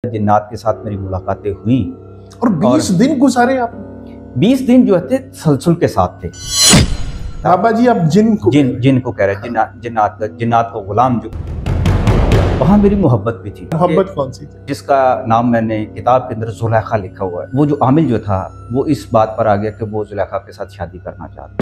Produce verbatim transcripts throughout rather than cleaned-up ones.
जिन्नात के साथ मेरी मुलाकातें हुई और बीस दिन गुजारे आप? बीस दिन जो थे तसलसल के साथ थे। बाबा जी आप जिन को जिन जिन को कह रहे हैं, जिन्नात जिन्नात का जिन्नात का गुलाम जो, वहाँ मेरी मोहब्बत भी थी। मोहब्बत कौन सी थी? जिसका नाम मैंने किताब के अंदर जुलेखा लिखा हुआ है। वो जो आमिल जो था वो इस बात पर आ गया कि वो जुलेखा के साथ शादी करना चाहता।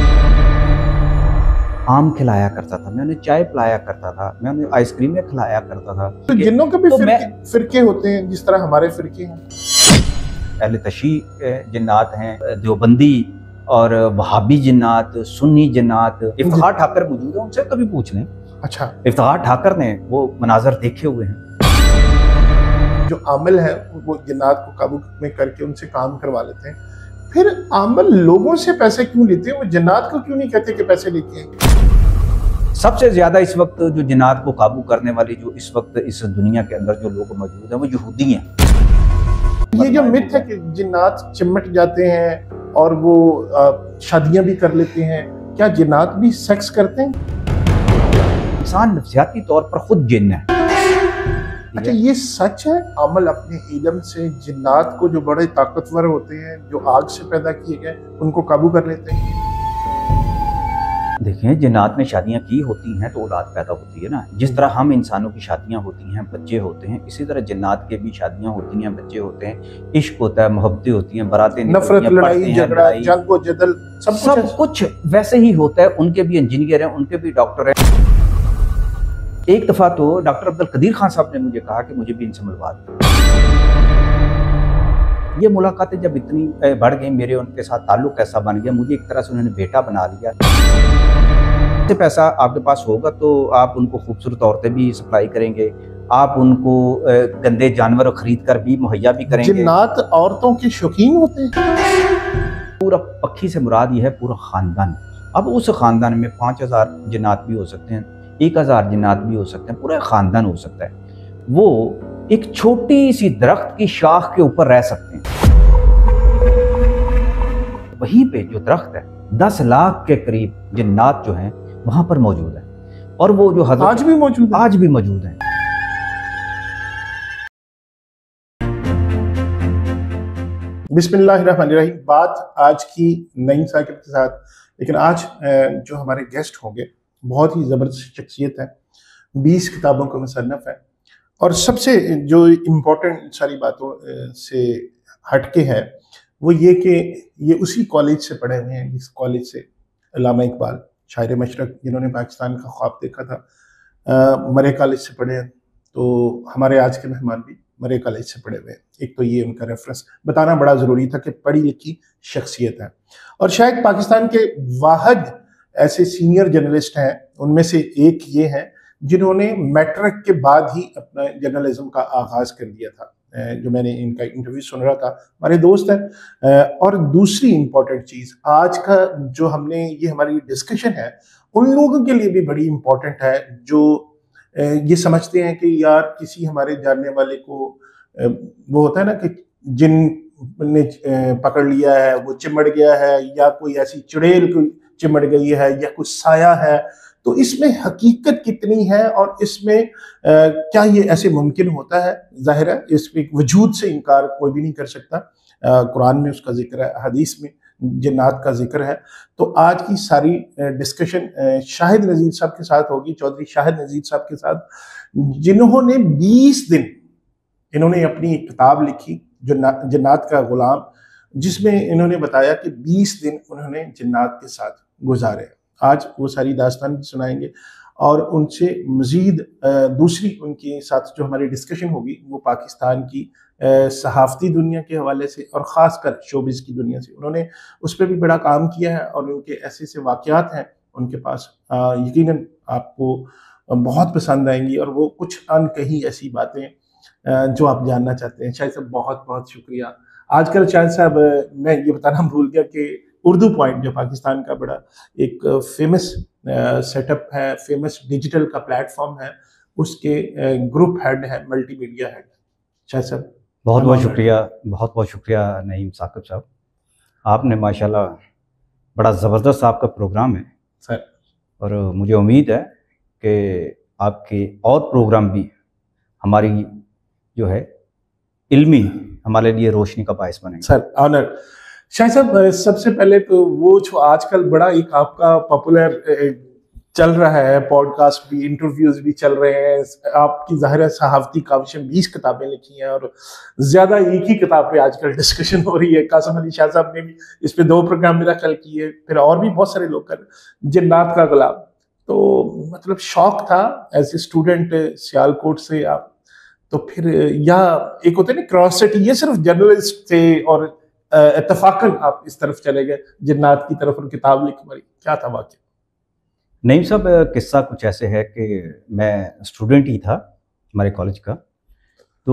आम खिलाया करता था, मैं उन्हें चाय पिलाया करता था, मैं उन्हें आइसक्रीमें खिलाया करता था। तो जिन्नों के भी तो फिरके, मैं, फिरके होते हैं जिस तरह हमारे फिरके हैं। अहले तशीह जिन्नात हैं, देवबंदी और वहाबी जिन्नात, सुन्नी जिन्नात। इफ्तिखार ठाकर मौजूद है, उनसे कभी पूछ लें। अच्छा, इफ्तिखार ठाकर ने वो मनाजर देखे हुए हैं। जो आमिल है वो जिन्नात को काबू में करके उनसे काम करवा लेते हैं। फिर आमिल लोगों से पैसे क्यों लेते हैं? वो जिन्नात को क्यों नहीं कहते कि पैसे लेके आए? सबसे ज्यादा इस वक्त जो जिन्नात को काबू करने वाली जो इस वक्त इस दुनिया के अंदर जो लोग मौजूद हैं वो यहूदी हैं। ये जो मिथ है कि जिन्नात चिमट जाते हैं और वो शादियां भी कर लेते हैं, क्या जिन्नात भी सेक्स करते हैं? इंसान नफ्सियाती तौर पर खुद जिन्न है। अच्छा, ये सच है? आमिल अपने इल्म से जिन्नात को, जो बड़े ताकतवर होते हैं, जो आग से पैदा किए गए, उनको काबू कर लेते हैं? देखें, जिन्नात ने शादियां की होती हैं तो औलाद पैदा होती है ना। जिस तरह हम इंसानों की शादियां होती हैं, बच्चे होते हैं, इसी तरह जिन्नात के भी शादियां होती हैं, बच्चे होते हैं, इश्क होता है, मोहब्बतें होती हैं, बरातें, नफरत, लड़ाई झगड़ा, जंग व जदल, सब, सब कुछ, कुछ वैसे ही होता है। उनके भी इंजीनियर हैं, उनके भी डॉक्टर हैं। एक दफा तो डॉक्टर अब्दुल कदीर खान साहब ने मुझे कहा कि मुझे भी इनसे मिलवा दो। ये मुलाकातें जब इतनी बढ़ गई, मेरे उनके साथ ताल्लुक ऐसा बन गया, मुझे एक तरह से उन्होंने बेटा बना लिया। से पैसा आपके पास होगा तो आप उनको खूबसूरत औरतें भी सप्लाई करेंगे, आप उनको गंदे जानवर खरीद कर भी मुहैया भी करेंगे। जिन्नात औरतों के शौकीन होते हैं। पूरा पक्षी से मुराद ये है पूरा खानदान। अब उस खानदान में पाँच हजार जिन्नात भी हो सकते हैं, एक हजार जिन्नात भी हो सकते हैं, पूरा खानदान हो सकता है। वो एक छोटी सी दरख्त की शाख के ऊपर रह सकते हैं। वहीं पे जो दरख्त है दस लाख के करीब जिन्नात जो हैं वहां पर मौजूद है, और वो जो हज़रत आज भी मौजूद है। आज भी मौजूद है। बिस्मिल्लाहिर्रहमानिर्रहीम। बात आज की नईम साकिब के साथ, लेकिन आज जो हमारे गेस्ट होंगे बहुत ही ज़बरदस्त शख्सियत है, बीस किताबों का मुसन्नफ है, और सबसे जो इम्पोर्टेंट सारी बातों से हटके है वो ये कि ये उसी कॉलेज से पढ़े हुए हैं जिस कॉलेज से अल्लामा इकबाल शायर मशरक, जिन्होंने पाकिस्तान का ख्वाब देखा था, आ, मरे कॉलेज से पढ़े हैं। तो हमारे आज के मेहमान भी मरे कॉलेज से पढ़े हुए हैं। एक तो ये उनका रेफरेंस बताना बड़ा ज़रूरी था कि पढ़ी लिखी शख्सियत है, और शायद पाकिस्तान के वाहिद ऐसे सीनियर जर्नलिस्ट हैं, उनमें से एक ये हैं जिन्होंने मैट्रिक के बाद ही अपना जर्नलिज्म का आगाज़ कर दिया था। जो मैंने इनका इंटरव्यू सुन रहा था, हमारे दोस्त हैं। और दूसरी इम्पोर्टेंट चीज़, आज का जो हमने ये हमारी डिस्कशन है उन लोगों के लिए भी बड़ी इम्पोर्टेंट है जो ये समझते हैं कि यार किसी हमारे जानने वाले को, वो होता है ना कि जिन ने पकड़ लिया है, वो चिमड़ गया है, या कोई ऐसी चुड़ैल कोई चिमड़ गई है, या कुछ साया है, तो इसमें हकीकत कितनी है और इसमें आ, क्या ये ऐसे मुमकिन होता है? जाहिर है इसमें वजूद से इनकार कोई भी नहीं कर सकता। कुरान में उसका जिक्र है, हदीस में जिन्नात का जिक्र है। तो आज की सारी डिस्कशन शाहिद नज़ीर साहब के साथ होगी, चौधरी शाहिद नज़ीर साहब के साथ, जिन्होंने बीस दिन इन्होंने अपनी एक किताब लिखी जो जिन्नात का गुलाम, जिसमें इन्होंने बताया कि बीस दिन उन्होंने जिन्नात के साथ गुजारे। आज वो सारी दास्तान भी सुनाएंगे, और उनसे मज़ीद दूसरी उनके साथ जो हमारी डिस्कशन होगी वो पाकिस्तान की सहाफ़ती दुनिया के हवाले से, और ख़ासकर शोबिज़ की दुनिया से। उन्होंने उस पर भी बड़ा काम किया है, और उनके ऐसे ऐसे वाक़यात हैं उनके पास, यकीनन आपको बहुत पसंद आएंगी, और वो कुछ अनकही ऐसी बातें जो आप जानना चाहते हैं। शायद साहब बहुत बहुत शुक्रिया। आजकल शायद साहब मैं ये बताना भूल गया कि उर्दू पॉइंट जो पाकिस्तान का बड़ा एक फेमस सेटअप है, फेमस डिजिटल का प्लेटफॉर्म है, उसके ग्रुप हेड है, मल्टी मीडिया हेड। शायद साहब बहुत बहुत शुक्रिया, बहुत बहुत शुक्रिया नईम साकिब साहब। आपने माशाल्लाह बड़ा ज़बरदस्त आपका प्रोग्राम है सर, और मुझे उम्मीद है कि आपके और प्रोग्राम भी हमारी जो है علمی ہمارے لیے روشنی کا باعث بنے گا. سر آنر. شاہد صاحب سب سے پہلے تو وہ جو آج کل بڑا ایک آپ کا پاپولر چل رہا ہے، پوڈ کاسٹ بھی، انٹرویوز بھی چل رہے ہیں، آپ کی ظاہر ہے صحافتی کاوشیں بیس کتابیں لکھی ہیں اور زیادہ ایک ہی کتاب پہ آج کل ڈسکشن ہو رہی ہے. قاسم علی شاہ صاحب نے بھی اس پہ دو پروگرام میرا خیال کیے، پھر اور بھی بہت سارے لوگ کر رہے ہیں. جنات کا غلام، تو مطلب شوق تھا ایز اے اسٹوڈنٹ سیالکوٹ سے آپ، تو پھر یا ایک ہوتے نا کراس سیٹ، یہ صرف جرنلسٹ تھے اور اتفاقاً آپ اس طرف چلے گئے جنات کی طرف اور کتاب لکھ مری، کیا تھا واقعہ؟ نعیم صاحب قصہ کچھ ایسے ہے کہ میں اسٹوڈنٹ ہی تھا ہمارے کالج کا، تو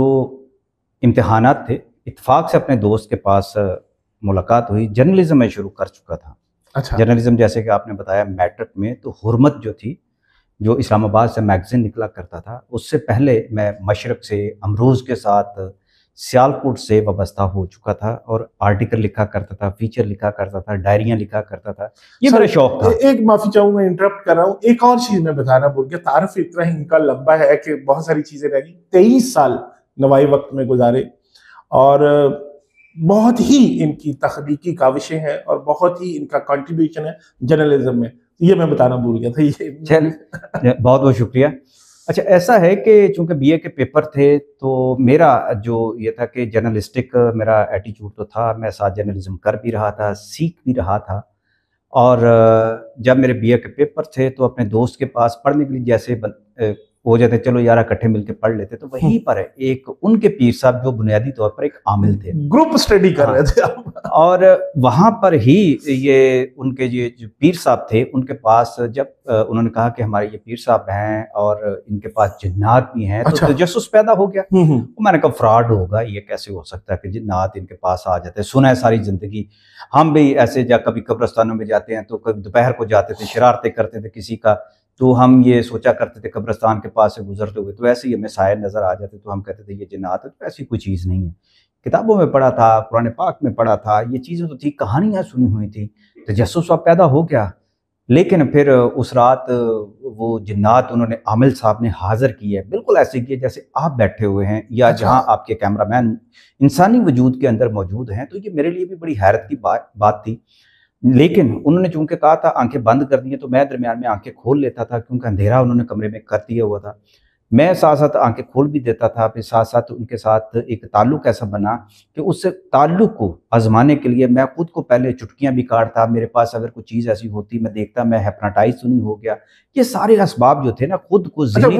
امتحانات تھے، اتفاق سے اپنے دوست کے پاس ملاقات ہوئی. جرنلزم میں شروع کر چکا تھا. اچھا. جرنلزم جیسے کہ آپ نے بتایا میٹرک میں، تو حرمت جو تھی جو اسلام آباد سے میگزین نکلا کرتا تھا، اس سے پہلے میں مشرق سے، امروز کے ساتھ، سیالکوٹ سے وابستہ ہو چکا تھا اور آرٹیکل لکھا کرتا تھا، فیچر لکھا کرتا تھا، ڈائریاں لکھا کرتا تھا. یہ میرا شوق تھا. ایک معافی چاہوں گا انٹرپٹ کر رہا ہوں، ایک اور چیز میں بتانا بھول گیا. تعارف اتنا ہی ان کا لمبا ہے کہ بہت ساری چیزیں رہ گئی. تیئیس سال نوائی وقت میں گزارے اور بہت ہی ان کی تخلیقی کاوشیں ہیں اور بہت ہی ان کا کنٹریبیوشن ہے جرنلزم میں. یہ میں بتانا بھول گیا تھا. یہ چلیے بہت بہت شکریہ. اچھا ایسا ہے کہ چونکہ بی اے کے پیپر تھے، تو میرا جو یہ تھا کہ جرنلسٹک میرا ایٹیچیوڈ تو تھا، میں ساتھ جرنلزم کر بھی رہا تھا، سیکھ بھی رہا تھا. اور جب میرے بی اے کے پیپر تھے تو اپنے دوست کے پاس پڑھنے کے لیے جیسے ہو جاتے چلو یار اکٹھے مل کے پڑھ لیتے، تو وہیں پر ایک ان کے پیر صاحب جو بنیادی طور پر ایک عامل تھے، گروپ سٹڈی کر رہے تھے اور وہاں پر ہی یہ ان کے یہ جو پیر صاحب تھے، ان کے پاس جب انہوں نے کہا کہ ہمارے یہ پیر صاحب ہیں اور ان کے پاس جنات بھی ہیں، تو تجسس پیدا ہو گیا. میں نے کہا فراڈ ہوگا، یہ کیسے ہو سکتا ہے کہ جنات ان کے پاس آ جاتے ہیں. سنا ہے ساری زندگی، ہم بھی ایسے جا کبھی قبرستانوں میں جاتے ہیں تو کبھی دوپہر کو جاتے تھے، شرارتیں کرتے تھے کسی کا، تو ہم یہ سوچا کرتے تھے قبرستان کے پاس سے گزرتے ہوئے تو ایسے ہی ہمیں سائے نظر آ جاتے، تو ہم کہتے تھے یہ جنات ہے. تو ایسی کوئی چیز نہیں ہے. کتابوں میں پڑھا تھا، قرآن پاک میں پڑھا تھا، یہ چیزیں تو تھی، کہانیاں سنی ہوئی تھی، تجسس اب پیدا ہو گیا. لیکن پھر اس رات وہ جنات انہوں نے عامل صاحب نے حاضر کی ہے، بالکل ایسے کیے جیسے آپ بیٹھے ہوئے ہیں یا جہاں آپ کے کیمرہ مین انسانی وجود کے اندر موجود ہیں. تو یہ میرے لیے بھی بڑی حیرت کی بات تھی. لیکن انہوں نے چونکہ کہا تھا آنکھیں بند کر دی ہیں، تو میں درمیان میں آنکھیں کھول لیتا تھا کیونکہ اندھیرا انہوں نے کمرے میں کر دیا ہوا تھا. میں ساتھ ساتھ آنکھیں کھول بھی دیتا تھا. پھر ساتھ ساتھ ان کے ساتھ ایک تعلق ایسا بنا کہ اس سے تعلق کو آزمانے کے لیے میں خود کو پہلے چٹکیاں بھی کاٹتا. میرے پاس اگر کوئی چیز ایسی ہوتی میں دیکھتا میں ہیپناٹائز تو نہیں ہو گیا. یہ سارے اسباب جو تھے نا خود کو ذہنی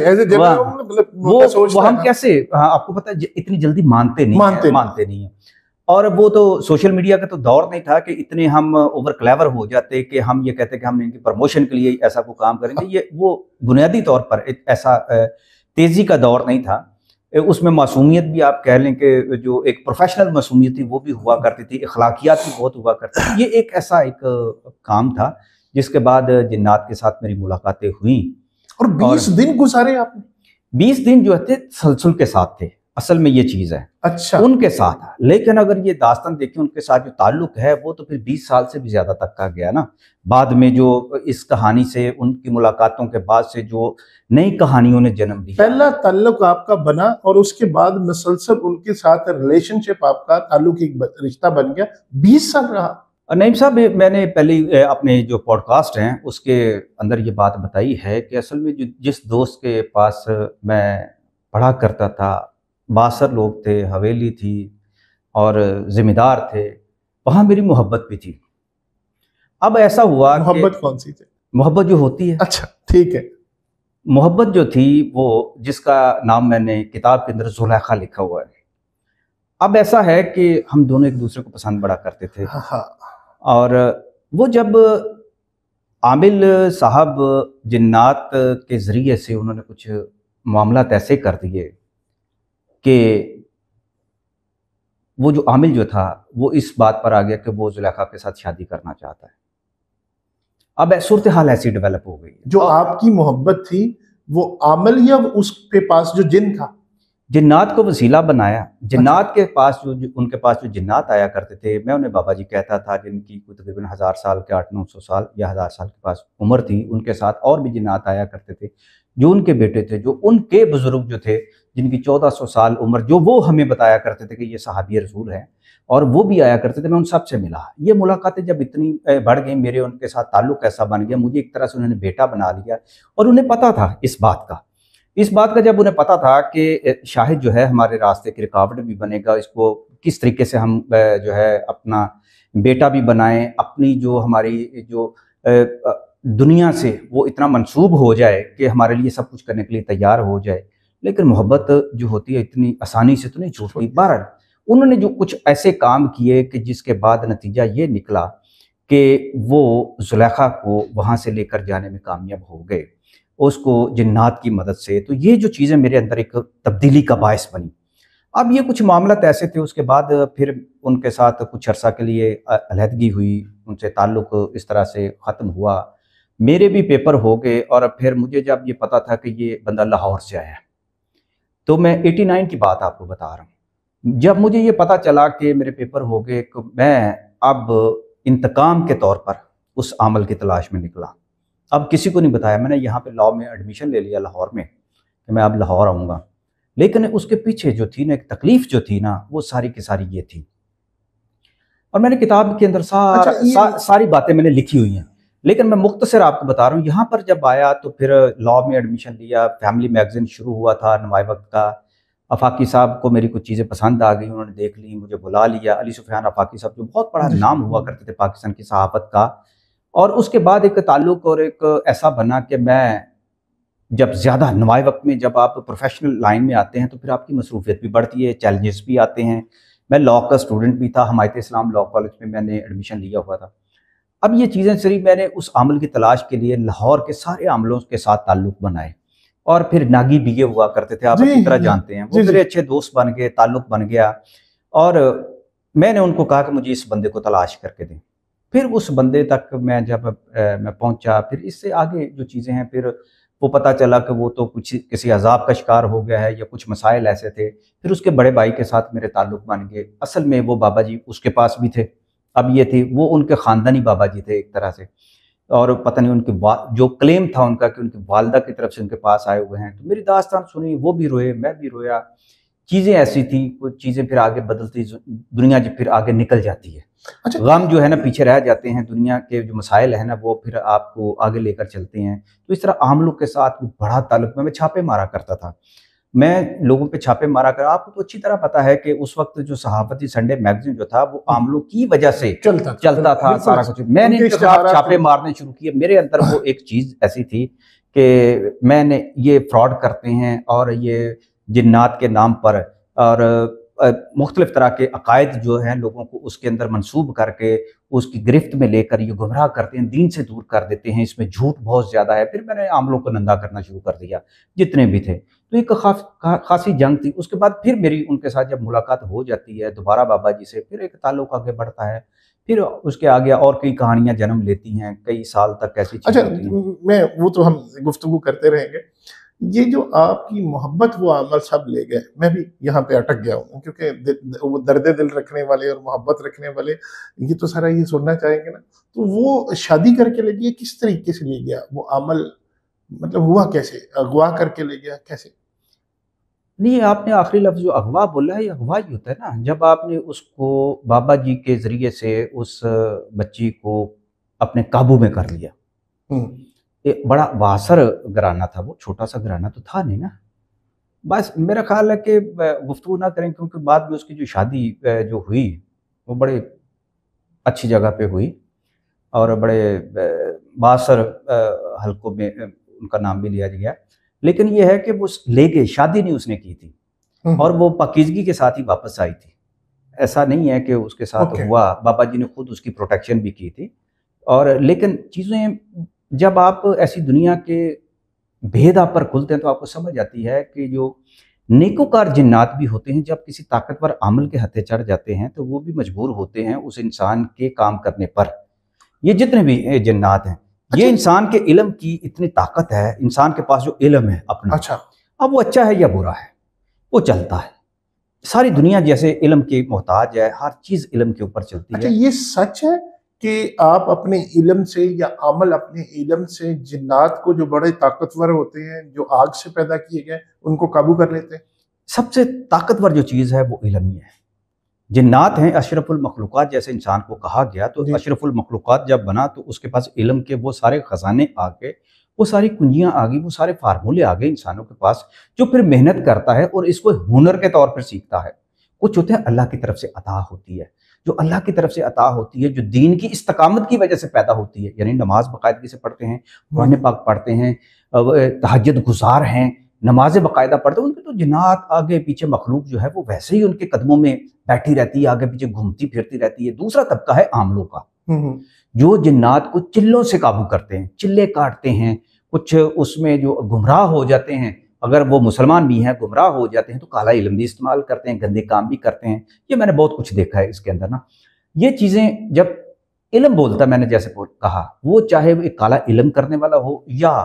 وہ ہم کیسے، آپ کو پتہ ہے اتنی جلدی مانتے نہیں مانتے نہیں ہیں. اور وہ تو سوشل میڈیا کا تو دور نہیں تھا کہ اتنے ہم اوور کلیور ہو جاتے کہ ہم یہ کہتے کہ ہم ان کی پروموشن کے لیے ایسا کوئی کام کریں گے. یہ وہ بنیادی طور پر ایسا تیزی کا دور نہیں تھا. اس میں معصومیت بھی آپ کہہ لیں کہ جو ایک پروفیشنل معصومیت تھی وہ بھی ہوا کرتی تھی، اخلاقیات بھی بہت ہوا کرتی تھی. یہ ایک ایسا ایک کام تھا جس کے بعد جنات کے ساتھ میری ملاقاتیں ہوئیں. اور بیس دن گزارے آپ نے؟ بیس دن جو تھے تسلسل کے ساتھ تھے. اصل میں یہ چیز ہے اچھا ان کے ساتھ. لیکن اگر یہ داستان دیکھیں ان کے ساتھ جو تعلق ہے وہ تو پھر بیس سال سے بھی زیادہ تک کا گیا نا. بعد میں جو اس کہانی سے ان کی ملاقاتوں کے بعد سے جو نئی کہانیوں نے جنم لیا، پہلا تعلق آپ کا بنا اور اس کے بعد مسلسل ان کے ساتھ ریلیشن شپ آپ کا تعلق ایک رشتہ بن گیا. بیس سال رہا. نعیم صاحب میں نے پہلے اپنے جو پوڈ کاسٹ ہیں اس کے اندر یہ بات بتائی ہے کہ اصل میں جو جس دوست کے پاس میں پڑھا کرتا تھا، باثر لوگ تھے، حویلی تھی اور ذمہ دار تھے، وہاں میری محبت بھی تھی. اب ایسا ہوا محبت کون سی تھی؟ محبت جو ہوتی ہے، اچھا ٹھیک ہے، محبت جو تھی وہ جس کا نام میں نے کتاب کے اندر زلیخا لکھا ہوا ہے. اب ایسا ہے کہ ہم دونوں ایک دوسرے کو پسند بڑا کرتے تھے. اور وہ جب عامل صاحب جنات کے ذریعے سے انہوں نے کچھ معاملات ایسے کر دیے کہ وہ جو عامل جو تھا وہ اس بات پر آ گیا کہ وہ زلیخا کے ساتھ شادی کرنا چاہتا ہے. اب صورتحال ایسی ڈیولپ ہو گئی. جو آپ کی محبت تھی وہ عامل یا اس کے پاس جو جن تھا؟ جنات کو وسیلہ بنایا. جنات کے پاس جو ان کے پاس جو جنات آیا کرتے تھے، میں انہیں بابا جی کہتا تھا، جن کی تقریباً ہزار سال کے آٹھ نو سو سال یا ہزار سال کے پاس عمر تھی. ان کے ساتھ اور بھی جنات آیا کرتے تھے جو ان کے بیٹے تھے، جو ان کے بزرگ جو تھے جن کی چودہ سو سال عمر، جو وہ ہمیں بتایا کرتے تھے کہ یہ صحابی رسول ہیں اور وہ بھی آیا کرتے تھے، میں ان سب سے ملا۔ یہ ملاقاتیں جب اتنی بڑھ گئیں، میرے ان کے ساتھ تعلق ایسا بن گیا، مجھے ایک طرح سے انہوں نے بیٹا بنا لیا، اور انہیں پتہ تھا اس بات کا اس بات کا جب انہیں پتہ تھا کہ شاہد جو ہے ہمارے راستے کی رکاوٹ بھی بنے گا، اس کو کس طریقے سے ہم جو ہے اپنا بیٹا بھی بنائیں، اپنی جو ہماری جو دنیا سے وہ اتنا منسوب ہو جائے کہ ہمارے لیے سب کچھ کرنے کے لیے تیار ہو جائے۔ لیکن محبت جو ہوتی ہے اتنی آسانی سے تو نہیں چھوٹتی۔ بہرحال انہوں نے جو کچھ ایسے کام کیے کہ جس کے بعد نتیجہ یہ نکلا کہ وہ زلیخا کو وہاں سے لے کر جانے میں کامیاب ہو گئے، اس کو جنات کی مدد سے۔ تو یہ جو چیزیں میرے اندر ایک تبدیلی کا باعث بنی۔ اب یہ کچھ معاملات ایسے تھے، اس کے بعد پھر ان کے ساتھ کچھ عرصہ کے لیے علیحدگی ہوئی، ان سے تعلق اس طرح سے ختم ہوا، میرے بھی پیپر ہو گئے، اور پھر مجھے جب یہ پتہ تھا کہ یہ بندہ لاہور سے آیا ہے، تو میں ایٹی نائن کی بات آپ کو بتا رہا ہوں، جب مجھے یہ پتہ چلا کہ میرے پیپر ہو گئے، کہ میں اب انتقام کے طور پر اس عمل کی تلاش میں نکلا۔ اب کسی کو نہیں بتایا، میں نے یہاں پہ لاء میں ایڈمیشن لے لیا لاہور میں کہ میں اب لاہور آؤں گا، لیکن اس کے پیچھے جو تھی نا ایک تکلیف جو تھی نا، وہ ساری کی ساری یہ تھی، اور میں نے کتاب کے اندر سار, اچھا سار, ساری باتیں میں نے لکھی ہوئی ہیں، لیکن میں مختصر آپ کو بتا رہا ہوں۔ یہاں پر جب آیا تو پھر لاء میں ایڈمیشن لیا، فیملی میگزین شروع ہوا تھا نوائے وقت کا، آفاقی صاحب کو میری کچھ چیزیں پسند آ گئی، انہوں نے دیکھ لی، مجھے بلا لیا، علی سفیان آفاقی صاحب جو بہت بڑا نام ہوا کرتے تھے پاکستان کی صحافت کا، اور اس کے بعد ایک تعلق اور ایک ایسا بنا کہ میں جب زیادہ نوائے وقت میں جب آپ پروفیشنل لائن میں آتے ہیں تو پھر آپ کی مصروفیت بھی بڑھتی ہے، چیلنجز بھی آتے ہیں۔ میں لاء کا اسٹوڈنٹ بھی تھا، حمایت اسلام لاء کالج میں میں نے ایڈمیشن لیا ہوا تھا۔ اب یہ چیزیں صرف میں نے اس عمل کی تلاش کے لیے لاہور کے سارے عملوں کے ساتھ تعلق بنائے، اور پھر ناگی بیگے ہوا کرتے تھے، آپ اچھی طرح جانتے ہیں، وہ میرے اچھے دوست بن گئے، تعلق بن گیا، اور میں نے ان کو کہا کہ مجھے اس بندے کو تلاش کر کے دیں۔ پھر اس بندے تک میں جب میں پہنچا، پھر اس سے آگے جو چیزیں ہیں، پھر وہ پتہ چلا کہ وہ تو کچھ کسی عذاب کا شکار ہو گیا ہے، یا کچھ مسائل ایسے تھے۔ پھر اس کے بڑے بھائی کے ساتھ میرے تعلق بن گئے، اصل میں وہ بابا جی اس کے پاس بھی تھے، اب یہ تھی وہ ان کے خاندانی بابا جی تھے ایک طرح سے، اور پتہ نہیں ان کی جو کلیم تھا ان کا کہ ان کی والدہ کی طرف سے ان کے پاس آئے ہوئے ہیں، تو میری داستان سنی، وہ بھی روئے، میں بھی رویا، چیزیں ایسی تھیں، کچھ چیزیں پھر آگے بدلتی، دنیا جب پھر آگے نکل جاتی ہے، غم جو ہے نا پیچھے رہ جاتے ہیں، دنیا کے جو مسائل ہیں نا وہ پھر آپ کو آگے لے کر چلتے ہیں۔ تو اس طرح عاملوں کے ساتھ بھی بڑا تعلق، میں میں چھاپے مارا کرتا تھا، میں لوگوں پہ چھاپے مارا کر، آپ کو تو اچھی طرح پتہ ہے کہ اس وقت جو صحافتی سنڈے میگزین جو تھا وہ عاملوں کی وجہ سے چلتا چلتا تھا سارا کچھ۔ میں نے چھاپے مارنے شروع کیے، میرے اندر وہ ایک چیز ایسی تھی کہ میں نے یہ فراڈ کرتے ہیں، اور یہ جنات کے نام پر اور مختلف طرح کے عقائد جو ہیں لوگوں کو اس کے اندر منسوب کر کے اس کی گرفت میں لے کر یہ گمراہ کرتے ہیں، دین سے دور کر دیتے ہیں، اس میں جھوٹ بہت زیادہ ہے۔ پھر میں نے عاملوں کو ننگا کرنا شروع کر دیا جتنے بھی تھے، تو ایک خاصی جنگ تھی۔ اس کے بعد پھر میری ان کے ساتھ جب ملاقات ہو جاتی ہے دوبارہ بابا جی سے، پھر ایک تعلق آگے بڑھتا ہے، پھر اس کے آگے اور کئی کہانیاں جنم لیتی ہیں، کئی سال تک ایسی چیزیں ہوتی ہیں۔ اچھا میں وہ تو ہم گفتگو کرتے رہیں گے، یہ جو آپ کی محبت وہ عمل سب لے گئے، میں بھی یہاں پہ اٹک گیا ہوں، کیونکہ وہ درد دل رکھنے والے اور محبت رکھنے والے یہ تو سارا یہ سننا چاہیں گے نا، تو وہ شادی کر کے لے گیا، کس طریقے سے لے گیا وہ عمل، مطلب ہوا کیسے، اغوا کر کے لے گیا کیسے؟ نہیں، آپ نے آخری لفظ جو اغوا بولا ہے، یہ اغوا ہی ہوتا ہے نا، جب آپ نے اس کو بابا جی کے ذریعے سے اس بچی کو اپنے قابو میں کر لیا۔ ایک بڑا واثر گھرانہ تھا، وہ چھوٹا سا گھرانہ تو تھا نہیں نا۔ بس میرا خیال ہے کہ گفتگو نہ کریں، کیونکہ بعد میں اس کی جو شادی جو ہوئی وہ بڑے اچھی جگہ پہ ہوئی، اور بڑے باثر حلقوں میں ان کا نام بھی لیا گیا، لیکن یہ ہے کہ وہ لے گئے، شادی نہیں اس نے کی تھی، اور وہ پاکیزگی کے ساتھ ہی واپس آئی تھی، ایسا نہیں ہے کہ اس کے ساتھ ہوا، بابا جی نے خود اس کی پروٹیکشن بھی کی تھی۔ اور لیکن چیزیں جب آپ ایسی دنیا کے بھید آپ پر کھلتے ہیں تو آپ کو سمجھ آتی ہے کہ جو نیکوکار جنات بھی ہوتے ہیں جب کسی طاقتور عمل کے ہتھے چڑھ جاتے ہیں تو وہ بھی مجبور ہوتے ہیں اس انسان کے کام کرنے پر۔ یہ جتنے بھی جنات ہیں، یہ انسان کے علم کی اتنی طاقت ہے، انسان کے پاس جو علم ہے اپنا، اچھا اب وہ اچھا ہے یا برا ہے وہ چلتا ہے، ساری دنیا جیسے علم کی محتاج ہے، ہر چیز علم کے اوپر چلتی ہے۔ اچھا یہ سچ ہے کہ آپ اپنے علم سے یا عمل اپنے علم سے جنات کو جو بڑے طاقتور ہوتے ہیں، جو آگ سے پیدا کیے گئے، ان کو قابو کر لیتے ہیں؟ سب سے طاقتور جو چیز ہے وہ علم ہی ہے. جنات ہیں اشرف المخلوقات جیسے انسان کو کہا گیا, تو اشرف المخلوقات جب بنا تو اس کے پاس علم کے وہ سارے خزانے آ گئے, وہ ساری کنجیاں آ گئی, وہ سارے فارمولے آ گئے انسانوں کے پاس, جو پھر محنت کرتا ہے اور اس کو ہنر کے طور پر سیکھتا ہے. کچھ ہوتے ہیں اللہ کی طرف سے عطا ہوتی ہے, جو اللہ کی طرف سے عطا ہوتی ہے, جو دین کی استقامت کی وجہ سے پیدا ہوتی ہے, یعنی نماز باقاعدگی سے پڑھتے ہیں, قرآن پاک پڑھتے ہیں, تہجد گزار ہیں, نماز باقاعدہ پڑھتے ہیں, ان کے تو جنات آگے پیچھے مخلوق جو ہے وہ ویسے ہی ان کے قدموں میں بیٹھی رہتی ہے, آگے پیچھے گھومتی پھرتی رہتی ہے. دوسرا طبقہ ہے عاملوں کا, جو جنات کو چلوں سے قابو کرتے ہیں, چلے کاٹتے ہیں, کچھ اس میں جو گمراہ ہو جاتے ہیں, اگر وہ مسلمان بھی ہیں گمراہ ہو جاتے ہیں تو کالا علم بھی استعمال کرتے ہیں, گندے کام بھی کرتے ہیں. یہ میں نے بہت کچھ دیکھا ہے اس کے اندر نا. یہ چیزیں جب علم بولتا ہے, میں نے جیسے کہا, وہ چاہے وہ ایک کالا علم کرنے والا ہو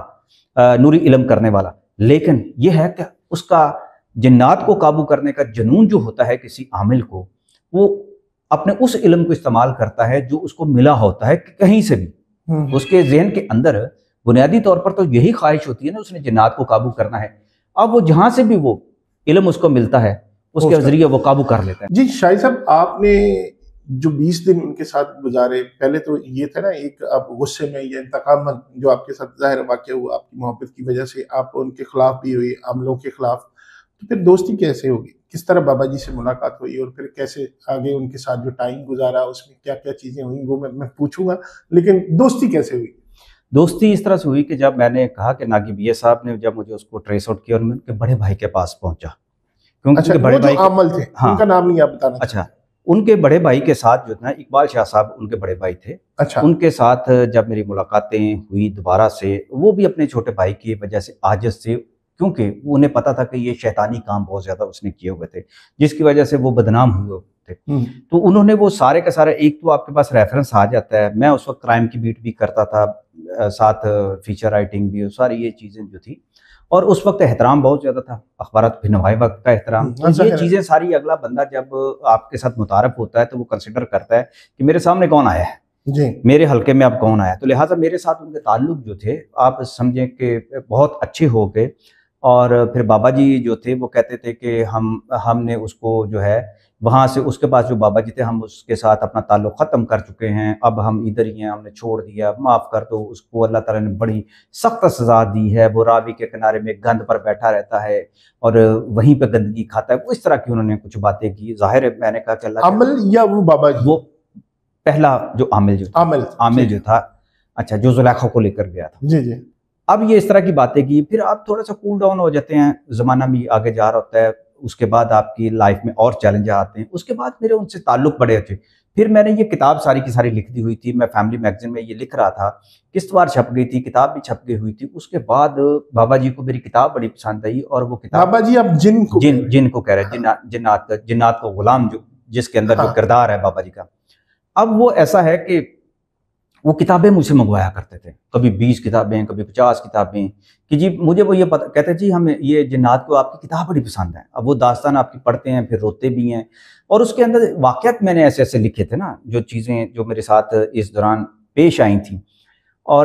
یا نوری علم کرنے والا, لیکن یہ ہے کہ اس کا جنات کو قابو کرنے کا جنون جو ہوتا ہے کسی عامل کو, وہ اپنے اس علم کو استعمال کرتا ہے جو اس کو ملا ہوتا ہے کہیں سے بھی. اس کے ذہن کے اندر بنیادی طور پر تو یہی خواہش ہوتی ہے نا, اس نے جنات کو قابو کرنا ہے. اب وہ جہاں سے بھی وہ علم اس کو ملتا ہے اس کے ذریعے وہ قابو کر لیتا ہے. جی شاہد صاحب, آپ نے جو بیس دن ان کے ساتھ گزارے, پہلے تو یہ تھا نا ایک آپ غصے میں یا انتقام جو آپ کے ساتھ ظاہر واقع ہوا آپ کی محبت کی وجہ سے, آپ ان کے خلاف بھی ہوئی, عملوں کے خلاف, تو پھر دوستی کیسے ہوگی, کس طرح بابا جی سے ملاقات ہوئی, اور پھر کیسے آگے ان کے ساتھ جو ٹائم گزارا اس میں کیا کیا چیزیں ہوئیں وہ میں میں پوچھوں گا, لیکن دوستی کیسے ہوئی؟ دوستی اس طرح سے ہوئی کہ جب میں نے کہا کہ ناگی بی اے صاحب نے جب مجھے اس کو ٹریس آؤٹ کیا, اور میں ان کے بڑے بھائی کے پاس پہنچا, کیونکہ بڑے بھائی عامل تھے, ان کا نام نہیں آپ بتانا. اچھا, ان کے بڑے بھائی کے ساتھ جو تھا اقبال شاہ صاحب ان کے بڑے بھائی تھے. اچھا, ان کے ساتھ جب میری ملاقاتیں ہوئی دوبارہ سے, وہ بھی اپنے چھوٹے بھائی کی وجہ سے عاجز سے, کیونکہ انہیں پتا تھا کہ یہ شیطانی کام بہت زیادہ اس نے کیے ہوئے تھے جس کی وجہ سے وہ بدنام ہوئے تھے. تو انہوں نے وہ سارے کا سارے, ایک تو آپ کے پاس ریفرنس آ جاتا ہے, میں اس وقت کرائم کی بیٹ بھی کرتا تھا, ساتھ فیچر رائٹنگ بھی, ساری یہ چیزیں جو تھی, اور اس وقت احترام بہت زیادہ تھا, اخبارات پہ نوائے وقت کا احترام. یہ چیزیں ساری اگلا بندہ جب آپ کے ساتھ متعارف ہوتا ہے تو وہ کنسیڈر کرتا ہے کہ میرے سامنے کون آیا ہے, جی میرے حلقے میں اب کون آیا. تو لہٰذا میرے ساتھ ان کے تعلق جو تھے آپ سمجھیں کہ بہت اچھے ہو گئے. اور پھر بابا جی جو تھے وہ کہتے تھے کہ ہم ہم نے اس کو جو ہے وہاں سے, اس کے پاس جو بابا جی تھے, ہم اس کے ساتھ اپنا تعلق ختم کر چکے ہیں, اب ہم ادھر ہی ہیں, ہم نے چھوڑ دیا, معاف کر دو. اس کو اللہ تعالیٰ نے بڑی سخت سزا دی ہے, وہ راوی کے کنارے میں گند پر بیٹھا رہتا ہے اور وہیں پہ گندگی کھاتا ہے. وہ اس طرح کی انہوں نے کچھ باتیں کی. ظاہر ہے میں نے کہا کہ اللہ عامل یا وہ بابا جی, وہ پہلا جو عامل جو عامل عامل جو تھا, اچھا, جو زلیخا کو لے کر گیا تھا. جی جی. اب یہ اس طرح کی باتیں کی, پھر آپ تھوڑا سا کول ڈاؤن ہو جاتے ہیں, زمانہ بھی آگے جا رہا ہوتا ہے, اس کے بعد آپ کی لائف میں اور چیلنج آتے ہیں. اس کے بعد میرے ان سے تعلق بڑے اچھے. پھر میں نے یہ کتاب ساری کی ساری لکھ دی ہوئی تھی, میں فیملی میگزین میں یہ لکھ رہا تھا, قسط وار چھپ گئی تھی, کتاب بھی چھپ گئی ہوئی تھی. اس کے بعد بابا جی کو میری کتاب بڑی پسند آئی, اور وہ کتاب, بابا جی اب جن کو جن جن کو کہہ رہے ہیں, جنات کا, جنات کا غلام, جو جس کے اندر جو کردار ہے بابا جی کا. اب وہ ایسا ہے کہ وہ کتابیں مجھ سے منگوایا کرتے تھے, کبھی بیس کتابیں, کبھی پچاس کتابیں, کہ جی مجھے وہ یہ پتہ, کہتے جی ہمیں یہ جنات کو آپ کی کتاب بڑی پسند ہے. اب وہ داستان آپ کی پڑھتے ہیں, پھر روتے بھی ہیں, اور اس کے اندر واقعات میں نے ایسے ایسے لکھے تھے نا, جو چیزیں جو میرے ساتھ اس دوران پیش آئی تھیں. اور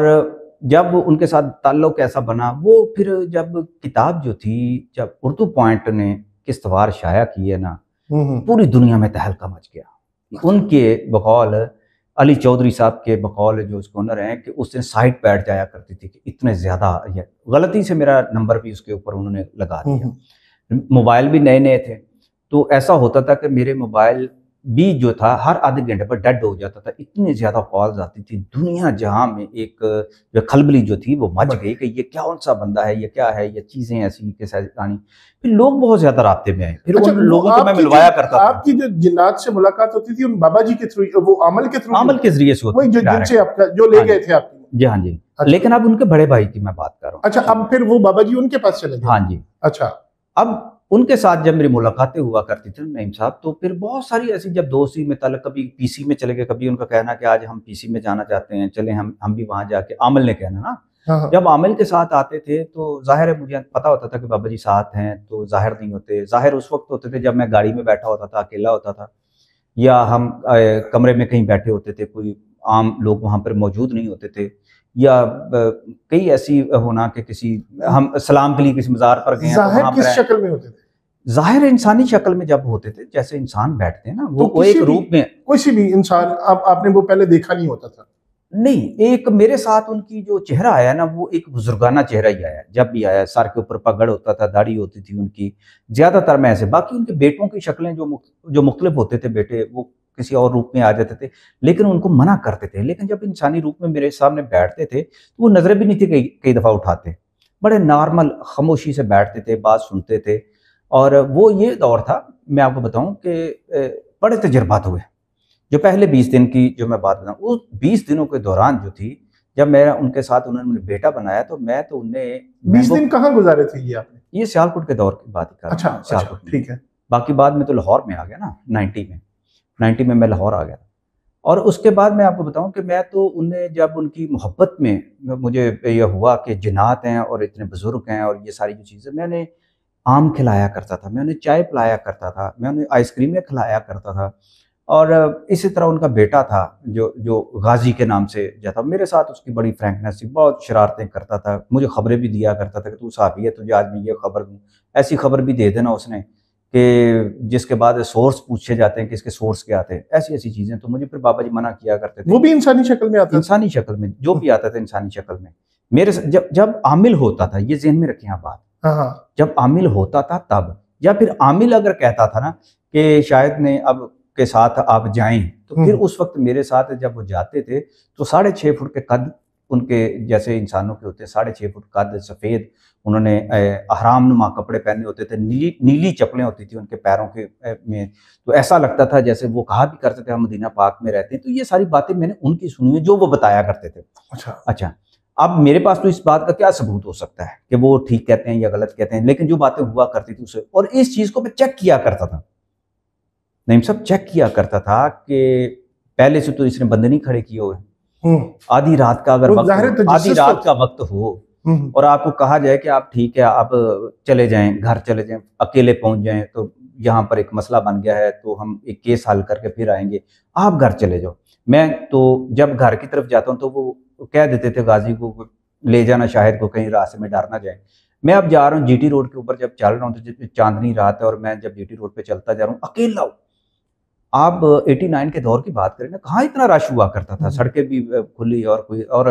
جب ان کے ساتھ تعلق ایسا بنا, وہ پھر جب کتاب جو تھی, جب اردو پوائنٹ نے قسط وار شائع کی ہے نا, پوری دنیا میں تہلکہ مچ گیا. ان کے بقول علی چودھری صاحب کے بقول جو اس کونر ہیں کہ اس نے سائٹ پہ بیٹھ جایا کرتی تھی کہ اتنے زیادہ, غلطی سے میرا نمبر بھی اس کے اوپر انہوں نے لگا دیا. موبائل بھی نئے نئے تھے, تو ایسا ہوتا تھا کہ میرے موبائل بھی جو تھا ہر آدھے گھنٹے پر ڈیڈ ہو جاتا تھا, اتنی زیادہ کالز آتی تھی. دنیا جہاں میں ایک جو کھلبلی جو تھی وہ مچ گئی کہ یہ کیا سا بندہ ہے, یہ کیا ہے, یہ چیزیں ایسی کہ سائنسدانی. پھر لوگ بہت زیادہ رابطے میں آئے, پھر ان لوگوں کو میں ملوایا کرتا تھا. آپ کی جو جنات سے ملاقات ہوتی تھی ان بابا جی کے تھرو, وہ عامل کے تھرو, عامل کے ذریعے سے ہوتی تھی, جن سے آپ کا جو لے گئے تھے آپ کی. جی ہاں جی, لیکن اب ان کے بڑے بھائی کی میں بات کر رہا ہوں. اچھا, اب پھر وہ بابا جی ان کے پاس چلے گئے. ہاں جی. اچھا, اب ان کے ساتھ جب میری ملاقاتیں ہوا کرتی تھی نعیم صاحب, تو پھر بہت ساری ایسی, جب دوستی میں تعلق, کبھی پی سی میں چلے گئے, کبھی ان کا کہنا کہ آج ہم پی سی میں جانا چاہتے ہیں, چلیں ہم ہم بھی وہاں جا کے, عامل نے کہنا نا, جب عامل کے ساتھ آتے تھے تو ظاہر ہے مجھے پتا ہوتا تھا کہ بابا جی ساتھ ہیں, تو ظاہر نہیں ہوتے. ظاہر اس وقت ہوتے تھے جب میں گاڑی میں بیٹھا ہوتا تھا, اکیلا ہوتا تھا, یا ہم کمرے میں کہیں بیٹھے ہوتے تھے, کوئی عام لوگ وہاں پر موجود نہیں ہوتے تھے, یا کئی ایسی ہونا کہ کسی ہم سلام کے لیے کسی مزار پر گئے ہیں. ظاہر کس شکل میں ہوتے تھے؟ ظاہر انسانی شکل میں جب ہوتے تھے، جیسے انسان بیٹھتے ہیں نا، تو وہ ایک کسی بھی روپ میں کسی بھی انسان آپ آپ نے وہ پہلے دیکھا نہیں ہوتا تھا؟ نہیں، ایک میرے ساتھ ان کی جو چہرہ آیا نا، وہ ایک بزرگانہ چہرہ ہی آیا، جب بھی آیا سر کے اوپر پگڑ ہوتا تھا، داڑھی ہوتی تھی ان کی، زیادہ تر میں ایسے، باقی ان کے بیٹوں کی شکلیں جو جو مختلف ہوتے تھے بیٹے، وہ کسی اور روپ میں آ جاتے تھے، لیکن ان کو منع کرتے تھے، لیکن جب انسانی روپ میں میرے سامنے بیٹھتے تھے تو وہ نظریں بھی نہیں تھی کئی کئی دفعہ اٹھاتے، بڑے نارمل خاموشی سے بیٹھتے تھے، بات سنتے تھے، اور وہ یہ دور تھا، میں آپ کو بتاؤں کہ بڑے تجربات ہوئے جو پہلے بیس دن کی جو میں بات بتاؤں، اس بیس دنوں کے دوران جو تھی، جب میں ان کے ساتھ انہوں نے بیٹا بنایا تو میں تو انہیں بیس دن کہاں گزارے تھے یہ آپ نے؟ یہ سیالکوٹ کے دور کی بات ہی کر رہا ہوں، اچھا اچھا ٹھیک ہے، باقی بعد میں تو لاہور میں آ گیا نا، نائنٹی میں نائنٹی میں میں لاہور آ گیا، اور اس کے بعد میں آپ کو بتاؤں کہ میں تو انہیں جب ان کی محبت میں مجھے یہ ہوا کہ جنات ہیں اور اتنے بزرگ ہیں اور یہ ساری جو چیزیں، میں انہیں آم کھلایا کرتا تھا، میں انہیں چائے پلایا کرتا تھا، میں انہیں آئس کریمیں کھلایا کرتا تھا، اور اسی طرح ان کا بیٹا تھا جو جو غازی کے نام سے جاتا، میرے ساتھ اس کی بڑی فرینکنیس تھی، بہت شرارتیں کرتا تھا، مجھے خبریں بھی دیا کرتا تھا کہ تو صحافی ہے، تجھے آج میں یہ خبر دوں، ایسی خبر بھی دے دینا اس نے کہ جس کے بعد سورس پوچھے جاتے ہیں کہ اس کے سورس کیا تھے، ایسی ایسی چیزیں، تو مجھے پھر بابا جی منع کیا کرتے تھے۔ وہ بھی انسانی شکل میں آتا؟ انسانی شکل میں، جو بھی آتا تھا انسانی شکل میں، میرے جب جب عامل ہوتا تھا، یہ ذہن میں رکھیں آپ بات، ہاں ہاں، جب عامل ہوتا تھا تب، یا پھر عامل اگر کہتا تھا نا کہ شاید نے اب کے ساتھ آپ جائیں، تو پھر اس وقت میرے ساتھ جب وہ جاتے تھے تو ساڑھے چھ فٹ کے قد ان کے جیسے انسانوں کے ہوتے ہیں، ساڑھے چھ فٹ قد، سفید، انہوں نے احرام نما کپڑے پہنے ہوتے تھے، نیلی نیلی چپلیں ہوتی تھی ان کے پیروں کے میں، تو ایسا لگتا تھا جیسے وہ کہا بھی کرتے تھے ہم مدینہ پاک میں رہتے ہیں، تو یہ ساری باتیں میں نے ان کی سنی ہیں جو وہ بتایا کرتے تھے۔ اچھا اچھا اب میرے پاس تو اس بات کا کیا ثبوت ہو سکتا ہے کہ وہ ٹھیک کہتے ہیں یا غلط کہتے ہیں، لیکن جو باتیں ہوا کرتی تھی اسے، اور اس چیز کو میں چیک کیا کرتا تھا، نعیم صاحب چیک کیا کرتا تھا کہ پہلے سے تو اس نے بندے نہیں کھڑے کیے ہوئے، آدھی رات کا اگر وقت ہو، آدھی رات کا وقت ہو اور آپ کو کہا جائے کہ آپ ٹھیک ہے آپ چلے جائیں، گھر چلے جائیں، اکیلے پہنچ جائیں، تو یہاں پر ایک مسئلہ بن گیا ہے تو ہم ایک کیس حل کر کے پھر آئیں گے، آپ گھر چلے جاؤ۔ میں تو جب گھر کی طرف جاتا ہوں تو وہ کہہ دیتے تھے غازی کو لے جانا شاہد کو کہیں راستے میں ڈر نہ جائے، میں اب جا رہا ہوں جی ٹی روڈ کے اوپر، جب چل رہا ہوں تو چاندنی رات ہے اور میں جب جی ٹی روڈ پہ چلتا جا رہا ہوں اکیلا ہوں، آپ ایٹی نائن کے دور کی بات کریں نا، کہاں اتنا رش ہوا کرتا تھا، سڑکیں بھی کھلی اور کوئی، اور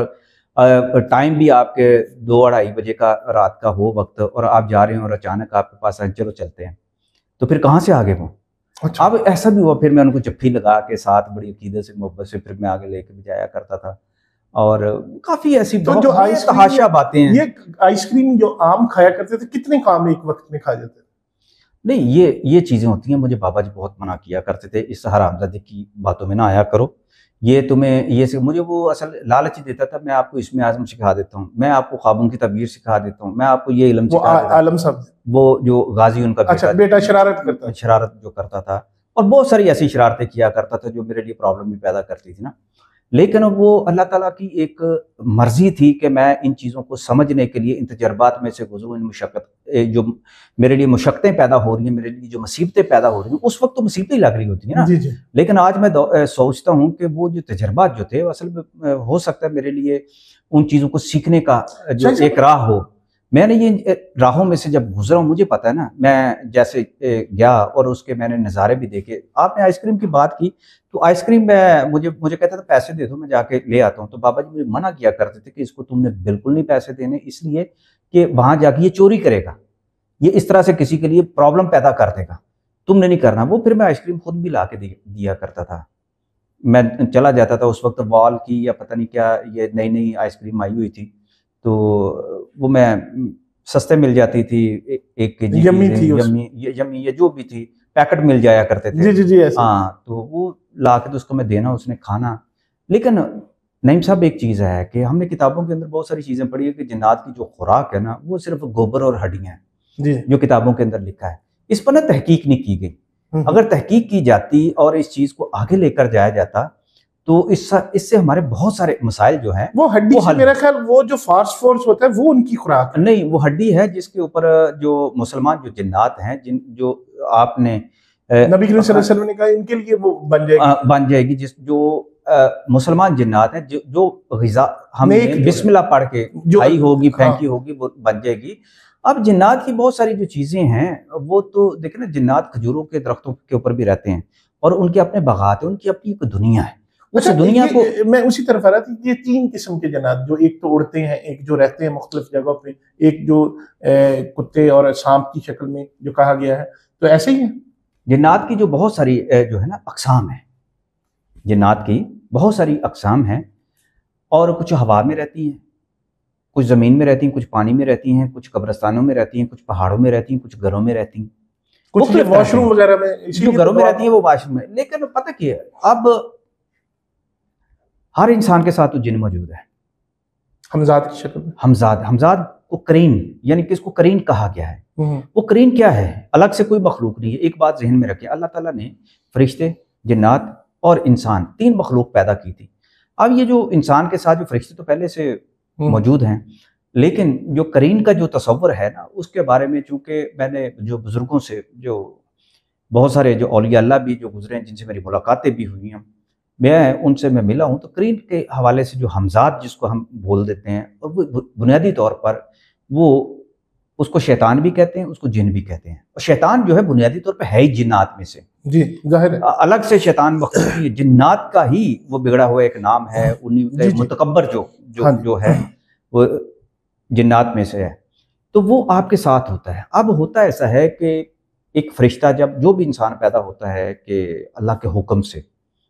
ٹائم بھی آپ کے دو اڑھائی بجے کا رات کا ہو وقت، اور آپ جا رہے ہیں اور اچانک آپ کے پاس آئے چلو چلتے ہیں، تو پھر کہاں سے آگے وہ؟ اب ایسا بھی ہوا، پھر میں ان کو جفی لگا کے ساتھ بڑی عقیدت سے محبت سے پھر میں آگے لے کے بھی جایا کرتا تھا، اور کافی ایسی جو آئس تحاشا باتیں ہیں۔ یہ آئس کریم جو عام کھایا کرتے تھے کتنے کام ایک وقت میں کھا جاتے تھے؟ نہیں، یہ یہ چیزیں ہوتی ہیں، مجھے بابا جی بہت منع کیا کرتے تھے، اس حرامزادے کی باتوں میں نہ آیا کرو، یہ تمہیں یہ مجھے وہ اصل لالچ دیتا تھا، میں آپ کو اسم اعظم سکھا دیتا ہوں، میں آپ کو خوابوں کی تعبیر سکھا دیتا ہوں، میں آپ کو یہ علم سکھا دیتا ہوں۔ عالم صاحب وہ جو غازی ان کا اچھا بیٹا شرارت کرتا شرارت جو کرتا تھا، اور بہت ساری ایسی شرارتیں کیا کرتا تھا جو میرے لیے پرابلم بھی پیدا کرتی تھی نا، لیکن وہ اللہ تعالیٰ کی ایک مرضی تھی کہ میں ان چیزوں کو سمجھنے کے لیے ان تجربات میں سے گزروں، ان مشقت جو میرے لیے مشقتیں پیدا ہو رہی ہیں، میرے لیے جو مصیبتیں پیدا ہو رہی ہیں، اس وقت تو مصیبتیں لگ رہی ہوتی ہیں نا، جی جی، لیکن آج میں سوچتا ہوں کہ وہ جو تجربات جو تھے اصل میں ہو سکتا ہے میرے لیے ان چیزوں کو سیکھنے کا جو ایک راہ ہو، میں نے یہ راہوں میں سے جب گزرا ہوں، مجھے پتا ہے نا، میں جیسے گیا اور اس کے میں نے نظارے بھی دیکھے، آپ نے آئس کریم کی بات کی تو آئس کریم میں مجھے مجھے کہتا تھا پیسے دے دو میں جا کے لے آتا ہوں، تو بابا جی مجھے منع کیا کرتے تھے کہ اس کو تم نے بالکل نہیں پیسے دینے، اس لیے کہ وہاں جا کے یہ چوری کرے گا، یہ اس طرح سے کسی کے لیے پرابلم پیدا کر دے گا، تم نے نہیں کرنا۔ وہ پھر میں آئس کریم خود بھی لا کے دیا کرتا تھا، میں چلا جاتا تھا، اس وقت وال کی یا پتہ نہیں کیا یہ نئی نئی آئس کریم آئی ہوئی تھی، تو وہ میں سستے مل جاتی تھی، ایک کے جی یمی تھی، یمی یمی یا جو بھی تھی، پیکٹ مل جایا کرتے تھے، جی جی جی ایسے، ہاں، تو وہ لا کے تو اس کو میں دینا، اس نے کھانا۔ لیکن نعیم صاحب ایک چیز ہے کہ ہم نے کتابوں کے اندر بہت ساری چیزیں پڑھی ہے کہ جنات کی جو خوراک ہے نا وہ صرف گوبر اور ہڈیاں ہیں، جی جو کتابوں کے اندر لکھا ہے، اس پر نا تحقیق نہیں کی گئی، اگر تحقیق کی جاتی اور اس چیز کو آگے لے کر جایا جاتا تو اس اس سے ہمارے بہت سارے مسائل جو ہیں وہ ہڈی سے، میرا خیال وہ جو فاسٹ فورس ہوتا ہے وہ ان کی خوراک نہیں، وہ ہڈی ہے جس کے اوپر جو مسلمان جو جنات ہیں، جن جو آپ نے نبی کریم صلی اللہ علیہ وسلم نے کہا ان کے لیے وہ بن جائے گی، بن جائے گی، جس جو مسلمان جنات ہیں جو غذا ہم نے بسم اللہ پڑھ کے کھائی ہوگی، پھینکی ہوگی، وہ بن جائے گی، اب جنات کی بہت ساری جو چیزیں ہیں وہ تو دیکھیں نا، جنات کھجوروں کے درختوں کے اوپر بھی رہتے ہیں اور ان کے اپنے باغات ہیں، ان کی اپنی ایک دنیا ہے. اس اچھا، دنیا یہ- کو میں اسی طرف آ رہا تھا، یہ تین قسم کے جنات، جو ایک تو اڑتے ہیں، ایک جو رہتے ہیں مختلف جگہوں پہ، ایک جو اے، کتے اور سانپ کی شکل میں جو کہا گیا ہے، تو ایسے ہی ہیں. جنات کی جو بہت ساری اے، جو ہے نا اقسام ہیں، جنات کی بہت ساری اقسام ہیں، اور کچھ ہوا میں رہتی ہیں، کچھ زمین میں رہتی ہیں، کچھ پانی میں رہتی ہیں، کچھ قبرستانوں میں رہتی ہیں، کچھ پہاڑوں میں رہتی ہیں، کچھ گھروں میں رہتی ہیں، کچھ مختلف طرح واش روم کی. وغیرہ میں، اسی جو لیے گھروں تو میں آپ- رہتی ہیں وہ واش روم میں. لیکن پتہ کیا ہے، اب ہر انسان کے ساتھ تو جن موجود ہے، ہمزاد کی شکل میں. ہمزاد. ہمزاد کو کرین، یعنی کہ اس کو کرین کہا گیا ہے. ہوں. وہ کرین کیا ہے؟ الگ سے کوئی مخلوق نہیں ہے. ایک بات ذہن میں رکھیں، اللہ تعالیٰ نے فرشتے، جنات اور انسان تین مخلوق پیدا کی تھی. اب یہ جو انسان کے ساتھ جو فرشتے تو پہلے سے موجود ہیں، لیکن جو کرین کا جو تصور ہے نا، اس کے بارے میں چونکہ میں نے جو بزرگوں سے، جو بہت سارے جو اولیاء اللہ بھی جو گزرے ہیں، جن سے میری ملاقاتیں بھی ہوئی ہیں، میں ان سے میں ملا ہوں، تو کرین کے حوالے سے جو ہمزاد جس کو ہم بول دیتے ہیں، اور وہ بنیادی طور پر وہ اس کو شیطان بھی کہتے ہیں، اس کو جن بھی کہتے ہیں. اور شیطان جو ہے بنیادی طور پہ ہے ہی جنات میں سے. جی ظاہر ہے. الگ سے شیطان مخلوق نہیں ہے، جنات کا ہی وہ بگڑا ہوا ایک نام ہے، انہی جی جی. متکبر جو جو ہاں جی. جو ہے وہ جنات میں سے ہے. تو وہ آپ کے ساتھ ہوتا ہے. اب ہوتا ایسا ہے کہ ایک فرشتہ، جب جو بھی انسان پیدا ہوتا ہے کہ اللہ کے حکم سے،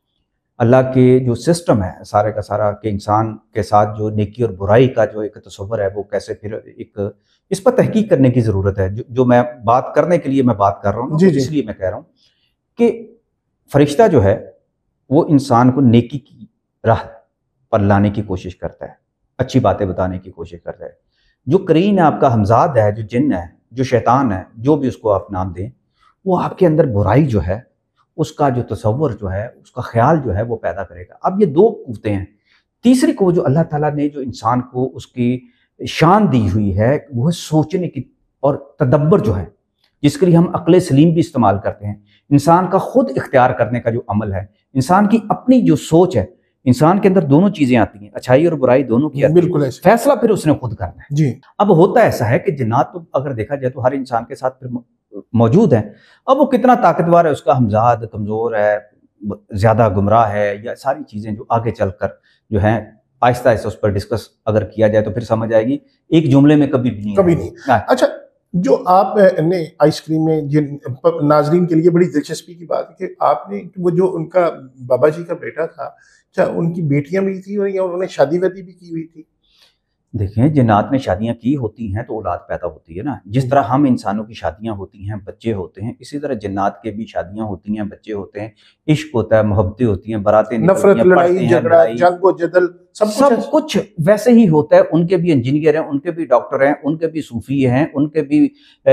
اللہ کے جو سسٹم ہے سارے کا سارا، کہ انسان کے ساتھ جو نیکی اور برائی کا جو ایک تصور ہے وہ کیسے پھر ایک، اس پر تحقیق کرنے کی ضرورت ہے. جو جو میں بات کرنے کے لیے میں بات کر رہا ہوں، جی جی. اس لیے میں کہہ رہا ہوں کہ فرشتہ جو ہے وہ انسان کو نیکی کی راہ پر لانے کی کوشش کرتا ہے، اچھی باتیں بتانے کی کوشش کرتا ہے. جو کرین آپ کا ہمزاد ہے، جو جن ہے، جو شیطان ہے، جو بھی اس کو آپ نام دیں، وہ آپ کے اندر برائی جو ہے، اس کا جو تصور جو ہے، اس کا خیال جو ہے وہ پیدا کرے گا. اب یہ دو قوتیں ہیں. تیسری قوت جو اللہ تعالیٰ نے جو انسان کو اس کی شان دی ہوئی ہے، وہ ہے سوچنے کی اور تدبر جو ہے، جس کے لیے ہم عقل سلیم بھی استعمال کرتے ہیں. انسان کا خود اختیار کرنے کا جو عمل ہے، انسان کی اپنی جو سوچ ہے، انسان کے اندر دونوں چیزیں آتی ہیں، اچھائی اور برائی دونوں کی آتی ہیں. بالکل ایسے. فیصلہ پھر اس نے خود کرنا ہے. جی. اب ہوتا ایسا ہے کہ جنات تو اگر دیکھا جائے تو ہر انسان کے ساتھ پھر موجود ہیں. اب وہ کتنا طاقتور ہے، اس کا ہمزاد کمزور ہے، زیادہ گمراہ ہے، یا ساری چیزیں جو آگے چل کر جو ہیں آہستہ آہستہ اس پر ڈسکس اگر کیا جائے تو پھر سمجھ آئے گی. ایک جملے میں کبھی بھی نہیں کبھی نہیں. اچھا، جو آپ نے آئس کریم میں جن ناظرین کے لیے بڑی دلچسپی کی بات ہے کہ آپ نے وہ جو ان کا بابا جی کا بیٹا تھا، کیا ان کی بیٹیاں بھی تھیں یا انہوں نے شادی وادی بھی کی ہوئی تھی؟ دیکھیں، جنات نے شادیاں کی ہوتی ہیں تو اولاد پیدا ہوتی ہے نا. جس طرح ہم انسانوں کی شادیاں ہوتی ہیں، بچے ہوتے ہیں، اسی طرح جنات کے بھی شادیاں ہوتی ہیں، بچے ہوتے ہیں، عشق ہوتا ہے، محبتیں ہوتی ہیں، براتیں نکلتی ہیں، نفرت، لڑائی پڑھتے ہیں، جھگڑا، لڑائی، جنگ و جدل، سب سب کچھ. کچھ ویسے ہی ہوتا ہے. ان کے بھی انجینئر ہیں، ان کے بھی ڈاکٹر ہیں، ان کے بھی صوفی ہیں، ان کے بھی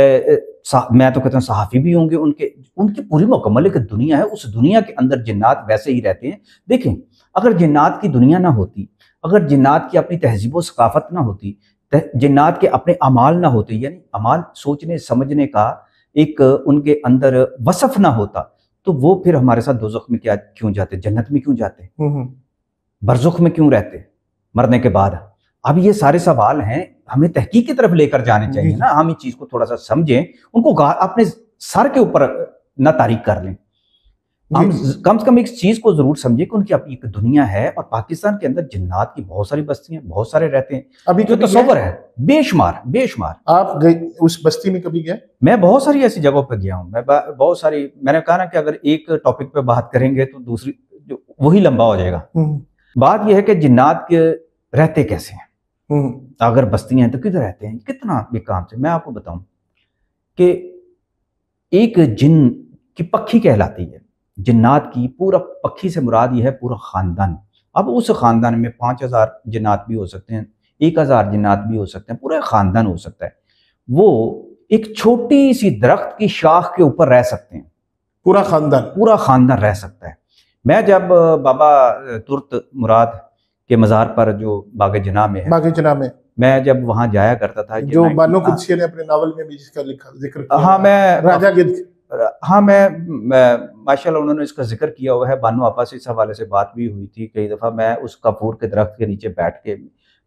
میں تو کہتا ہوں صحافی بھی ہوں گے. ان کے ان کی پوری مکمل ایک دنیا ہے. اس دنیا کے اندر جنات ویسے ہی رہتے ہیں. دیکھیں، اگر جنات کی دنیا نہ ہوتی، اگر جنات کی اپنی تہذیب و ثقافت نہ ہوتی، جنات کے اپنے اعمال نہ ہوتے، یعنی اعمال سوچنے سمجھنے کا ایک ان کے اندر وصف نہ ہوتا، تو وہ پھر ہمارے ساتھ دوزخ میں کیا کیوں جاتے، جنت میں کیوں جاتے، برزخ میں کیوں رہتے مرنے کے بعد؟ اب یہ سارے سوال ہیں، ہمیں تحقیق کی طرف لے کر جانے چاہیے نا. ہم اس چیز کو تھوڑا سا سمجھیں، ان کو اپنے سر کے اوپر نہ تاریخ کر لیں. ہم کم سے کم ایک چیز کو ضرور سمجھیں کہ ان کی اپنی ایک دنیا ہے. اور پاکستان کے اندر جنات کی بہت ساری بستیاں، بہت سارے رہتے ہیں. ابھی جو تصور ہے بے شمار بے شمار. آپ گئے اس بستی میں کبھی گئے؟ میں بہت ساری ایسی جگہوں پہ گیا ہوں. میں بہت ساری، میں نے کہا نا کہ اگر ایک ٹاپک پہ بات کریں گے تو دوسری جو وہی لمبا ہو جائے گا. بات یہ ہے کہ جنات کے رہتے کیسے ہیں. اگر بستیاں ہیں تو کدھر رہتے ہیں، کتنا بھی کام سے. میں آپ کو بتاؤں کہ ایک جن کی پکھی کہلاتی ہے. جنات کی پورا پکھی سے مراد یہ ہے پورا خاندان. اب اس خاندان میں پانچ ہزار جنات بھی ہو سکتے ہیں، ایک ہزار جنات بھی ہو سکتے ہیں، پورا خاندان ہو سکتا ہے. وہ ایک چھوٹی سی درخت کی شاخ کے اوپر رہ سکتے ہیں. پورا خاندان پورا خاندان رہ سکتا ہے. میں جب بابا ترت مراد کے مزار پر جو باغ جناح میں ہے، باغ جناح میں میں جب وہاں جایا کرتا تھا، جو بانو قدسیہ نے اپنے ناول میں بھی جس کا ذکر کیا، ہاں میں راجہ گدھ، ہاں میں ماشاء اللہ انہوں نے اس کا ذکر کیا ہوا ہے. بانو آپا سے اس حوالے سے بات بھی ہوئی تھی کئی دفعہ. میں اس کپور کے درخت کے نیچے بیٹھ کے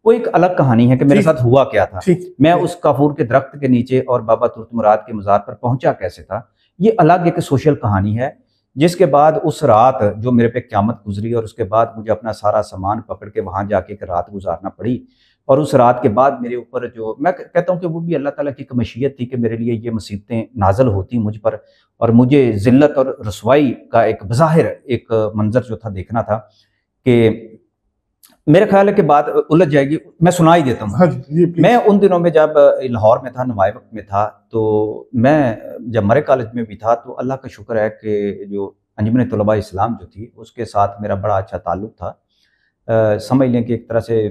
وہ ایک الگ کہانی ہے کہ میرے ساتھ ہوا کیا تھا، میں اس کافور کے درخت کے نیچے اور بابا ترت مراد کے مزار پر پہنچا کیسے تھا، یہ الگ ایک سوشل کہانی ہے، جس کے بعد اس رات جو میرے پہ قیامت گزری اور اس کے بعد مجھے اپنا سارا سامان پکڑ کے وہاں جا کے ایک رات گزارنا پڑی، اور اس رات کے بعد میرے اوپر جو میں کہتا ہوں کہ وہ بھی اللہ تعالیٰ کی ایک مشیت تھی کہ میرے لیے یہ مصیبتیں نازل ہوتی مجھ پر، اور مجھے ذلت اور رسوائی کا ایک بظاہر ایک منظر جو تھا دیکھنا تھا کہ میرے خیال ہے کہ بات الجھ جائے گی، میں سنا ہی دیتا ہوں۔ میں ان دنوں میں جب لاہور میں تھا، نوائے وقت میں تھا، تو میں جب مرے کالج میں بھی تھا تو اللہ کا شکر ہے کہ جو انجمن طلباء اسلام جو تھی اس کے ساتھ میرا بڑا اچھا تعلق تھا، سمجھ لیں کہ ایک طرح سے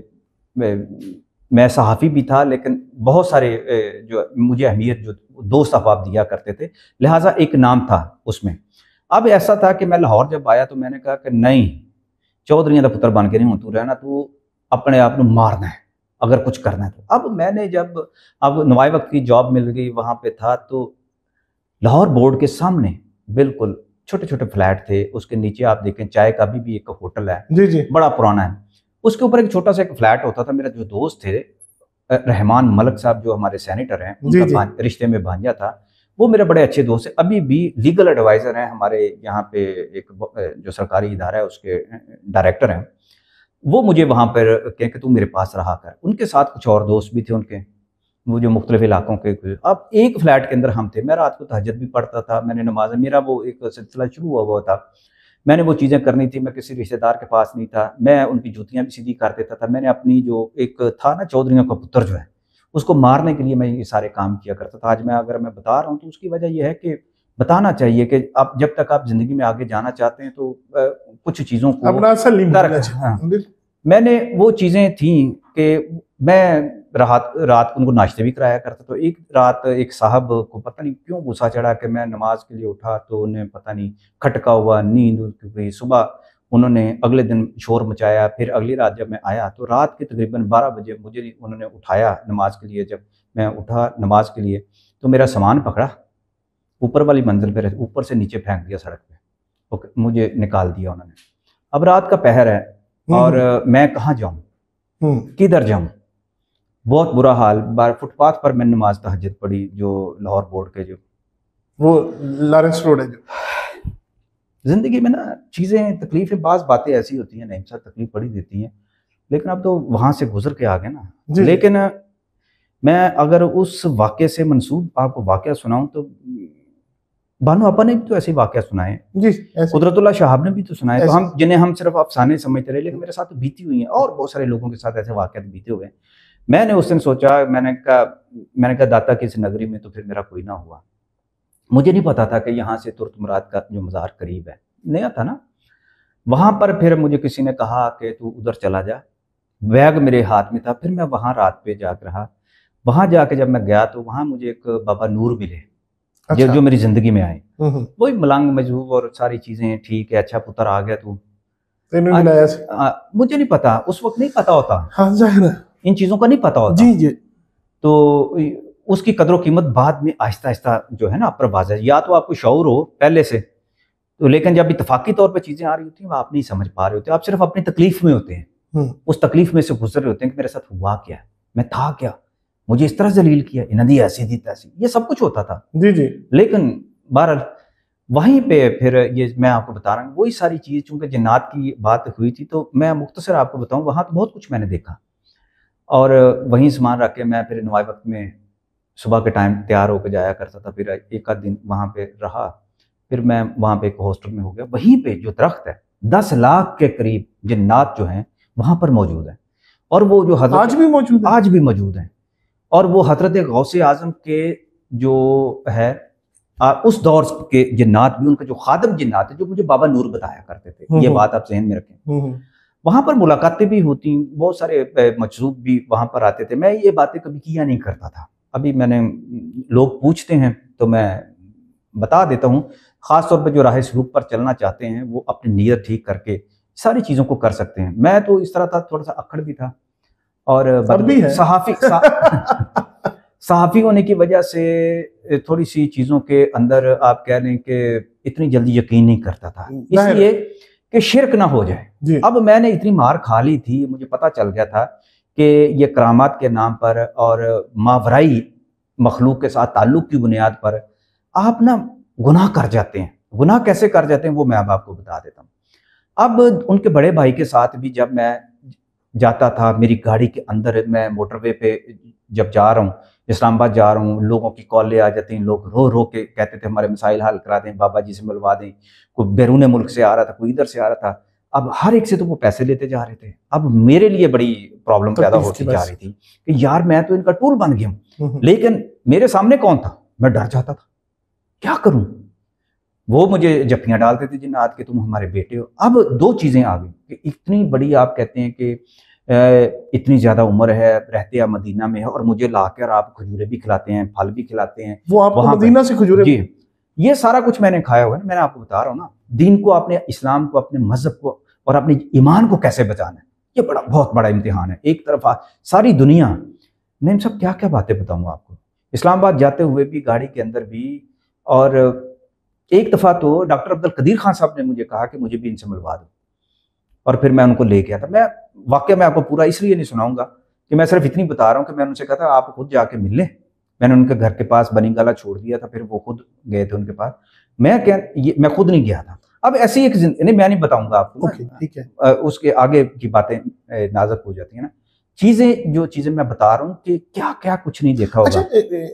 میں صحافی بھی تھا، لیکن بہت سارے جو مجھے اہمیت جو دوست احباب دیا کرتے تھے، لہٰذا ایک نام تھا اس میں۔ اب ایسا تھا کہ میں لاہور جب آیا تو میں نے کہا کہ نہیں، چودھریاں دا پتر بن کے نہیں ہوں، تو رہنا، تو اپنے آپ کو مارنا ہے اگر کچھ کرنا ہے تو۔ اب میں نے جب اب نوائے وقت کی جاب مل گئی، وہاں پہ تھا، تو لاہور بورڈ کے سامنے بالکل چھوٹے چھوٹے فلیٹ تھے، اس کے نیچے آپ دیکھیں چائے کا بھی بھی ایک ہوٹل ہے، جی جی بڑا پرانا ہے، اس کے اوپر ایک چھوٹا سا ایک فلیٹ ہوتا تھا۔ میرا جو دوست تھے رحمان ملک صاحب جو ہمارے سینیٹر ہیں، ان کا رشتے میں بھانجا تھا، وہ میرے بڑے اچھے دوست ہیں، ابھی بھی لیگل ایڈوائزر ہیں ہمارے یہاں پہ ایک جو سرکاری ادارہ ہے اس کے ڈائریکٹر ہیں، وہ مجھے وہاں پر کہیں کہ تو میرے پاس رہا کر۔ ان کے ساتھ کچھ اور دوست بھی تھے ان کے، وہ جو مختلف علاقوں کے۔ اب ایک فلیٹ کے اندر ہم تھے، میں رات کو تہجد بھی پڑھتا تھا، میں نے نماز، میرا وہ ایک سلسلہ شروع ہوا ہوا تھا، میں نے وہ چیزیں کرنی تھی، میں کسی رشتہ دار کے پاس نہیں تھا، میں ان کی جوتیاں بھی سیدھی کر دیتا تھا، میں نے اپنی جو ایک تھا نا چودھریوں کا پتر جو ہے اس کو مارنے کے لیے میں یہ سارے کام کیا کرتا تھا۔ آج میں اگر میں بتا رہا ہوں تو اس کی وجہ یہ ہے کہ بتانا چاہیے کہ آپ جب تک آپ زندگی میں آگے جانا چاہتے ہیں تو کچھ چیزوں کو میں نے وہ چیزیں تھیں کہ میں رات رات ان کو ناشتے بھی کرایا کرتا، تو ایک رات ایک صاحب کو پتہ نہیں کیوں غصہ چڑھا کہ میں نماز کے لیے اٹھا تو انہیں پتہ نہیں کھٹکا ہوا، نیند ہوئی، صبح انہوں نے اگلے دن شور مچایا، پھر اگلی رات جب میں آیا تو رات کے تقریباً بارہ بجے مجھے انہوں نے اٹھایا نماز کے لیے۔ جب میں اٹھا نماز کے لیے تو میرا سامان پکڑا، اوپر والی منزل پہ اوپر سے نیچے پھینک دیا سڑک پہ، مجھے نکال دیا انہوں نے۔ اب رات کا پہر ہے اور میں کہاں جاؤں، کدھر جاؤں، بہت برا حال۔ بار فٹ پاتھ پر میں نماز تہجد پڑھی، جو لاہور بورڈ کے جو وہ لارنس روڈ ہے۔ جو زندگی میں نا چیزیں تکلیفیں، بعض باتیں ایسی ہوتی ہیں نہیں سا تکلیف پڑی دیتی ہیں، لیکن اب تو وہاں سے گزر کے آ گئے نا۔ جی لیکن میں اگر اس واقعے سے منسوب آپ کو واقعہ سناؤں تو بانو آپا نے بھی تو ایسے واقعہ سنائے، جی قدرت اللہ شہاب نے بھی تو سنائے، تو ہم جنہیں ہم صرف افسانے سمجھتے رہے، لیکن میرے ساتھ تو بیتی ہوئی ہیں، اور بہت سارے لوگوں کے ساتھ ایسے واقعات بیتے ہوئے ہیں۔ میں نے اس دن سوچا، میں نے کہا میں نے کہا داتا کی اس نگری میں تو پھر میرا کوئی نہ ہوا۔ مجھے نہیں پتا تھا کہ یہاں سے ترت مراد کا جو مزار قریب ہے، نیا تھا نا۔ وہاں پر پھر مجھے کسی نے کہا کہ تو ادھر چلا جا، بیگ میرے ہاتھ میں تھا، پھر میں وہاں رات پہ جا کر رہا۔ وہاں جا کے جب میں گیا تو وہاں مجھے ایک بابا نور ملے، جو جو میری زندگی میں آئے، وہی ملنگ مجذوب اور ساری چیزیں ٹھیک ہے، اچھا پتر آ گیا تو۔ مجھے نہیں پتا، اس وقت نہیں پتا ہوتا، ان چیزوں کا نہیں پتا ہوتا، جی جی تو اس کی قدر و قیمت بعد میں آہستہ آہستہ جو ہے نا پر واضح، یا تو آپ کو شعور ہو پہلے سے تو، لیکن جب اتفاقی طور پہ چیزیں آ رہی ہوتی ہیں وہ آپ نہیں سمجھ پا رہے ہوتے، آپ صرف اپنی تکلیف میں ہوتے ہیں، اس تکلیف میں سے گزر رہے ہوتے ہیں کہ میرے ساتھ ہوا کیا، میں تھا کیا، مجھے اس طرح ذلیل کیا، انہوں نے ایسی تھی تیسی، یہ سب کچھ ہوتا تھا، جی جی لیکن بہرحال وہیں پہ پھر یہ میں آپ کو بتا رہا ہوں وہی ساری چیز، چونکہ جنات کی بات ہوئی تھی تو میں مختصر آپ کو بتاؤں، وہاں تو بہت کچھ میں نے دیکھا، اور وہیں سامان رکھ کے میں پھر نوائے وقت میں صبح کے ٹائم تیار ہو کے جایا کرتا تھا، پھر ایک آدھ دن وہاں پہ رہا، پھر میں وہاں پہ ایک ہاسٹل میں ہو گیا۔ وہیں پہ جو درخت ہے دس لاکھ کے قریب جنات جو ہیں وہاں پر موجود ہیں، اور وہ جو حضرت آج بھی موجود ہیں، آج بھی موجود ہیں، اور وہ حضرت غوث اعظم کے جو ہے اس دور کے جنات بھی، ان کا جو خادم جنات ہے جو مجھے بابا نور بتایا کرتے تھے، یہ بات آپ ذہن میں رکھیں۔ وہاں پر ملاقاتیں بھی ہوتی، بہت سارے مجذوب بھی وہاں پر آتے تھے، میں یہ باتیں کبھی کیا نہیں کرتا تھا، ابھی میں نے لوگ پوچھتے ہیں تو میں بتا دیتا ہوں، خاص طور پہ جو راہ سلوک پر چلنا چاہتے ہیں وہ اپنی نیت ٹھیک کر کے ساری چیزوں کو کر سکتے ہیں۔ میں تو اس طرح تھا، تھوڑا سا اکڑ بھی تھا، اور صحافی صحافی ہونے کی وجہ سے تھوڑی سی چیزوں کے اندر آپ کہہ لیں کہ اتنی جلدی یقین نہیں کرتا تھا، اس لیے کہ شرک نہ ہو جائے۔ اب میں نے اتنی مار کھا لی تھی، مجھے پتا چل گیا تھا کہ یہ کرامات کے نام پر اور ماورائی مخلوق کے ساتھ تعلق کی بنیاد پر آپ نا گناہ کر جاتے ہیں. گناہ کیسے کر جاتے ہیں وہ میں اب آپ کو بتا دیتا ہوں. اب ان کے بڑے بھائی کے ساتھ بھی جب میں جاتا تھا، میری گاڑی کے اندر میں موٹر وے پہ جب جا رہا ہوں، اسلام آباد جا رہا ہوں، لوگوں کی کالیں آ جاتی ہیں، لوگ رو رو کے کہتے تھے ہمارے مسائل حل کرا دیں، بابا جی سے ملوا دیں. کوئی بیرون ملک سے آ رہا تھا، کوئی ادھر سے آ رہا تھا. اب ہر ایک سے تو وہ پیسے لیتے جا رہے تھے. اب میرے لیے بڑی پرابلم پیدا ہوتی جا رہی تھی کہ یار میں تو ان کا ٹول بن گیا ہوں، لیکن میرے سامنے کون تھا؟ میں ڈر جاتا تھا کیا کروں. وہ مجھے جپیاں ڈالتے تھے جنات کہ تم ہمارے بیٹے ہو. اب دو چیزیں آ گئی کہ اتنی بڑی آپ کہتے ہیں کہ اتنی زیادہ عمر ہے، رہتے ہیں مدینہ میں ہے، اور مجھے لا کر آپ کھجورے بھی کھلاتے ہیں، پھل بھی کھلاتے ہیں. وہ آپ کو مدینہ سے کھجورے؟ جی، یہ سارا کچھ میں نے کھایا ہوا ہے. میں نے آپ کو بتا رہا ہوں نا، دین کو، اپنے اسلام کو، اپنے مذہب کو اور اپنے ایمان کو کیسے بچانا ہے. یہ بڑا بہت بڑا امتحان ہے. ایک طرف ساری دنیا، نہیں صاحب کیا کیا باتیں بتاؤں آپ کو. اسلام آباد جاتے ہوئے بھی، گاڑی کے اندر بھی، اور ایک دفعہ تو ڈاکٹر عبد القدیر خان صاحب نے مجھے کہا کہ مجھے بھی ان سے ملوا دو، اور پھر میں ان کو لے گیا تھا. میں واقعہ میں آپ کو پورا اس لیے نہیں سناؤں گا کہ میں صرف اتنی بتا رہا ہوں کہ میں ان سے کہا تھا آپ خود جا کے مل لیں. میں نے ان کے گھر کے پاس بنی گالا چھوڑ دیا تھا، پھر وہ خود گئے تھے ان کے پاس. میں کہ میں خود نہیں گیا تھا. اب ایسی ایک نہیں، میں نہیں بتاؤں گا آپ کو، ٹھیک ہے، اس کے آگے کی باتیں نازک ہو جاتی ہیں نا. چیزیں جو چیزیں میں بتا رہا ہوں کہ کیا کیا کچھ نہیں دیکھا ہوگا.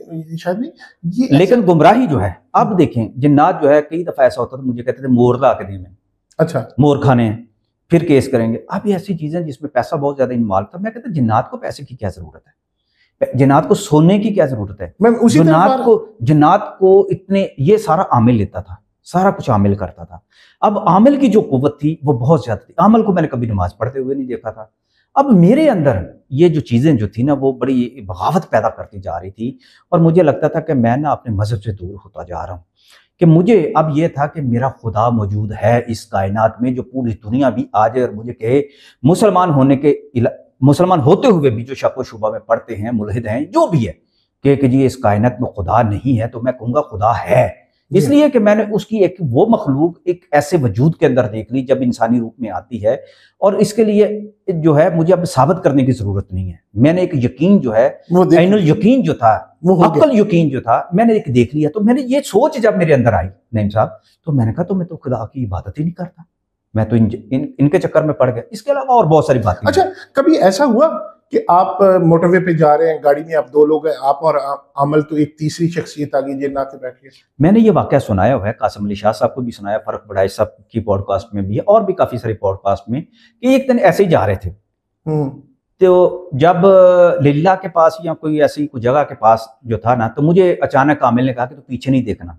لیکن گمراہی جو ہے، اب دیکھیں جنات جو ہے، کئی دفعہ ایسا ہوتا تھا مجھے کہتے تھے مور لا کے دیں میں، اچھا مور کھانے ہیں، پھر کیس کریں گے. اب ایسی چیزیں جس میں پیسہ بہت زیادہ انوالو تھا. میں کہتا جنات کو پیسے کی کیا ضرورت ہے، جنات کو سونے کی کیا ضرورت ہے. جنات کو جنات کو اتنے یہ سارا عامل لیتا تھا، سارا کچھ عامل کرتا تھا. اب عامل کی جو قوت تھی وہ بہت زیادہ تھی. عامل کو میں نے کبھی نماز پڑھتے ہوئے نہیں دیکھا تھا. اب میرے اندر یہ جو چیزیں جو تھی نا، وہ بڑی بغاوت پیدا کرتی جا رہی تھی، اور مجھے لگتا تھا کہ میں نا اپنے مذہب سے دور ہوتا جا رہا ہوں. کہ مجھے اب یہ تھا کہ میرا خدا موجود ہے اس کائنات میں، جو پوری دنیا بھی آ جائے اور مجھے کہے، مسلمان ہونے کے مسلمان ہوتے ہوئے بھی جو شک و شبہ میں پڑھتے ہیں، ملحد ہیں، جو بھی ہے، کہ کہ جی اس کائنات میں خدا نہیں ہے، تو میں کہوں گا خدا ہے. اس لیے کہ میں نے اس کی ایک وہ مخلوق ایک ایسے وجود کے اندر دیکھ لی جب انسانی روپ میں آتی ہے، اور اس کے لیے جو ہے مجھے اب ثابت کرنے کی ضرورت نہیں ہے. میں نے ایک یقین جو ہے، عین الیقین جو تھا، عقل یقین جو تھا، میں نے ایک دیکھ لیا. تو میں نے یہ سوچ جب میرے اندر آئی نعیم صاحب، تو میں نے کہا تو میں تو خدا کی عبادت ہی نہیں کرتا، میں تو ان ان کے چکر میں پڑ گیا. اس کے علاوہ اور بہت ساری باتیں. اچھا، کبھی ایسا ہوا کہ آپ موٹر وے پہ جا رہے ہیں، گاڑی میں آپ دو لوگ ہیں، آپ اور عامل، تو ایک تیسری شخصیت آ گئی جنات سے بیٹھ کے؟ میں نے یہ واقعہ سنایا ہوا ہے، قاسم علی شاہ صاحب کو بھی سنایا، فرق بڑھائی صاحب کی پوڈ کاسٹ میں بھی ہے، اور بھی کافی سارے پوڈ کاسٹ میں، کہ ایک دن ایسے ہی جا رہے تھے. تو جب لیلا کے پاس یا کوئی ایسی کوئی جگہ کے پاس جو تھا نا، تو مجھے اچانک عامل نے کہا کہ تو پیچھے نہیں دیکھنا.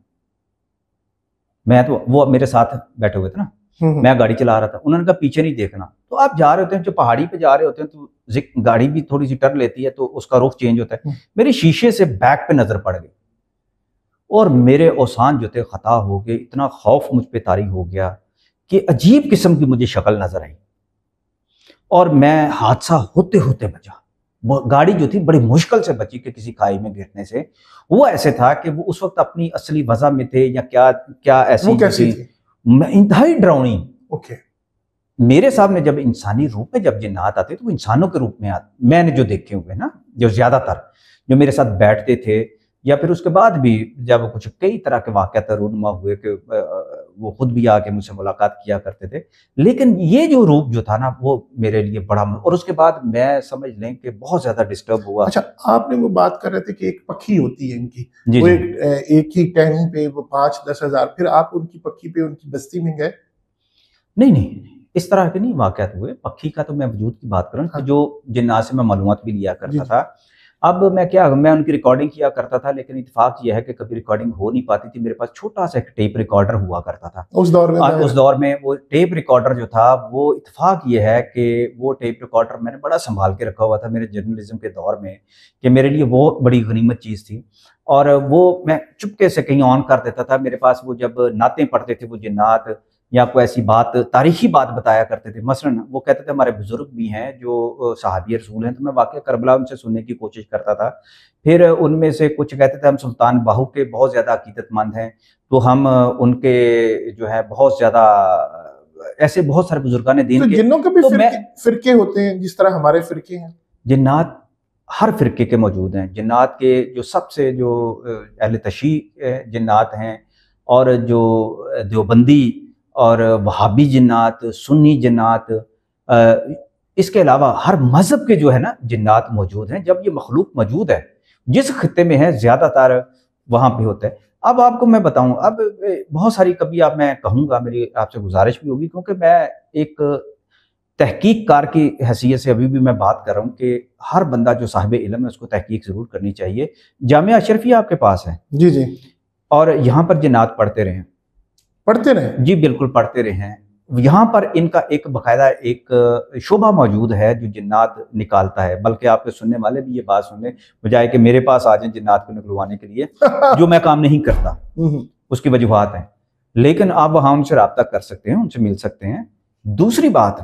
میں تو وہ میرے ساتھ بیٹھے ہوئے تھے نا، میں گاڑی چلا رہا تھا. انہوں نے کہا پیچھے نہیں دیکھنا. تو آپ جا رہے ہوتے ہیں، جو پہاڑی پہ جا رہے ہوتے ہیں تو گاڑی بھی تھوڑی سی ٹرن لیتی ہے، تو اس کا رخ چینج ہوتا ہے. میری شیشے سے بیک پہ نظر پڑ گئی، اور میرے اوسان جو تھے خطا ہو گئے. اتنا خوف مجھ پہ طاری ہو گیا کہ عجیب قسم کی مجھے شکل نظر آئی، اور میں حادثہ ہوتے ہوتے بچا. گاڑی جو تھی بڑی مشکل سے بچی کہ کسی کھائی میں گرنے سے. وہ ایسے تھا کہ وہ اس وقت اپنی اصلی وضع میں تھے یا کیا کیا ایسی تھی؟ میں انتہائی ڈراؤنی. اوکے. میرے سامنے جب انسانی روپ میں جب جنات آتے تو وہ انسانوں کے روپ میں آتے. میں نے جو دیکھے ہوئے نا، جو زیادہ تر جو میرے ساتھ بیٹھتے تھے، یا پھر اس کے بعد بھی جب کچھ کئی طرح کے واقعات رونما ہوئے کہ وہ خود بھی آ کے مجھ سے ملاقات کیا کرتے تھے. لیکن یہ جو روپ جو تھا نا، وہ میرے لیے بڑا، اور اس کے بعد میں سمجھ لیں کہ بہت زیادہ ڈسٹرب ہوا. اچھا، آپ نے وہ بات کر رہے تھے کہ ایک پکھی ہوتی ہے ان کی، وہ ایک ہی ٹہنی پہ وہ پانچ دس ہزار، پھر آپ ان کی پکھی پہ ان کی بستی میں گئے؟ نہیں نہیں، اس طرح کے نہیں واقعات ہوئے. پکھی کا تو میں وجود کی بات کروں کہ جو جنات سے میں معلومات بھی لیا کرتا تھا. اب میں کیا میں ان کی ریکارڈنگ کیا کرتا تھا، لیکن اتفاق یہ ہے کہ کبھی ریکارڈنگ ہو نہیں پاتی تھی. میرے پاس چھوٹا سا ایک ٹیپ ریکارڈر ہوا کرتا تھا اس دور میں. اس دور میں وہ ٹیپ ریکارڈر جو تھا، وہ اتفاق یہ ہے کہ وہ ٹیپ ریکارڈر میں نے بڑا سنبھال کے رکھا ہوا تھا میرے جرنلزم کے دور میں، کہ میرے لیے وہ بڑی غنیمت چیز تھی. اور وہ میں چپکے سے کہیں آن کر دیتا تھا. میرے پاس وہ جب نعتیں پڑھتے تھے وہ جنات، یا کوئی ایسی بات تاریخی بات بتایا کرتے تھے، مثلا وہ کہتے تھے ہمارے بزرگ بھی ہیں جو صحابی رسول ہیں، تو میں واقعہ کربلا ان سے سننے کی کوشش کرتا تھا. پھر ان میں سے کچھ کہتے تھے ہم سلطان باہو کے بہت زیادہ عقیدت مند ہیں، تو ہم ان کے جو ہے بہت زیادہ ایسے بہت سارے بزرگان دین کے. جنوں کے بھی فرقے ہوتے ہیں جس طرح ہمارے فرقے ہیں. جنات ہر فرقے کے موجود ہیں. جنات کے جو سب سے جو اہل تشیع جنات ہیں، اور جو دیوبندی اور وہابی جنات، سنی جنات، اس کے علاوہ ہر مذہب کے جو ہے نا جنات موجود ہیں. جب یہ مخلوق موجود ہے جس خطے میں ہے زیادہ تر وہاں پہ ہوتا ہے. اب آپ کو میں بتاؤں، اب بہت ساری کبھی آپ میں کہوں گا، میری آپ سے گزارش بھی ہوگی، کیونکہ میں ایک تحقیق کار کی حیثیت سے ابھی بھی میں بات کر رہا ہوں کہ ہر بندہ جو صاحب علم ہے اس کو تحقیق ضرور کرنی چاہیے. جامعہ اشرفیہ آپ کے پاس ہے؟ جی جی. اور یہاں پر جنات پڑھتے رہے؟ پڑھتے رہے جی بالکل پڑھتے رہے ہیں. یہاں پر ان کا ایک باقاعدہ ایک شعبہ موجود ہے جو جنات نکالتا ہے. بلکہ آپ کے سننے والے بھی یہ بات سنیں، بجائے کہ میرے پاس آ جائیں جنات کو نکلوانے کے لیے، جو میں کام نہیں کرتا. اس کی وجوہات ہیں، لیکن آپ وہاں ان سے رابطہ کر سکتے ہیں، ان سے مل سکتے ہیں. دوسری بات،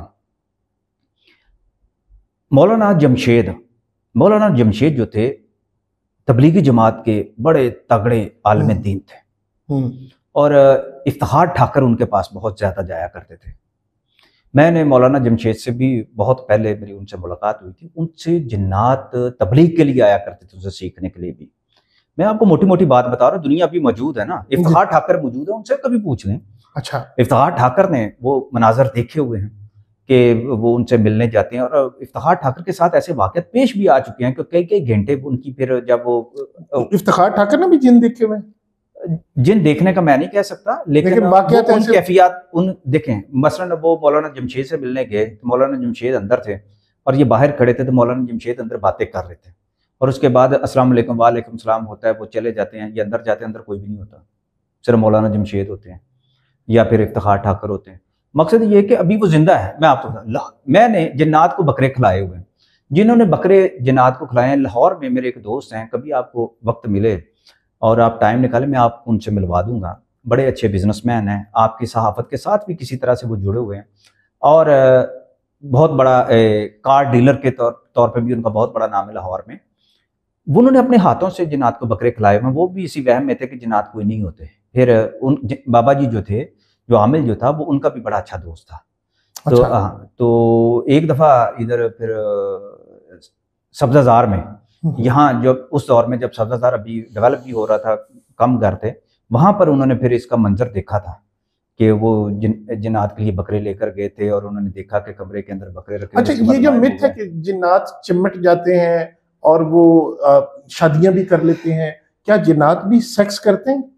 مولانا جمشید مولانا جمشید جو تھے تبلیغی جماعت کے بڑے تگڑے عالم دین تھے، اور افتخار ٹھاکر ان کے پاس بہت زیادہ جایا کرتے تھے. میں نے مولانا جمشید سے بھی بہت پہلے میری ان سے ملاقات ہوئی تھی. ان سے جنات تبلیغ کے لیے آیا کرتے تھے، اسے سیکھنے کے لیے بھی. میں آپ کو موٹی موٹی بات بتا رہا ہوں، دنیا بھی موجود ہے نا. افتخار ٹھاکر موجود ہے، ان سے کبھی پوچھ لیں. اچھا. افتخار ٹھاکر نے وہ مناظر دیکھے ہوئے ہیں کہ وہ ان سے ملنے جاتے ہیں، اور افتخار ٹھاکر کے ساتھ ایسے واقعات پیش بھی آ چکے ہیں کہ کئی کئی گھنٹے ان کی پھر جب وہ افتخار ٹھاکر نے بھی جن دیکھے ہوئے ہیں. جن دیکھنے کا میں نہیں کہہ سکتا، لیکن ان کیفیات ان دیکھیں. مثلا وہ مولانا جمشید سے ملنے گئے، مولانا جمشید اندر تھے اور یہ باہر کھڑے تھے، تو مولانا جمشید اندر باتیں کر رہے تھے، اور اس کے بعد السلام علیکم وعلیکم السلام ہوتا ہے، وہ چلے جاتے ہیں. یہ اندر جاتے ہیں، اندر کوئی بھی نہیں ہوتا، صرف مولانا جمشید ہوتے ہیں یا پھر افتخار ٹھاکر ہوتے ہیں. مقصد یہ کہ ابھی وہ زندہ ہے. میں آپ کو میں نے جنات کو بکرے کھلائے ہوئے ہیں. جنہوں نے بکرے جنات کو کھلائے ہیں، لاہور میں میرے ایک دوست ہیں، کبھی آپ کو وقت ملے اور آپ ٹائم نکالیں، میں آپ کو ان سے ملوا دوں گا. بڑے اچھے بزنس مین ہیں، آپ کی صحافت کے ساتھ بھی کسی طرح سے وہ جڑے ہوئے ہیں، اور بہت بڑا کار ڈیلر کے طور طور پہ بھی ان کا بہت بڑا نام ہے لاہور میں. انہوں نے اپنے ہاتھوں سے جنات کو بکرے کھلائے ہوئے ہیں. وہ بھی اسی وہم میں تھے کہ جنات کوئی نہیں ہوتے. پھر ان بابا جی جو تھے، جو عامل جو تھا، وہ ان کا بھی بڑا اچھا دوست تھا. تو ہاں تو ایک دفعہ ادھر پھر سبزہ زار میں، یہاں جب اس دور میں جب سبزہ زار ابھی ڈیولپ بھی ہو رہا تھا، کم گھر تھے، وہاں پر انہوں نے پھر اس کا منظر دیکھا تھا کہ وہ جن جنات کے لیے بکرے لے کر گئے تھے، اور انہوں نے دیکھا کہ کمرے کے اندر بکرے رکھے. اچھا، یہ جو مت ہے کہ جنات چمٹ جاتے ہیں اور وہ شادیاں بھی کر لیتے ہیں، کیا جنات بھی سیکس کرتے ہیں؟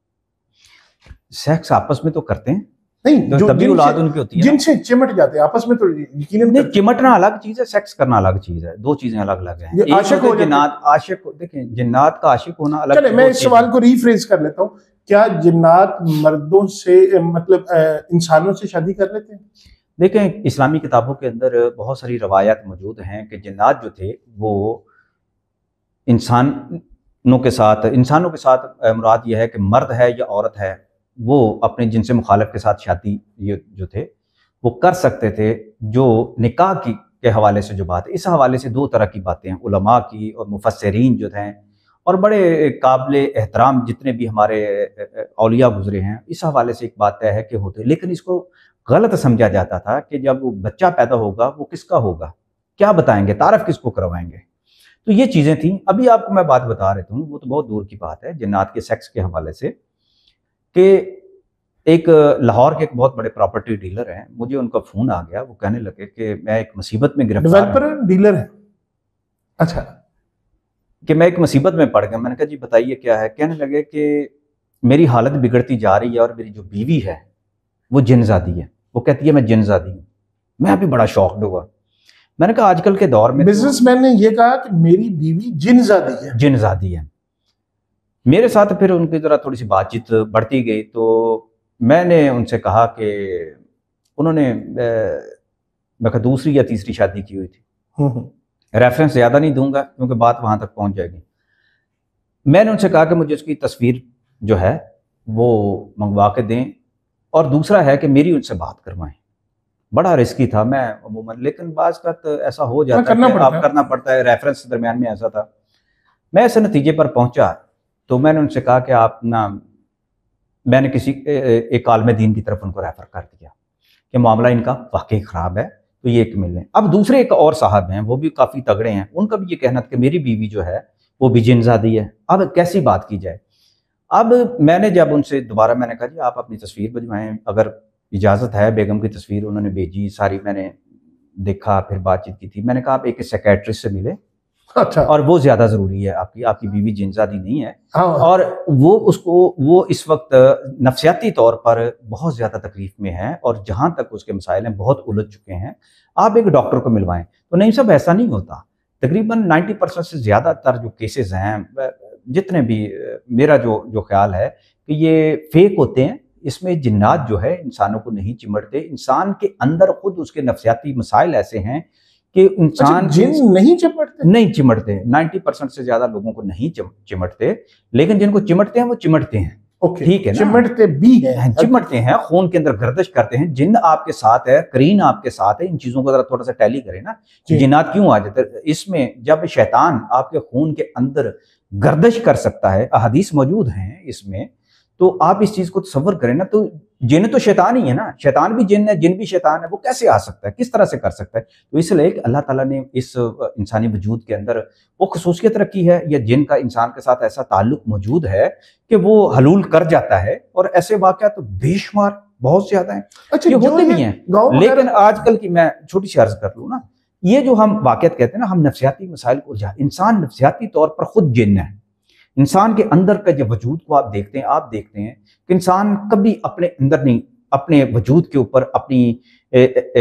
سیکس آپس میں تو کرتے ہیں، نہیں، جو تبھی اولاد ان کی ہوتی ہے، جن سے چمٹ جاتے ہیں آپس میں تو یقیناً نہیں. چمٹنا الگ چیز ہے، سیکس کرنا الگ چیز ہے، دو چیزیں الگ الگ ہیں. عاشق ہو جنات عاشق دیکھیں، جنات کا عاشق ہونا الگ. چلے میں اس سوال کو ری فریز کر لیتا ہوں، کیا جنات مردوں سے مطلب انسانوں سے شادی کر لیتے ہیں؟ دیکھیں، اسلامی کتابوں کے اندر بہت ساری روایات موجود ہیں کہ جنات جو تھے وہ انسانوں کے ساتھ انسانوں کے ساتھ مراد یہ ہے کہ مرد ہے یا عورت ہے، وہ اپنے جن سے مخالف کے ساتھ شادی یہ جو تھے وہ کر سکتے تھے. جو نکاح کی کے حوالے سے جو بات ہے، اس حوالے سے دو طرح کی باتیں ہیں، علماء کی اور مفسرین جو ہیں، اور بڑے قابل احترام جتنے بھی ہمارے اولیاء گزرے ہیں، اس حوالے سے ایک بات طے ہے کہ ہوتے. لیکن اس کو غلط سمجھا جاتا تھا کہ جب وہ بچہ پیدا ہوگا وہ کس کا ہوگا، کیا بتائیں گے، تعارف کس کو کروائیں گے. تو یہ چیزیں تھیں. ابھی آپ کو میں بات بتا رہتا ہوں، وہ تو بہت دور کی بات ہے جنات کے سیکس کے حوالے سے، کہ ایک لاہور کے ایک بہت بڑے پراپرٹی ڈیلر ہیں، مجھے ان کا فون آ گیا. وہ کہنے لگے کہ میں ایک مصیبت میں گرفتار ہوں. ڈیولپر ڈیلر ہے؟ اچھا. کہ میں ایک مصیبت میں پڑ گیا. میں نے کہا جی بتائیے کیا ہے. کہنے لگے کہ میری حالت بگڑتی جا رہی ہے، اور میری جو بیوی ہے وہ جن زادی ہے. وہ کہتی ہے میں جن زادی ہوں. میں ابھی بڑا شاکڈ ہوا. میں نے کہا آج کل کے دور میں بزنس مین نے یہ کہا کہ میری بیوی جن زادی ہے. جن زادی ہے. میرے ساتھ پھر ان کی ذرا تھوڑی سی بات چیت بڑھتی گئی، تو میں نے ان سے کہا کہ انہوں نے میں کہا دوسری یا تیسری شادی کی ہوئی تھی. ریفرنس زیادہ نہیں دوں گا کیونکہ بات وہاں تک پہنچ جائے گی. میں نے ان سے کہا کہ مجھے اس کی تصویر جو ہے وہ منگوا کے دیں، اور دوسرا ہے کہ میری ان سے بات کروائیں. بڑا رسکی تھا میں عموماً، لیکن بعض کا ایسا ہو جاتا ہے کہ آپ کرنا پڑتا ہے. ریفرنس درمیان میں ایسا تھا. میں ایسے نتیجے پر پہنچا تو میں نے ان سے کہا کہ آپ نا میں نے کسی ایک عالم دین کی طرف ان کو ریفر کر دیا کہ معاملہ ان کا واقعی خراب ہے، تو یہ ایک مل لیں. اب دوسرے ایک اور صاحب ہیں، وہ بھی کافی تگڑے ہیں، ان کا بھی یہ کہنا تھا کہ میری بیوی جو ہے وہ بھی جن زادی ہے. اب کیسی بات کی جائے؟ اب میں نے جب ان سے دوبارہ میں نے کہا جی آپ اپنی تصویر بھجوائیں، اگر اجازت ہے. بیگم کی تصویر انہوں نے بھیجی، ساری میں نے دیکھا، پھر بات چیت کی تھی. میں نے کہا آپ ایک سیکیٹرسٹ سے ملے، اچھا، اور وہ زیادہ ضروری ہے. آپ کی آپ کی بیوی جن زادی نہیں ہے، ہاں، اور وہ اس کو وہ اس وقت نفسیاتی طور پر بہت زیادہ تکلیف میں ہے، اور جہاں تک اس کے مسائل ہیں بہت الجھ چکے ہیں. آپ ایک ڈاکٹر کو ملوائیں. تو نہیں صاحب، ایسا نہیں ہوتا. تقریباً نائنٹی پرسنٹ سے زیادہ تر جو کیسز ہیں، جتنے بھی، میرا جو جو خیال ہے کہ یہ فیک ہوتے ہیں. اس میں جنات جو ہے انسانوں کو نہیں چمٹتے. انسان کے اندر خود اس کے نفسیاتی مسائل ایسے ہیں کہ انسان اچھا، جن نہیں چپٹتے؟ نہیں چمٹتے. نائنٹی پرسنٹ سے زیادہ لوگوں کو نہیں چمٹتے، لیکن جن کو چمٹتے ہیں وہ چمٹتے ہیں. اوکے، ٹھیک ہے نا، چمٹتے بھی ہیں، چمٹتے ہیں، خون کے اندر گردش کرتے ہیں. جن آپ کے ساتھ ہے، قرین آپ کے ساتھ ہے. ان چیزوں کو ذرا تھوڑا سا ٹیلی کریں نا کہ جنات کیوں آ جاتے ہیں. اس میں جب شیطان آپ کے خون کے اندر گردش کر سکتا ہے، احادیث موجود ہیں اس میں، تو آپ اس چیز کو تصور کریں نا. تو جن تو شیطان ہی ہے نا، شیطان بھی جن ہے، جن بھی شیطان ہے. وہ کیسے آ سکتا ہے، کس طرح سے کر سکتا ہے؟ تو اس لیے کہ اللہ تعالیٰ نے اس انسانی وجود کے اندر وہ خصوصیت رکھی ہے، یا جن کا انسان کے ساتھ ایسا تعلق موجود ہے کہ وہ حلول کر جاتا ہے. اور ایسے واقعات تو بے شمار بہت زیادہ ہیں. اچھا، یہ ہوتے بھی ہیں. لیکن آج کل کی میں چھوٹی سی عرض کر لوں نا، یہ جو ہم واقعات کہتے ہیں نا، ہم نفسیاتی مسائل کو جا انسان نفسیاتی طور پر خود جن ہے. انسان کے اندر کا جو وجود کو آپ دیکھتے ہیں آپ دیکھتے ہیں کہ انسان کبھی اپنے اندر نہیں، اپنے وجود کے اوپر، اپنی اے اے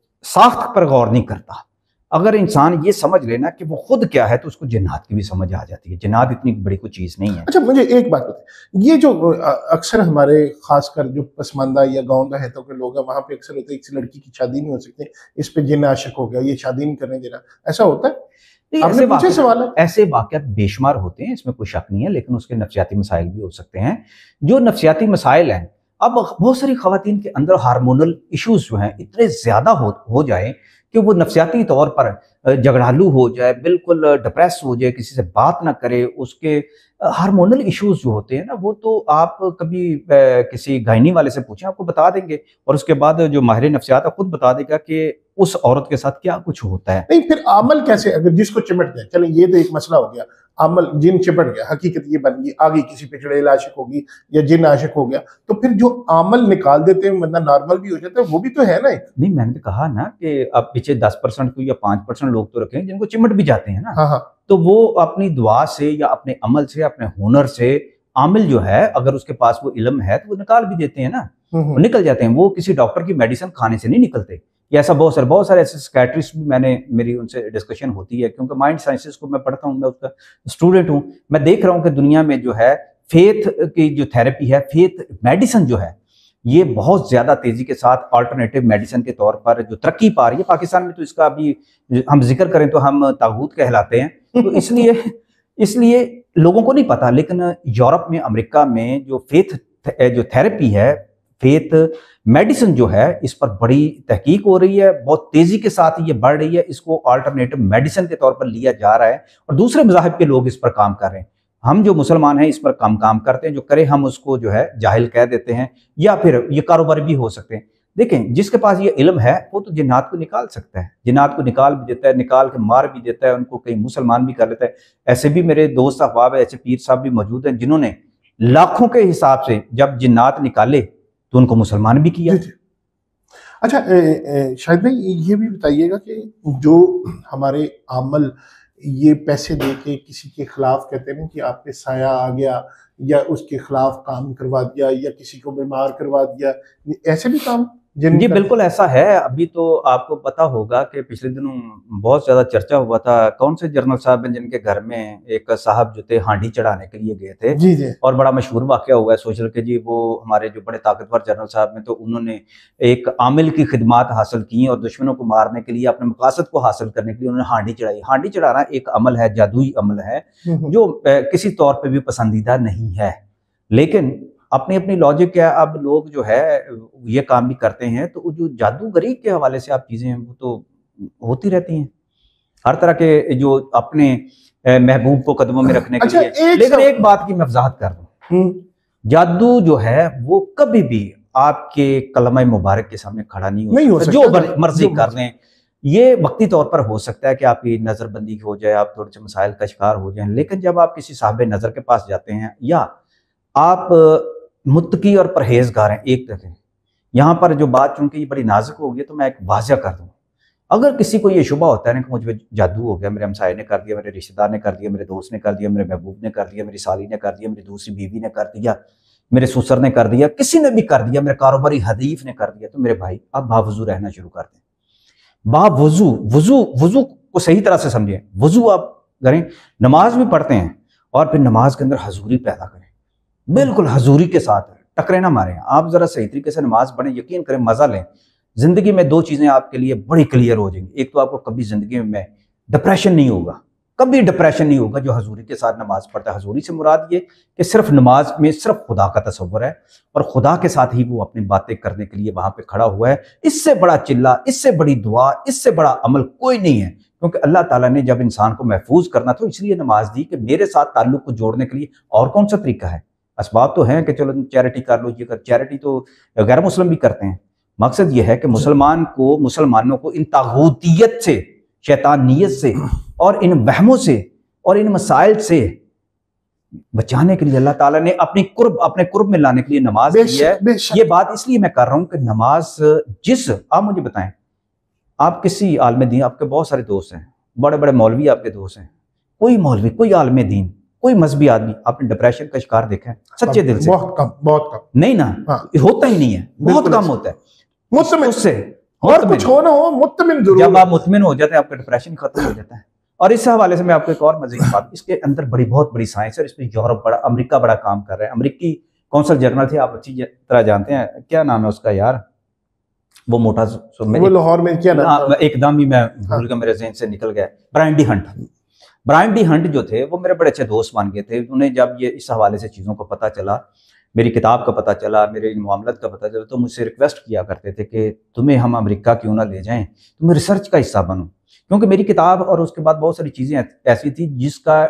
ساخت پر غور نہیں کرتا. اگر انسان یہ سمجھ لینا کہ وہ خود کیا ہے، تو اس کو جنات کی بھی سمجھ آ جاتی ہے. جنات اتنی بڑی کوئی چیز نہیں ہے. اچھا، مجھے ایک بات بتائیں، یہ جو اکثر ہمارے خاص کر جو پسماندہ یا گاؤں دیہاتوں کے لوگ ہیں، وہاں پہ اکثر ہوتا ہے ایک لڑکی کی شادی نہیں ہو سکتی، اس پہ جن عاشق ہو گیا، یہ شادی نہیں کرنے دے رہا، ایسا ہوتا ہے؟ ایسے واقعات ایسے واقعات بے شمار ہوتے ہیں، اس میں کوئی شک نہیں ہے. لیکن اس کے نفسیاتی مسائل بھی ہو سکتے ہیں. جو نفسیاتی مسائل ہیں، اب بہت ساری خواتین کے اندر ہارمونل ایشوز جو ہیں اتنے زیادہ ہو ہو جائیں کہ وہ نفسیاتی طور پر جھگڑالو ہو جائے، بالکل ڈپریس ہو جائے، کسی سے بات نہ کرے. اس کے ہارمونل ایشوز جو ہوتے ہیں نا، وہ تو آپ کبھی کسی گائنی والے سے پوچھیں، آپ کو بتا دیں گے. اور اس کے بعد جو ماہر نفسیات ہے خود بتا دے گا کہ اس عورت کے ساتھ کیا کچھ ہوتا ہے. نہیں، پھر عمل کیسے؟ اگر جس کو چمٹ گیا، چلیں یہ تو ایک مسئلہ ہو گیا، عمل جن چپٹ گیا، حقیقت یہ بن گئی، آگے کسی پہ چڑیل عاشق ہوگی یا جن عاشق ہو گیا، تو پھر جو عمل نکال دیتے ہیں بندہ نارمل بھی ہو جاتا ہے، وہ بھی تو ہے نا ایک. نہیں، میں نے کہا نا کہ اب پیچھے دس پرسنٹ کو یا پانچ پرسنٹ لوگ تو رکھیں جن کو چمٹ بھی جاتے ہیں نا. ہاں ہاں، تو وہ اپنی دعا سے یا اپنے عمل سے، اپنے ہنر سے، عامل جو ہے اگر اس کے پاس وہ علم ہے تو وہ نکال بھی دیتے ہیں نا. وہ نکل جاتے ہیں. وہ کسی ڈاکٹر کی میڈیسن کھانے سے نہیں نکلتے. یہ ایسا بہت سارے بہت سارے ایسے سکیٹرسٹ بھی میں نے میری ان سے ڈسکشن ہوتی ہے، کیونکہ مائنڈ سائنسز کو میں پڑھتا ہوں، میں اس کا اسٹوڈنٹ ہوں. میں دیکھ رہا ہوں کہ دنیا میں جو ہے فیتھ کی جو تھیراپی ہے، فیتھ میڈیسن جو ہے، یہ بہت زیادہ تیزی کے ساتھ آلٹرنیٹیو میڈیسن کے طور پر جو ترقی پا رہی ہے. پاکستان میں تو اس کا ابھی ہم ذکر کریں تو ہم طاغوت کہلاتے ہیں. تو اس لیے اس لیے لوگوں کو نہیں پتا. لیکن یورپ میں، امریکہ میں جو فیتھ جو تھیراپی ہے، فیتھ میڈیسن جو ہے، اس پر بڑی تحقیق ہو رہی ہے. بہت تیزی کے ساتھ یہ بڑھ رہی ہے. اس کو آلٹرنیٹیو میڈیسن کے طور پر لیا جا رہا ہے، اور دوسرے مذاہب کے لوگ اس پر کام کر رہے ہیں. ہم جو مسلمان ہیں اس پر کم کام کرتے ہیں. جو کرے ہم اس کو جو ہے جاہل کہہ دیتے ہیں، یا پھر یہ کاروبار بھی ہو سکتے ہیں. دیکھیں، جس کے پاس یہ علم ہے وہ تو جنات کو نکال سکتا ہے. جنات کو نکال بھی دیتا ہے، نکال کے مار بھی دیتا ہے، ان کو کئی مسلمان بھی کر لیتا ہے. ایسے بھی میرے دوست احباب، ایسے پیر صاحب بھی موجود ہیں جنہوں نے لاکھوں کے حساب سے جب جنات نکالے تو ان کو مسلمان بھی کیا. اچھا شاہد بھائی، یہ بھی بتائیے گا کہ جو ہمارے عمل یہ پیسے دے کے کسی کے خلاف کہتے ہیں کہ آپ پہ سایہ آ گیا، یا اس کے خلاف کام کروا دیا، یا کسی کو بیمار کروا دیا، ایسے بھی کام جی بالکل ایسا ہے. ابھی تو آپ کو پتا ہوگا کہ پچھلے دنوں بہت زیادہ چرچا ہوا تھا. کون سے جنرل صاحب ہیں جن کے گھر میں ایک صاحب جو تھے ہانڈی چڑھانے کے لیے گئے تھے، جی جی، اور بڑا مشہور واقعہ ہوا ہے سوشل کے. جی وہ ہمارے جو بڑے طاقتور جنرل صاحب ہیں، تو انہوں نے ایک عامل کی خدمات حاصل کی، اور دشمنوں کو مارنے کے لیے، اپنے مقاصد کو حاصل کرنے کے لیے انہوں نے ہانڈی چڑھائی. ہانڈی چڑھانا ایک عمل ہے، جادوئی عمل ہے، جو کسی طور پہ بھی پسندیدہ نہیں ہے. لیکن اپنی اپنی لاجک ہے. اب لوگ جو ہے یہ کام بھی کرتے ہیں، تو جو جادوگری کے حوالے سے آپ چیزیں ہیں وہ تو ہوتی رہتی ہیں، ہر طرح کے جو اپنے محبوب کو قدموں میں رکھنے کے لیے. لیکن ایک بات کی میں وضاحت کر دوں، جادو جو ہے وہ کبھی بھی آپ کے کلمہ مبارک کے سامنے کھڑا نہیں نہیں ہو ہو سکتا، سکتا، جو مرضی کر لیں۔ یہ وقتی طور پر ہو سکتا ہے کہ آپ کی نظر بندی ہو جائے، آپ تھوڑے سے مسائل کا شکار ہو جائیں، لیکن جب آپ کسی صاحب نظر کے پاس جاتے ہیں یا آپ متقی اور پرہیزگار ہیں، ایک دیکھیں یہاں پر جو بات چونکہ یہ بڑی نازک ہوگی تو میں ایک واضح کر دوں، اگر کسی کو یہ شبہ ہوتا ہے نا کہ مجھ پہ جادو ہو گیا، میرے ہمسائے نے کر دیا، میرے رشتہ دار نے کر دیا، میرے دوست نے کر دیا، میرے محبوب نے کر دیا، میری سالی نے کر دیا، میری دوسری بیوی نے کر دیا، میرے سسر نے کر دیا، کسی نے بھی کر دیا، میرے کاروباری حریف نے کر دیا، تو میرے بھائی آپ باوضو رہنا شروع کر دیں۔ باوضو وضو وضو کو صحیح طرح سے سمجھیں، وضو آپ کریں، نماز بھی پڑھتے ہیں اور پھر نماز کے اندر حضوری پیدا کریں، بالکل حضوری کے ساتھ، ٹکرے نہ ماریں، آپ ذرا صحیح طریقے سے نماز پڑھیں، یقین کریں مزہ لیں۔ زندگی میں دو چیزیں آپ کے لیے بڑی کلیئر ہو جائیں گی، ایک تو آپ کو کبھی زندگی میں ڈپریشن نہیں ہوگا، کبھی ڈپریشن نہیں ہوگا جو حضوری کے ساتھ نماز پڑھتا ہے۔ حضوری سے مراد یہ کہ صرف نماز میں صرف خدا کا تصور ہے اور خدا کے ساتھ ہی وہ اپنی باتیں کرنے کے لیے وہاں پہ کھڑا ہوا ہے۔ اس سے بڑا چلا، اس سے بڑی دعا، اس سے بڑا عمل کوئی نہیں ہے، کیونکہ اللہ تعالیٰ نے جب انسان کو محفوظ کرنا تھا اس لیے نماز دی کہ میرے ساتھ تعلق کو جوڑنے کے لیے اور کون سا طریقہ ہے؟ اسباب تو ہیں کہ چلو چیریٹی کر لو، یہ کر، چیریٹی تو غیر مسلم بھی کرتے ہیں۔ مقصد یہ ہے کہ مسلمان کو مسلمانوں کو ان طاغوتیت سے، شیطانیت سے اور ان وہموں سے اور ان مسائل سے بچانے کے لیے اللہ تعالیٰ نے اپنی قرب اپنے قرب میں لانے کے لیے نماز دی ہے۔ یہ بات اس لیے میں کر رہا ہوں کہ نماز جس آپ مجھے بتائیں، آپ کسی عالم دین، آپ کے بہت سارے دوست ہیں، بڑے بڑے مولوی آپ کے دوست ہیں، کوئی مولوی، کوئی عالم دین، کوئی مذہبی آدمی آپ نے ڈپریشن کا شکار دیکھا ہے سچے دل سے؟ بہت کم، بہت کم، نہیں نا، ہوتا ہی نہیں ہے، بہت کم ہوتا ہے۔ مطمئن اس سے اور کچھ ہو نہ ہو مطمئن ضرور، جب آپ مطمئن ہو جاتے ہیں آپ کا ڈپریشن ختم ہو جاتا ہے۔ اور اس حوالے سے میں آپ کو ایک اور مزے کی بات، اس کے اندر بڑی بہت بڑی سائنس ہے، اس پہ یورپ بڑا، امریکہ بڑا کام کر رہا ہے۔ امریکی کونسل جنرل تھے، آپ اچھی طرح جانتے ہیں، کیا نام ہے اس کا یار، وہ موٹا وہ لاہور میں کیا نام، ایک دم ہی میں بھول گیا، میرے ذہن سے نکل گیا، Brian D Hunt. Brian D Hunt جو تھے وہ میرے بڑے اچھے دوست بن گئے تھے۔ انہیں جب یہ اس حوالے سے چیزوں کا پتہ چلا، میری کتاب کا پتہ چلا، میرے معاملات کا پتہ چلا، تو مجھ سے ریکویسٹ کیا کرتے تھے کہ تمہیں ہم امریکہ کیوں نہ لے جائیں، تم ریسرچ کا حصہ بنو، کیونکہ میری کتاب اور اس کے بعد بہت ساری چیزیں ایسی تھی جس کا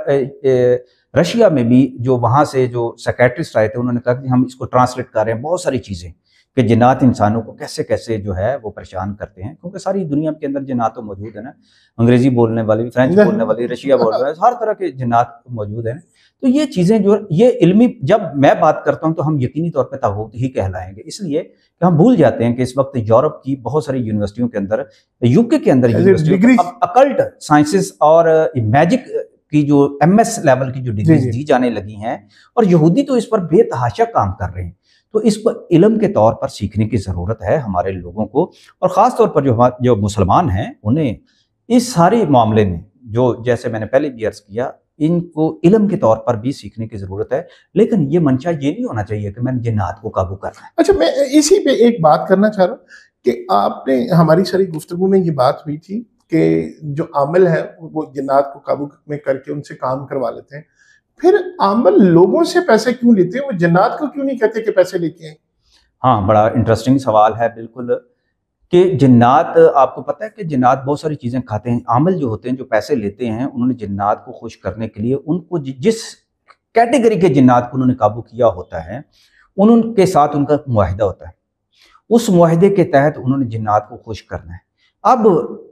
رشیا میں بھی جو وہاں سے جو سیکیٹرسٹ آئے تھے انہوں نے کہا کہ ہم اس کو ٹرانسلیٹ کر رہے ہیں، بہت ساری چیزیں کہ جنات انسانوں کو کیسے کیسے جو ہے وہ پریشان کرتے ہیں، کیونکہ ساری دنیا کے اندر جنات تو موجود ہیں نا، انگریزی بولنے والی، فرینچ بولنے والی، رشیا بول رہا ہے، ہر طرح کے جنات موجود ہیں۔ تو یہ چیزیں جو یہ علمی، جب میں بات کرتا ہوں تو ہم یقینی طور پہ طاغوت ہی کہلائیں گے، اس لیے کہ ہم بھول جاتے ہیں کہ اس وقت یورپ کی بہت ساری یونیورسٹیوں کے اندر، یو کے کے اندر یونیورسٹیوں اکلٹ سائنسز اور میجک کی جو ایم ایس لیول کی جو ڈگریز دی جانے لگی ہیں، اور یہودی تو اس پر بے تحاشا کام کر رہے ہیں۔ تو اس پر علم کے طور پر سیکھنے کی ضرورت ہے ہمارے لوگوں کو، اور خاص طور پر جو جو مسلمان ہیں انہیں اس سارے معاملے میں، جو جیسے میں نے پہلے بھی عرض کیا، ان کو علم کے طور پر بھی سیکھنے کی ضرورت ہے، لیکن یہ منشا یہ نہیں ہونا چاہیے کہ میں نے جنات کو قابو کرنا ہے۔ اچھا، میں اسی پہ ایک بات کرنا چاہ رہا ہوں کہ آپ نے، ہماری ساری گفتگو میں یہ بات ہوئی تھی کہ جو عامل ہے وہ جنات کو قابو میں کر کے ان سے کام کروا لیتے ہیں، پھر عامل لوگوں سے پیسے کیوں لیتے ہیں؟ وہ جنات کو کیوں نہیں کہتے کہ پیسے لیتے ہیں؟ ہاں، بڑا انٹرسٹنگ سوال ہے، بالکل، کہ جنات، آپ کو پتہ ہے کہ جنات بہت ساری چیزیں کھاتے ہیں۔ عامل جو ہوتے ہیں جو پیسے لیتے ہیں، انہوں نے جنات کو خوش کرنے کے لیے ان کو جس کیٹیگری کے جنات کو انہوں نے قابو کیا ہوتا ہے ان کے ساتھ ان کا معاہدہ ہوتا ہے، اس معاہدے کے تحت انہوں نے جنات کو خوش کرنا ہے۔ اب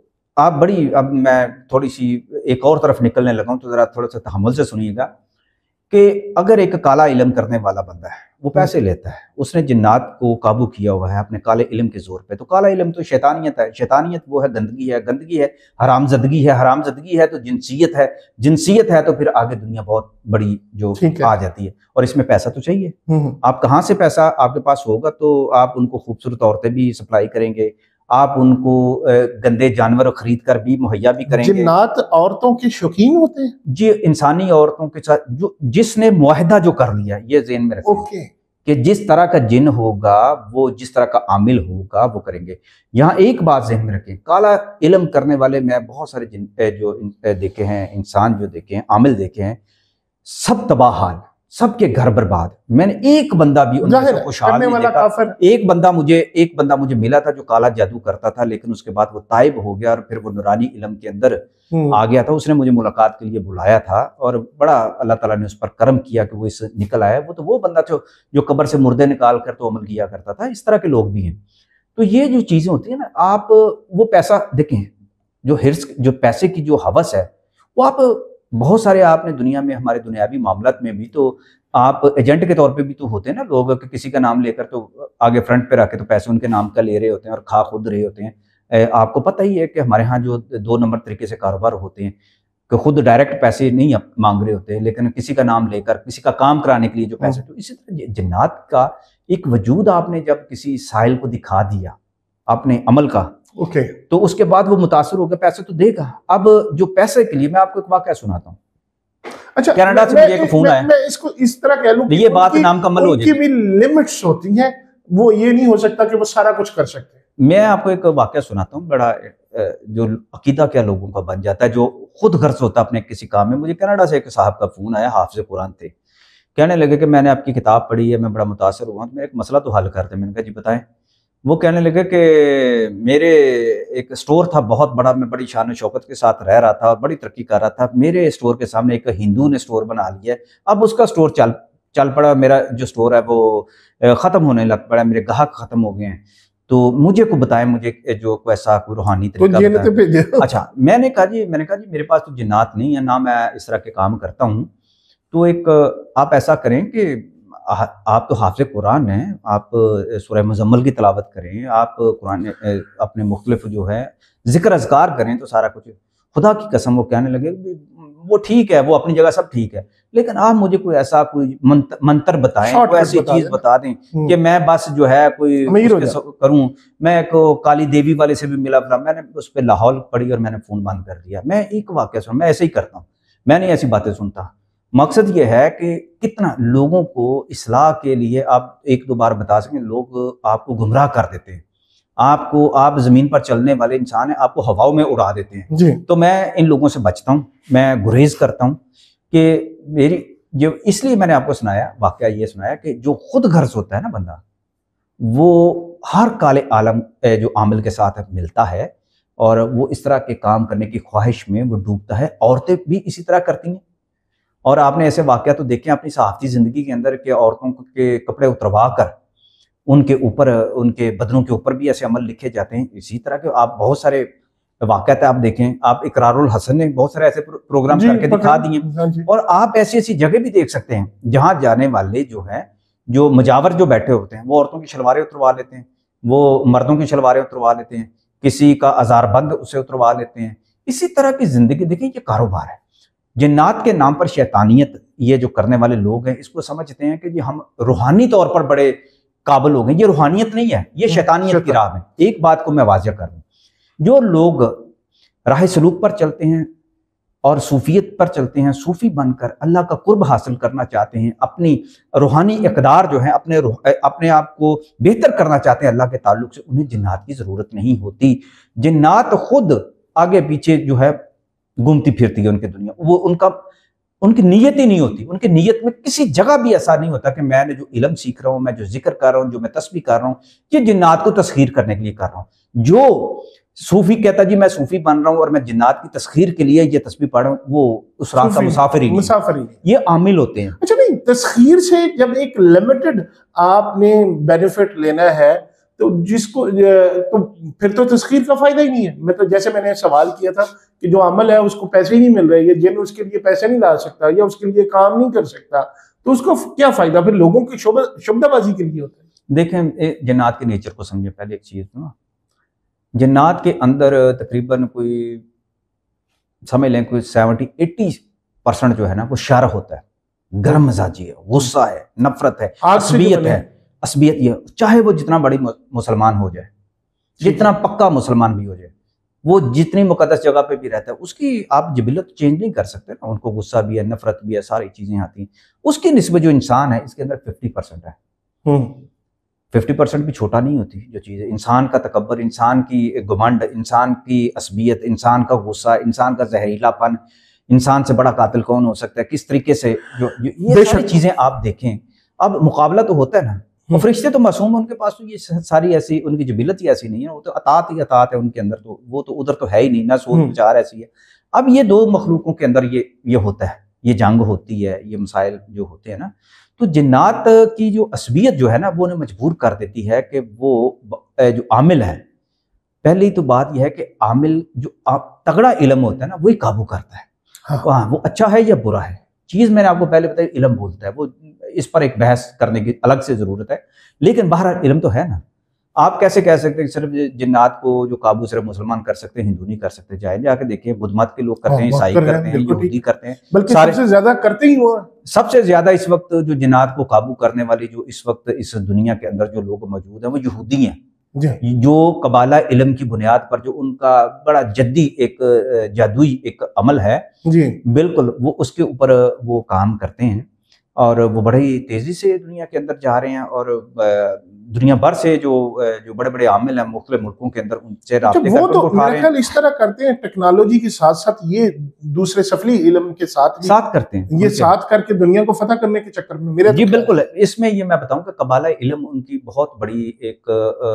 آپ بڑی، اب میں تھوڑی سی ایک اور طرف نکلنے لگا ہوں تو ذرا تھوڑا سا تحمل سے سنیے گا کہ اگر ایک کالا علم کرنے والا بندہ ہے، وہ پیسے لیتا ہے، اس نے جنات کو قابو کیا ہوا ہے اپنے کالے علم کے زور پہ، تو کالا علم تو شیطانیت ہے، شیطانیت وہ ہے گندگی ہے، گندگی ہے حرام زدگی ہے، حرام زدگی ہے تو جنسیت ہے، جنسیت ہے تو پھر آگے دنیا بہت بڑی جو آ جاتی ہے، اور اس میں پیسہ تو چاہیے۔ آپ کہاں سے پیسہ آپ کے پاس ہوگا تو آپ ان کو خوبصورت عورتیں بھی سپلائی کریں گے، آپ ان کو گندے جانور خرید کر بھی مہیا بھی کریں گے۔ جنات عورتوں کے شوقین ہوتے ہیں؟ جی، انسانی عورتوں کے ساتھ جو جس نے معاہدہ جو کر لیا، یہ ذہن میں رکھیں کہ جس طرح کا جن ہوگا، وہ جس طرح کا عامل ہوگا وہ کریں گے۔ یہاں ایک بات ذہن میں رکھیں، کالا علم کرنے والے میں بہت سارے جن جو دیکھے ہیں، انسان جو دیکھے ہیں، عامل دیکھے ہیں، سب تباہ حال، سب کے گھر برباد. میں نے ایک بندہ بھی ان سے خوشحال نہیں دیکھا. ایک بندہ مجھے ایک بندہ مجھے ملا تھا جو کالا جادو کرتا تھا، لیکن اس کے بعد وہ تائب ہو گیا اور پھر وہ نورانی علم کے اندر آ گیا تھا. اس نے مجھے ملاقات کے لیے بلایا تھا اور بڑا اللہ تعالیٰ نے اس پر کرم کیا کہ وہ اس نکل آیا. وہ تو وہ بندہ تھا جو قبر سے مردے نکال کر تو عمل کیا کرتا تھا. اس طرح کے لوگ بھی ہیں. تو یہ جو چیزیں ہوتی ہیں نا، آپ وہ پیسہ دیکھیں، جو ہرس جو پیسے کی جو ہوس ہے وہ آپ بہت سارے آپ نے دنیا میں ہمارے دنیاوی معاملات میں بھی تو آپ ایجنٹ کے طور پہ بھی تو ہوتے ہیں نا لوگ، کہ کسی کا نام لے کر تو آگے فرنٹ پہ رکھ کے تو پیسے ان کے نام کا لے رہے ہوتے ہیں اور کھا خود رہے ہوتے ہیں. آپ کو پتہ ہی ہے کہ ہمارے ہاں جو دو نمبر طریقے سے کاروبار ہوتے ہیں کہ خود ڈائریکٹ پیسے نہیں مانگ رہے ہوتے لیکن کسی کا نام لے کر کسی کا کام کرانے کے لیے جو پیسے. تو اسی طرح جنات کا ایک وجود آپ نے جب کسی سائل کو دکھا دیا اپنے عمل کا، اوکے، تو اس کے بعد وہ متاثر ہو گیا، پیسے تو دے گا. اب جو پیسے کے لیے میں آپ کو ایک واقعہ سناتا ہوں. اچھا، کینیڈا سے مجھے ایک فون آیا. میں اس کو اس طرح کہہ لوں کہ یہ بات نام کمل ہو جائے ان کی بھی لمٹس ہوتی ہیں، وہ یہ نہیں ہو سکتا کہ وہ سارا کچھ کر سکتے. میں آپ کو ایک واقعہ سناتا ہوں بڑا جو عقیدہ کیا لوگوں کا بن جاتا ہے، جو خود غرض ہوتا ہے اپنے کسی کام میں. مجھے کینیڈا سے ایک صاحب کا فون آیا، حافظ قرآن تھے. کہنے لگے کہ میں نے آپ کی کتاب پڑھی ہے، میں بڑا متاثر ہوا ہوں، میں ایک مسئلہ تو حل کرتے. میں نے کہا جی بتائیں. وہ کہنے لگے کہ میرے ایک اسٹور تھا بہت بڑا، میں بڑی شان و شوکت کے ساتھ رہ رہا تھا، بڑی ترقی کر رہا تھا. میرے اسٹور کے سامنے ایک ہندو نے اسٹور بنا لیا ہے. اب اس کا اسٹور چل چل پڑا، میرا جو اسٹور ہے وہ ختم ہونے لگ پڑا، میرے گاہک ختم ہو گئے ہیں. تو مجھے کو بتائیں، مجھے جو کوئی ایسا کوئی روحانی طریقہ. اچھا، میں نے کہا جی میں نے کہا جی میرے پاس تو جنات نہیں ہے، نہ میں اس طرح کے کام کرتا ہوں. تو ایک آپ ایسا کریں کہ آپ تو حافظ قرآن ہیں، آپ سورہ مزمل کی تلاوت کریں، آپ قرآن اپنے مختلف جو ہے ذکر اذکار کریں تو سارا کچھ. خدا کی قسم وہ کہنے لگے وہ ٹھیک ہے، وہ اپنی جگہ سب ٹھیک ہے، لیکن آپ مجھے کوئی ایسا کوئی منتر بتائیں، کوئی ایسی چیز بتا دیں کہ میں بس جو ہے کوئی کروں. میں ایک کالی دیوی والے سے بھی ملا پھرا، میں نے اس پہ لاہور پڑھی اور میں نے فون بند کر دیا. میں ایک واقعہ سن، میں ایسے ہی کرتا ہوں، میں نہیں ایسی باتیں سنتا. مقصد یہ ہے کہ کتنا لوگوں کو اصلاح کے لیے آپ ایک دو بار بتا سکیں، لوگ آپ کو گمراہ کر دیتے ہیں، آپ کو آپ زمین پر چلنے والے انسان ہیں، آپ کو ہواؤں میں اڑا دیتے ہیں جی. تو میں ان لوگوں سے بچتا ہوں، میں گریز کرتا ہوں کہ میری جو اس لیے میں نے آپ کو سنایا واقعہ یہ سنایا کہ جو خود غرض ہوتا ہے نا بندہ، وہ ہر کالے عالم جو عامل کے ساتھ ملتا ہے اور وہ اس طرح کے کام کرنے کی خواہش میں وہ ڈوبتا ہے. عورتیں بھی اسی طرح کرتی ہیں، اور آپ نے ایسے واقعہ تو دیکھیں اپنی صحافتی زندگی کے اندر کہ عورتوں کے کپڑے اتروا کر ان کے اوپر ان کے بدنوں کے اوپر بھی ایسے عمل لکھے جاتے ہیں. اسی طرح کے آپ بہت سارے واقعات آپ دیکھیں، آپ اقرار الحسن نے بہت سارے ایسے پروگرام کر کے دکھا دیے. اور آپ ایسی ایسی جگہ بھی دیکھ سکتے ہیں جہاں جانے والے جو ہیں جو مجاور جو بیٹھے ہوتے ہیں وہ عورتوں کی شلواریں اتروا لیتے ہیں، وہ مردوں کی شلواریں اتروا لیتے ہیں، کسی کا ازار بند اسے اتروا لیتے ہیں. اسی طرح کی زندگی دیکھیں، یہ کاروبار ہے. جنات کے نام پر شیطانیت یہ جو کرنے والے لوگ ہیں اس کو سمجھتے ہیں کہ یہ ہم روحانی طور پر بڑے قابل ہو گئے. یہ روحانیت نہیں ہے، یہ شیطانیت کی راہ ہے. ایک بات کو میں واضح کر دوں، جو لوگ راہ سلوک پر چلتے ہیں اور صوفیت پر چلتے ہیں، صوفی بن کر اللہ کا قرب حاصل کرنا چاہتے ہیں، اپنی روحانی اقدار جو ہے اپنے روح اپنے آپ کو بہتر کرنا چاہتے ہیں اللہ کے تعلق سے، انہیں جنات کی ضرورت نہیں ہوتی. جنات خود آگے پیچھے جو ہے گھومتی پھرتی ہے ان کے دنیا. وہ ان کا ان کی نیت ہی نہیں ہوتی. ان کی نیت میں کسی جگہ بھی ایسا نہیں ہوتا کہ میں نے جو علم سیکھ رہا ہوں، میں جو ذکر کر رہا ہوں، جو میں تسبیح کر رہا ہوں، یہ جنات کو تسخیر کرنے کے لیے کر رہا ہوں. جو صوفی کہتا جی میں صوفی بن رہا ہوں اور میں جنات کی تسخیر کے لیے یہ تسبیح پڑھ رہا ہوں، وہ اس راہ کا مسافر ہی نہیں، مسافر ہی یہ عامل ہوتے ہیں. اچھا نہیں، تسخیر سے جب ایک لمیٹڈ آپ نے بینیفٹ لینا ہے تو جس کو تو پھر تو تسخیر کا فائدہ ہی نہیں ہے. میں تو جیسے میں نے سوال کیا تھا کہ جو عمل ہے اس کو پیسے ہی نہیں مل رہے، یہ جن اس کے لیے پیسے نہیں لا سکتا یا اس کے لیے کام نہیں کر سکتا، تو اس کو کیا فائدہ پھر لوگوں کی شبدہ بازی کے لیے ہوتا ہے. دیکھیں جنات کے نیچر کو سمجھیں. پہلے ایک چیز نا، جنات کے اندر تقریباً کوئی سمجھ لیں کوئی سیونٹی ایٹی پرسنٹ جو ہے نا وہ شر ہوتا ہے، گرم مزاجی ہے، غصہ ہے، نفرت ہے، عصبیت ہے. عصبیت یہ چاہے وہ جتنا بڑی مسلمان ہو جائے، جتنا پکا مسلمان بھی ہو جائے، وہ جتنی مقدس جگہ پہ بھی رہتا ہے، اس کی آپ جبلت چینج نہیں کر سکتے نا. ان کو غصہ بھی ہے، نفرت بھی ہے، ساری چیزیں آتی ہیں. اس کی نسبت جو انسان ہے اس کے اندر ففٹی پرسنٹ ہے. ففٹی پرسنٹ بھی چھوٹا نہیں ہوتی جو چیز ہے. انسان کا تکبر، انسان کی گمنڈ، انسان کی عصبیت، انسان کا غصہ، انسان کا زہریلا پن، انسان سے بڑا قاتل کون ہو سکتا ہے، کس طریقے سے جو یہ ساری چیزیں آپ دیکھیں. اب مقابلہ تو ہوتا ہے نا، وہ فرشتے تو معصوم ہیں، ان کے پاس تو یہ ساری ایسی ان کی جبلت ہی ایسی نہیں ہے، وہ تو اطاعت ہی اطاعت ہے ان کے اندر، تو وہ تو ادھر تو ہے ہی نہیں، نہ سوچ بچار ایسی ہے. اب یہ دو مخلوقوں کے اندر یہ یہ ہوتا ہے، یہ جنگ ہوتی ہے، یہ مسائل جو ہوتے ہیں نا، تو جنات کی جو عصبیت جو ہے نا وہ انہیں مجبور کر دیتی ہے کہ وہ جو عامل ہے، پہلی تو بات یہ ہے کہ عامل جو تگڑا علم ہوتا ہے نا وہی قابو کرتا ہے. ہاں وہ اچھا ہے یا برا ہے چیز، میں نے آپ کو پہلے بتایا علم بولتا ہے، وہ اس پر ایک بحث کرنے کی الگ سے ضرورت ہے، لیکن بہرحال علم تو ہے نا. آپ کیسے کہہ سکتے ہیں صرف جنات کو جو قابو صرف مسلمان کر سکتے ہیں، ہندو نہیں کر سکتے؟ جائیں جا کے دیکھیں، بدھ مت کے لوگ کرتے ہیں، عیسائی کرتے ہیں، یہودی کرتے ہیں، بلکہ سب سے زیادہ کرتے ہی وہ سب سے زیادہ اس وقت جو جنات کو قابو کرنے والی جو اس وقت اس دنیا کے اندر جو لوگ موجود ہیں وہ یہودی ہیں، جو قبالہ علم کی بنیاد پر جو ان کا بڑا جدی ایک جادوئی ایک عمل ہے، جی بالکل وہ اس کے اوپر وہ کام کرتے ہیں، اور وہ بڑی تیزی سے دنیا کے اندر جا رہے ہیں، اور دنیا بھر سے جو جو بڑے بڑے عامل ہیں مختلف ملکوں کے اندر ان سے رابطے وہ تو میرے خیال اس طرح کرتے ہیں ٹیکنالوجی کے ساتھ ساتھ یہ دوسرے سفلی علم کے ساتھ ساتھ کرتے ہیں، یہ ساتھ کر کے دنیا کو فتح کرنے کے چکر میں میرے جی بالکل. اس میں یہ میں بتاؤں کہ قبالہ علم ان کی بہت بڑی ایک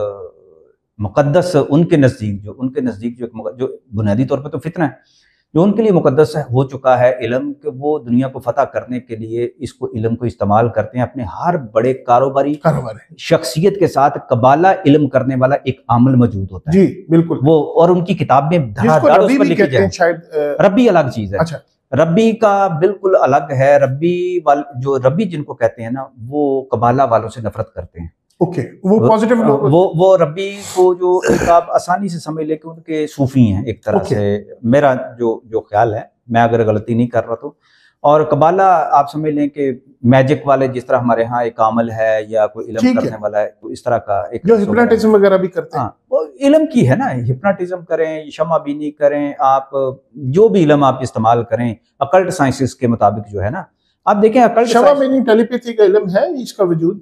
مقدس ان کے نزدیک جو ان کے نزدیک جو جو بنیادی طور پہ تو فتنہ ہے جو ان کے لیے مقدس ہو چکا ہے علم، کہ وہ دنیا کو فتح کرنے کے لیے اس کو علم کو استعمال کرتے ہیں اپنے ہر بڑے کاروباری شخصیت کے ساتھ. قبالہ علم کرنے والا ایک عامل موجود ہوتا ہے، جی بالکل وہ، اور ان کی کتاب میں دھڑا دھڑ اس پر لکھی جائے. ربی الگ چیز ہے، ربی کا بالکل الگ ہے. ربی وال جو ربی جن کو کہتے ہیں نا وہ قبالہ والوں سے نفرت کرتے ہیں. اوکے وہ پازیٹیو لوگ وہ وہ ربی کو جو ایک آپ آسانی سے سمجھ لے کہ ان کے صوفی ہیں ایک طرح سے، میرا جو جو خیال ہے، میں اگر غلطی نہیں کر رہا تو. اور قبالہ آپ سمجھ لیں کہ میجک والے، جس طرح ہمارے ہاں ایک عامل ہے یا کوئی علم کرنے والا ہے، تو اس طرح کا ایک جو ہپناٹزم وغیرہ بھی کرتے ہیں، وہ علم کی ہے نا. ہپناٹزم کریں، شمع بینی کریں، آپ جو بھی علم آپ استعمال کریں اکلٹ سائنسز کے مطابق جو ہے نا. آپ دیکھیں اکلٹ شمع بینی ٹیلی پیتھی کا علم ہے اس کا وجود،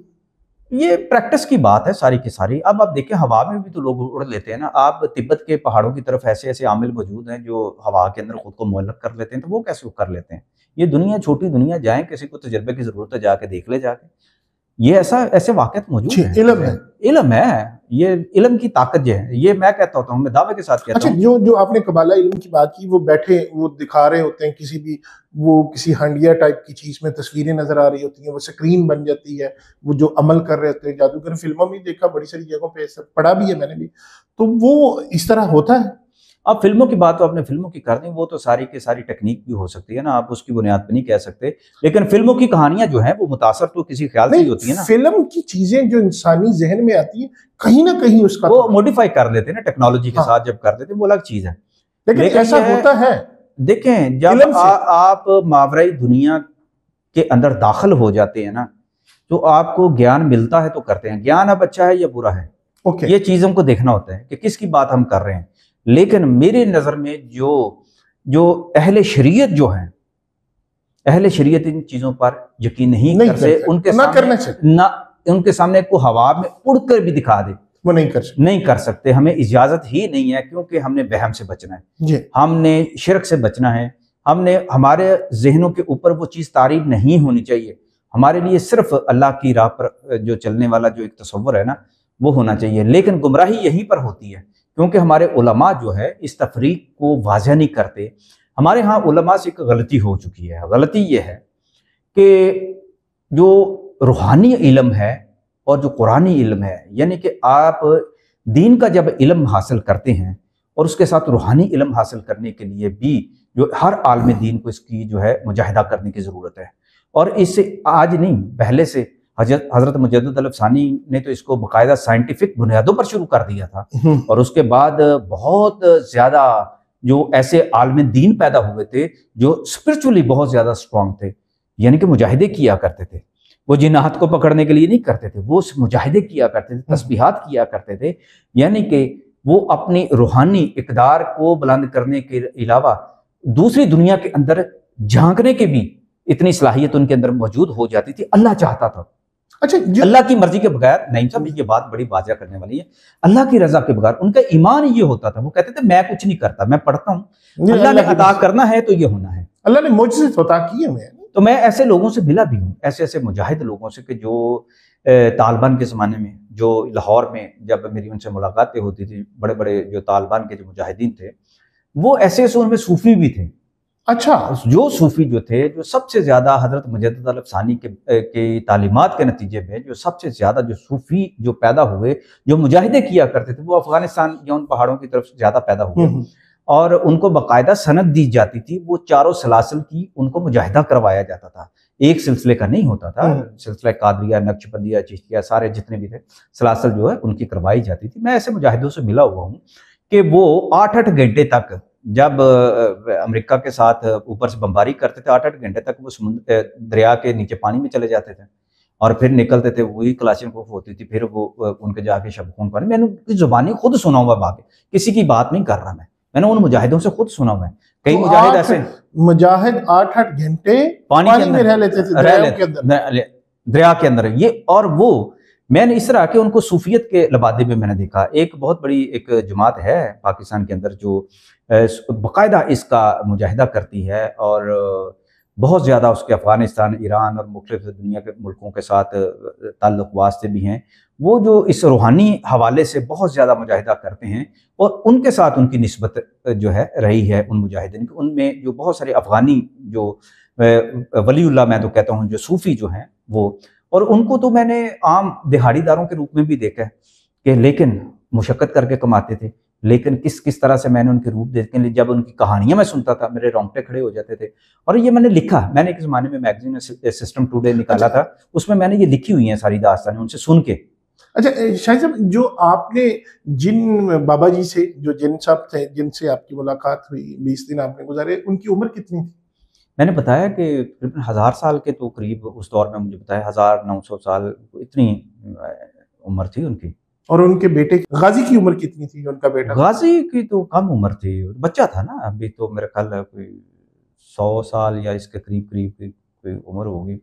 یہ پریکٹس کی بات ہے ساری کی ساری. اب آپ دیکھیں ہوا میں بھی تو لوگ اڑ لیتے ہیں نا. آپ تبت کے پہاڑوں کی طرف ایسے ایسے عامل موجود ہیں جو ہوا کے اندر خود کو معلق کر لیتے ہیں، تو وہ کیسے کر لیتے ہیں؟ یہ دنیا چھوٹی دنیا، جائیں کسی کو تجربے کی ضرورت ہے، جا کے دیکھ لے جا کے. یہ ایسا ایسے واقعات موجود ہیں، علم ہے علم ہے یہ علم کی طاقت جو ہے، یہ میں کہتا ہوتا ہوں، میں دعوے کے ساتھ کہتا ہوں. جو جو آپ نے قبالہ علم کی بات کی، وہ بیٹھے وہ دکھا رہے ہوتے ہیں کسی بھی وہ کسی ہنڈیا ٹائپ کی چیز میں تصویریں نظر آ رہی ہوتی ہیں، وہ سکرین بن جاتی ہے، وہ جو عمل کر رہے ہوتے ہیں جادوگر. فلموں میں دیکھا، بڑی ساری جگہوں پہ پڑھا بھی ہے میں نے بھی، تو وہ اس طرح ہوتا ہے. اب فلموں کی بات تو آپ نے فلموں کی کر دی، وہ تو ساری کی ساری ٹیکنیک بھی ہو سکتی ہے نا، آپ اس کی بنیاد پہ نہیں کہہ سکتے، لیکن فلموں کی کہانیاں جو ہیں وہ متاثر تو کسی خیال سے ہی ہوتی ہیں نا. فلم کی چیزیں جو انسانی ذہن میں آتی ہیں کہیں نہ کہیں اس کا وہ موڈیفائی کر لیتے ہیں نا ٹیکنالوجی کے ساتھ، جب کر دیتے ہیں وہ الگ چیز ہے. لیکن ایسا ہوتا ہے، دیکھیں جب آپ ماورائی دنیا کے اندر داخل ہو جاتے ہیں نا تو آپ کو گیان ملتا ہے تو کرتے ہیں. گیان اب اچھا ہے یا برا ہے، یہ چیزوں کو دیکھنا ہوتا ہے کہ کس کی بات ہم کر رہے ہیں. لیکن میرے نظر میں جو جو اہل شریعت جو ہیں، اہل شریعت ان چیزوں پر یقین نہیں کرتے، ان کے سامنے نہ ان کے سامنے کو ہوا میں اڑ کر بھی دکھا دے وہ نہیں کر سکتے نہیں کر سکتے ہمیں اجازت ہی نہیں ہے، کیونکہ ہم نے وہم سے بچنا ہے جی. ہم نے شرک سے بچنا ہے، ہم نے ہمارے ذہنوں کے اوپر وہ چیز طاری نہیں ہونی چاہیے. ہمارے لیے صرف اللہ کی راہ پر جو چلنے والا جو ایک تصور ہے نا وہ ہونا چاہیے. لیکن گمراہی یہیں پر ہوتی ہے، کیونکہ ہمارے علماء جو ہے اس تفریق کو واضح نہیں کرتے. ہمارے ہاں علماء سے ایک غلطی ہو چکی ہے. غلطی یہ ہے کہ جو روحانی علم ہے اور جو قرآنی علم ہے، یعنی کہ آپ دین کا جب علم حاصل کرتے ہیں اور اس کے ساتھ روحانی علم حاصل کرنے کے لیے بھی جو ہر عالم دین کو اس کی جو ہے مجاہدہ کرنے کی ضرورت ہے. اور اس سے آج نہیں، پہلے سے حضرت حضرت مجدد الافسانی نے تو اس کو باقاعدہ سائنٹیفک بنیادوں پر شروع کر دیا تھا، اور اس کے بعد بہت زیادہ جو ایسے عالم دین پیدا ہوئے تھے جو اسپرچولی بہت زیادہ اسٹرانگ تھے، یعنی کہ مجاہدے کیا کرتے تھے. وہ جنات کو پکڑنے کے لیے نہیں کرتے تھے، وہ مجاہدے کیا کرتے تھے، تسبیحات کیا کرتے تھے، یعنی کہ وہ اپنی روحانی اقدار کو بلند کرنے کے علاوہ دوسری دنیا کے اندر جھانکنے کے بھی اتنی صلاحیت ان کے اندر موجود ہو جاتی تھی. اللہ چاہتا تھا، اچھا اللہ کی مرضی کے بغیر نہیں. صاحب یہ بات بڑی واضح کرنے والی ہے، اللہ کی رضا کے بغیر ان کا ایمان یہ ہوتا تھا، وہ کہتے تھے میں کچھ نہیں کرتا، میں پڑھتا ہوں، اللہ نے عطا کرنا ہے تو یہ ہونا ہے. اللہ نے معجزے عطا کیے ہوئے ہیں. تو میں ایسے لوگوں سے ملا بھی ہوں، ایسے ایسے مجاہد لوگوں سے کہ جو طالبان کے زمانے میں، جو لاہور میں جب میری ان سے ملاقاتیں ہوتی تھی، بڑے بڑے جو طالبان کے جو مجاہدین تھے وہ ایسے ایسے ان میں صوفی بھی تھے. اچھا. جو صوفی جو تھے، جو سب سے زیادہ حضرت مجدد الف ثانی کے کی تعلیمات کے نتیجے میں جو سب سے زیادہ جو صوفی جو پیدا ہوئے، جو مجاہدے کیا کرتے تھے، وہ افغانستان یا ان پہاڑوں کی طرف زیادہ پیدا ہوئے، اور ان کو باقاعدہ سند دی جاتی تھی. وہ چاروں سلاسل کی ان کو مجاہدہ کروایا جاتا تھا، ایک سلسلے کا نہیں ہوتا تھا. سلسلہ قادریہ، نقشبندیہ، چشتیہ، سارے جتنے بھی تھے سلاسل جو ہے ان کی کروائی جاتی تھی. میں ایسے مجاہدوں سے ملا ہوا ہوں کہ وہ آٹھ آٹھ گھنٹے تک، جب امریکہ کے ساتھ اوپر سے بمباری کرتے تھے، آٹھ آٹھ گھنٹے تک وہ سمندر دریا کے نیچے پانی میں چلے جاتے تھے اور پھر نکلتے تھے. وہی کلاشنکوف ہوتی تھی، پھر وہ ان کے جا کے شب خون پانی. میں نے زبانی خود سنا ہوا باقی، کسی کی بات نہیں کر رہا، میں میں نے ان مجاہدوں سے خود سنا ہوا ہے. کئی مجاہد ایسے مجاہد آٹھ آٹھ گھنٹے پانی میں رہ لیتے تھے، دریا کے اندر. یہ اور وہ میں نے اس طرح کہ ان کو صوفیت کے لبادے میں میں نے دیکھا. ایک بہت بڑی ایک جماعت ہے پاکستان کے اندر جو باقاعدہ اس کا مجاہدہ کرتی ہے، اور بہت زیادہ اس کے افغانستان، ایران اور مختلف دنیا کے ملکوں کے ساتھ تعلق واسطے بھی ہیں. وہ جو اس روحانی حوالے سے بہت زیادہ مجاہدہ کرتے ہیں، اور ان کے ساتھ ان کی نسبت جو ہے رہی ہے ان مجاہدین کی. ان میں جو بہت سارے افغانی جو ولی اللہ میں تو کہتا ہوں جو صوفی جو ہیں وہ، اور ان کو تو میں نے عام دہاڑی داروں کے روپ میں بھی دیکھا ہے کہ لیکن مشقت کر کے کماتے تھے. لیکن کس کس طرح سے میں نے ان کے روپ دیکھنے لی، جب ان کی کہانیاں میں سنتا تھا میرے رونگٹے کھڑے ہو جاتے تھے. اور یہ میں نے لکھا، میں نے ایک زمانے میں میگزین سسٹم ٹوڈے نکالا تھا، اس میں میں نے یہ لکھی ہوئی ہیں ساری داستانیں ان سے سن کے. اچھا شاہد صاحب، جو آپ نے جن بابا جی سے، جو جن صاحب تھے جن سے آپ کی ملاقات ہوئی، بیس دن آپ نے گزارے، ان کی عمر کتنی تھی؟ میں نے بتایا کہ تقریباً ہزار سال کے تو قریب اس دور میں مجھے بتایا، ہزار نو سو سال اتنی عمر تھی ان کی. اور ان کے بیٹے غازی کی عمر کتنی تھی؟ ان کا بیٹا غازی کی تو کم عمر تھی، بچہ تھا نا ابھی، تو میرے خیال ہے کوئی سو سال یا اس کے قریب قریب کوئی عمر ہوگی.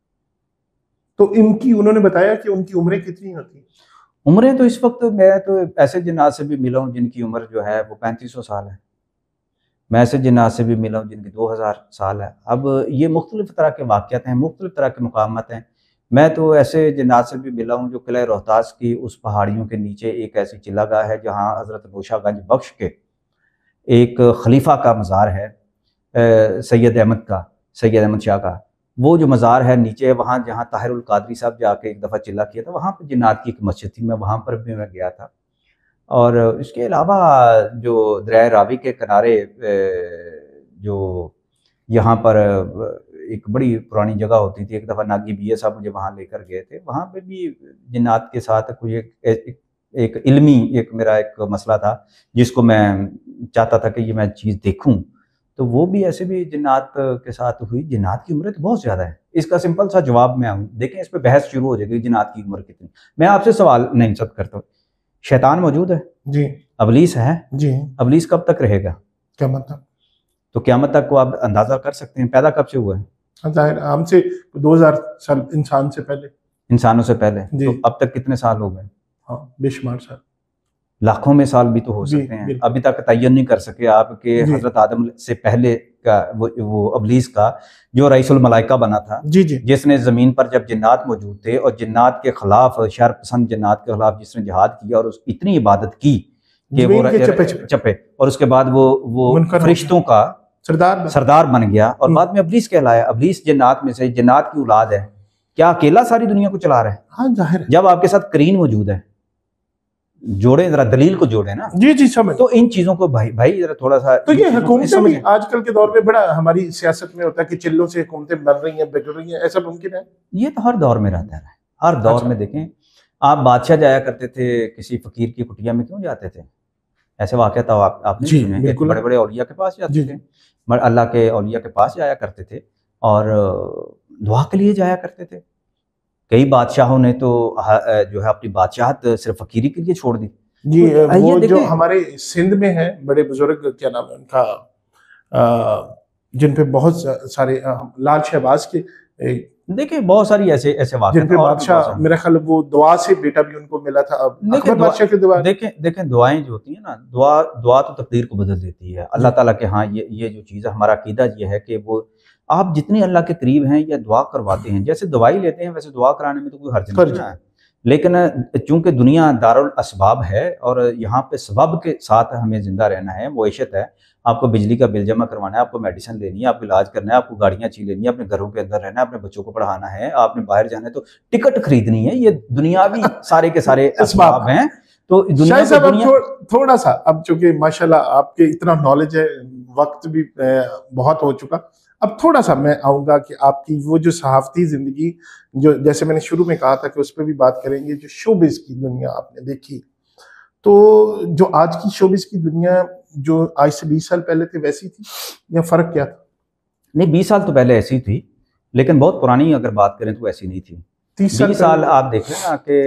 تو ان کی انہوں نے بتایا کہ ان کی عمریں کتنی ہوتی ہیں؟ عمریں تو اس وقت میں تو ایسے جنات سے بھی ملا ہوں جن کی عمر جو ہے وہ پینتیس سو سال ہے. میں ایسے جنات سے بھی ملا ہوں جن کی دو ہزار سال ہے. اب یہ مختلف طرح کے واقعات ہیں، مختلف طرح کے مقامات ہیں. میں تو ایسے جنات سے بھی ملا ہوں جو قلعہ روہتاس کی اس پہاڑیوں کے نیچے ایک ایسی چلا گاہ ہے جہاں حضرت گوشہ گنج بخش کے ایک خلیفہ کا مزار ہے، سید احمد کا، سید احمد شاہ کا. وہ جو مزار ہے نیچے، وہاں جہاں طاہر القادری صاحب جا کے ایک دفعہ چلا کیا تھا، وہاں پہ جنات کی ایک مسجد تھی، میں وہاں پر بھی میں گیا تھا. اور اس کے علاوہ جو دریائے راوی کے کنارے جو یہاں پر ایک بڑی پرانی جگہ ہوتی تھی، ایک دفعہ ناگی بی اے صاحب مجھے وہاں لے کر گئے تھے. وہاں پہ بھی جنات کے ساتھ کوئی ایک ایک, ایک علمی ایک میرا ایک مسئلہ تھا جس کو میں چاہتا تھا کہ یہ میں چیز دیکھوں. تو وہ بھی ایسے بھی جنات کے ساتھ ہوئی. جنات کی عمریں تو بہت زیادہ ہے. اس کا سمپل سا جواب میں آؤں، دیکھیں اس پہ بحث شروع ہو جائے گی جنات کی عمر کتنی. میں آپ سے سوال نہیں سب کرتا ہوں، شیطان موجود ہے جی، ابلیس ہے جی، ابلیس کب تک رہے گا؟ کیا مطلب؟ تو قیامت تک کو آپ اندازہ کر سکتے ہیں پیدا کب سے ہوا ہے؟ ظاہر ہم سے دو ہزار سال انسان سے پہلے، انسانوں سے پہلے. جی. تو اب تک کتنے سال ہو گئے؟ ہاں بے شمار سال، لاکھوں میں سال بھی تو ہو جی، سکتے ہیں. بالکل. ابھی تک تعین نہیں کر سکے آپ کہ جی. حضرت آدم سے پہلے کا وہ, وہ ابلیس کا جو رئیس الملائکہ بنا تھا، جی جی جس نے زمین پر جب جنات موجود تھے اور جنات کے خلاف، شر پسند جنات کے خلاف جس نے جہاد کیا اور اس اتنی عبادت کی کہ وہ چپے چپے چپے، اور اس کے بعد وہ وہ فرشتوں کا سردار سردار بن گیا اور بعد میں ابلیس کہلایا. ابلیس جنات میں سے، جنات کی اولاد ہے. کیا اکیلا ساری دنیا کو چلا رہا ہے؟ ہاں ظاہر. جب آپ کے ساتھ کرین موجود ہے، جوڑے ذرا دلیل کو جوڑے نا. جی جی سمجھ. تو ان چیزوں کو بھائی بھائی ذرا تھوڑا سا، تو یہ حکومتیں بھی آج کل کے دور میں بڑا ہماری سیاست میں ہوتا ہے کہ چلوں سے حکومتیں بن رہی ہیں، بگڑ رہی ہیں، ایسا ممکن ہے؟ یہ تو ہر دور میں رہتا ہے. ہر دور میں دیکھیں آپ بادشاہ جایا کرتے تھے کسی فقیر کی کٹیا میں کیوں جاتے تھے؟ ایسے واقعہ تھا آپ نے سنے، بڑے بڑے اولیاء کے پاس جاتے تھے، اللہ کے اولیاء کے پاس جایا کرتے تھے اور دعا کے لیے جایا کرتے تھے. کئی بادشاہوں نے تو جو ہے اپنی بادشاہت صرف فقیری کے لیے چھوڑ دی. جی وہ جو ہمارے سندھ میں ہیں بڑے بزرگ، کیا نام ہے ان کا، جن پہ بہت سارے، لال شہباز کے دیکھیں بہت ساری ایسے ایسے واقعات جن پہ بادشاہ میرا خیال وہ دعا سے بیٹا بھی ان کو ملا تھا. اب اکبر بادشاہ کی دعا دیکھیں دیکھیں دعائیں جو ہوتی ہیں نا, دعا دعا تو تقدیر کو بدل دیتی ہے اللہ تعالیٰ کے ہاں. یہ یہ جو چیز ہے ہمارا عقیدہ یہ ہے کہ وہ آپ جتنے اللہ کے قریب ہیں یا دعا کرواتے ہیں, جیسے دوائی لیتے ہیں ویسے دعا کرانے میں تو کوئی حرج نہیں ہے, لیکن چونکہ دنیا دارالاسباب ہے اور یہاں پہ سبب کے ساتھ ہمیں زندہ رہنا ہے, معیشت ہے, آپ کو بجلی کا بل جمع کروانا ہے, آپ کو میڈیسن لینی ہے, آپ کو علاج کرنا ہے, آپ کو گاڑیاں چی لینی ہے, اپنے گھروں کے اندر رہنا ہے, اپنے بچوں کو پڑھانا ہے, آپ نے باہر جانا ہے تو ٹکٹ خریدنی ہے, یہ دنیاوی سارے کے سارے اسباب ہیں. تو شاہد صاحب اب تھوڑا سا, اب چونکہ ماشاءاللہ آپ کے اتنا نالج ہے, وقت بھی بہت ہو چکا, اب تھوڑا سا میں آؤں گا کہ آپ کی وہ جو صحافتی زندگی جو جیسے میں نے شروع میں کہا تھا کہ اس پہ بھی بات کریں گے, جو شوبز کی دنیا آپ نے دیکھی, تو جو آج کی شوبز کی دنیا جو آج سے بیس سال پہلے تھی ویسی تھی یا فرق کیا تھا؟ نہیں, بیس سال تو پہلے ایسی تھی, لیکن بہت پرانی اگر بات کریں تو ایسی نہیں تھی. تیس بیس سال آپ دیکھیں نا کہ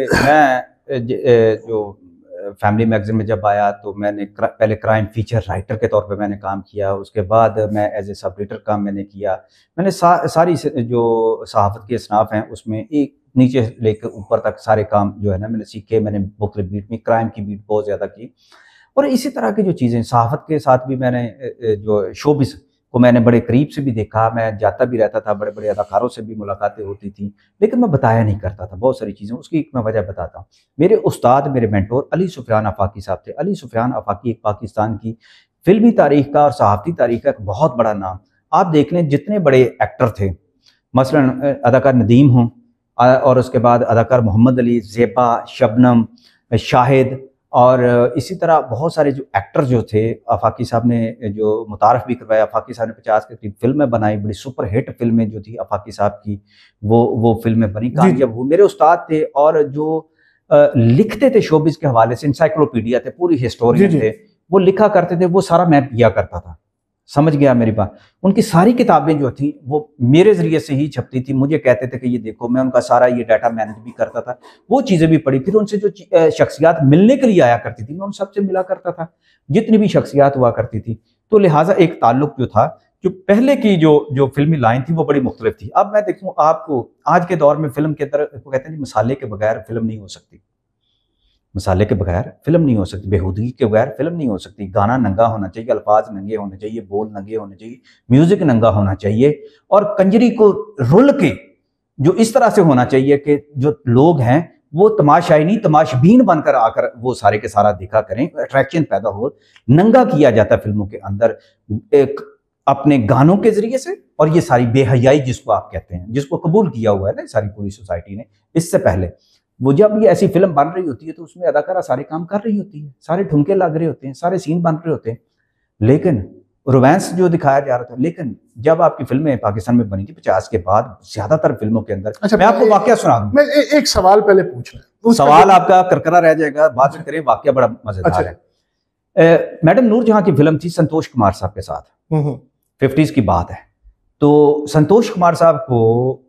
میں جو فیملی میگزین میں جب آیا تو میں نے پہلے کرائم فیچر رائٹر کے طور پہ میں نے کام کیا, اس کے بعد میں ایز اے سب ایڈیٹر کام میں نے کیا. میں نے ساری جو صحافت کے اصناف ہیں اس میں ایک نیچے لے کے اوپر تک سارے کام جو ہے نا میں نے سیکھے. میں نے مختلف بیٹ میں کرائم کی بیٹ بہت زیادہ کی, اور اسی طرح کی جو چیزیں صحافت کے ساتھ بھی میں نے جو شوبز کو میں نے بڑے قریب سے بھی دیکھا, میں جاتا بھی رہتا تھا, بڑے بڑے اداکاروں سے بھی ملاقاتیں ہوتی تھیں, لیکن میں بتایا نہیں کرتا تھا بہت ساری چیزیں. اس کی ایک میں وجہ بتاتا ہوں. میرے استاد, میرے مینٹور علی سفیان آفاقی صاحب تھے. علی سفیان آفاقی ایک پاکستان کی فلمی تاریخ کا اور صحافتی تاریخ کا ایک بہت بڑا نام. آپ دیکھ لیں جتنے بڑے ایکٹر تھے, مثلا اداکار ندیم ہوں, اور اس کے بعد اداکار محمد علی, زیبا, شبنم, شاہد, اور اسی طرح بہت سارے جو ایکٹر جو تھے, آفاقی صاحب نے جو متعارف بھی کروایا. آفاقی صاحب نے پچاس کے قریب فلمیں بنائی, بڑی سپر ہٹ فلمیں جو تھی آفاقی صاحب کی, وہ وہ فلمیں بنی, کامیاب ہوئی. میرے استاد تھے, اور جو لکھتے تھے شوبز کے حوالے سے, انسائکلوپیڈیا تھے, پوری ہسٹورین تھے, وہ لکھا کرتے تھے, وہ سارا میں پیا کرتا تھا. سمجھ گیا میری بات؟ ان کی ساری کتابیں جو تھیں وہ میرے ذریعے سے ہی چھپتی تھی. مجھے کہتے تھے کہ یہ دیکھو, میں ان کا سارا یہ ڈیٹا مینج بھی کرتا تھا, وہ چیزیں بھی پڑھی. پھر ان سے جو شخصیات ملنے کے لیے آیا کرتی تھی میں ان سب سے ملا کرتا تھا, جتنی بھی شخصیات ہوا کرتی تھی. تو لہٰذا ایک تعلق جو تھا, جو پہلے کی جو جو فلمی لائن تھی وہ بڑی مختلف تھی. اب میں دیکھوں آپ کو آج کے دور میں فلم کے اندر کہتے ہیں مسالے کے بغیر فلم نہیں ہو سکتی, مسالے کے بغیر فلم نہیں ہو سکتی, بےہودگی کے بغیر فلم نہیں ہو سکتی. گانا ننگا ہونا چاہیے, الفاظ ننگے ہونے چاہیے, بول ننگے ہونے چاہیے, میوزک ننگا ہونا چاہیے, اور کنجری کو رول کے جو اس طرح سے ہونا چاہیے کہ جو لوگ ہیں وہ تماشائی نہیں تماشبین بن کر آ کر وہ سارے کے سارا دیکھا کریں, اٹریکشن پیدا ہو. ننگا کیا جاتا ہے فلموں کے اندر ایک اپنے گانوں کے ذریعے سے, اور یہ ساری بے حیائی جس کو آپ کہتے ہیں, جس کو قبول کیا ہوا ہے نا ساری پوری سوسائٹی نے. اس سے پہلے وہ جب یہ ایسی فلم بن رہی ہوتی ہے تو اس میں اداکارہ سارے کام کر رہی ہوتی ہے, سارے ٹھمکے لگ رہے ہوتے ہیں, سارے سین بن رہے ہوتے ہیں, لیکن رومانس جو دکھایا جا رہا تھا. لیکن جب آپ کی فلمیں پاکستان میں بنی تھی پچاس کے بعد, زیادہ تر فلموں کے اندر, اچھا میں آپ کو واقعہ سنا دوں. میں ایک سوال پہلے پوچھ رہا ہوں, سوال آپ کا کرکرا رہ جائے گا, بات کریں. واقعہ بڑا مزیدار ہے. میڈم نور جہاں کی فلم تھی سنتوش کمار صاحب کے ساتھ, ففٹیز کی بات ہے. تو سنتوش کمار صاحب کو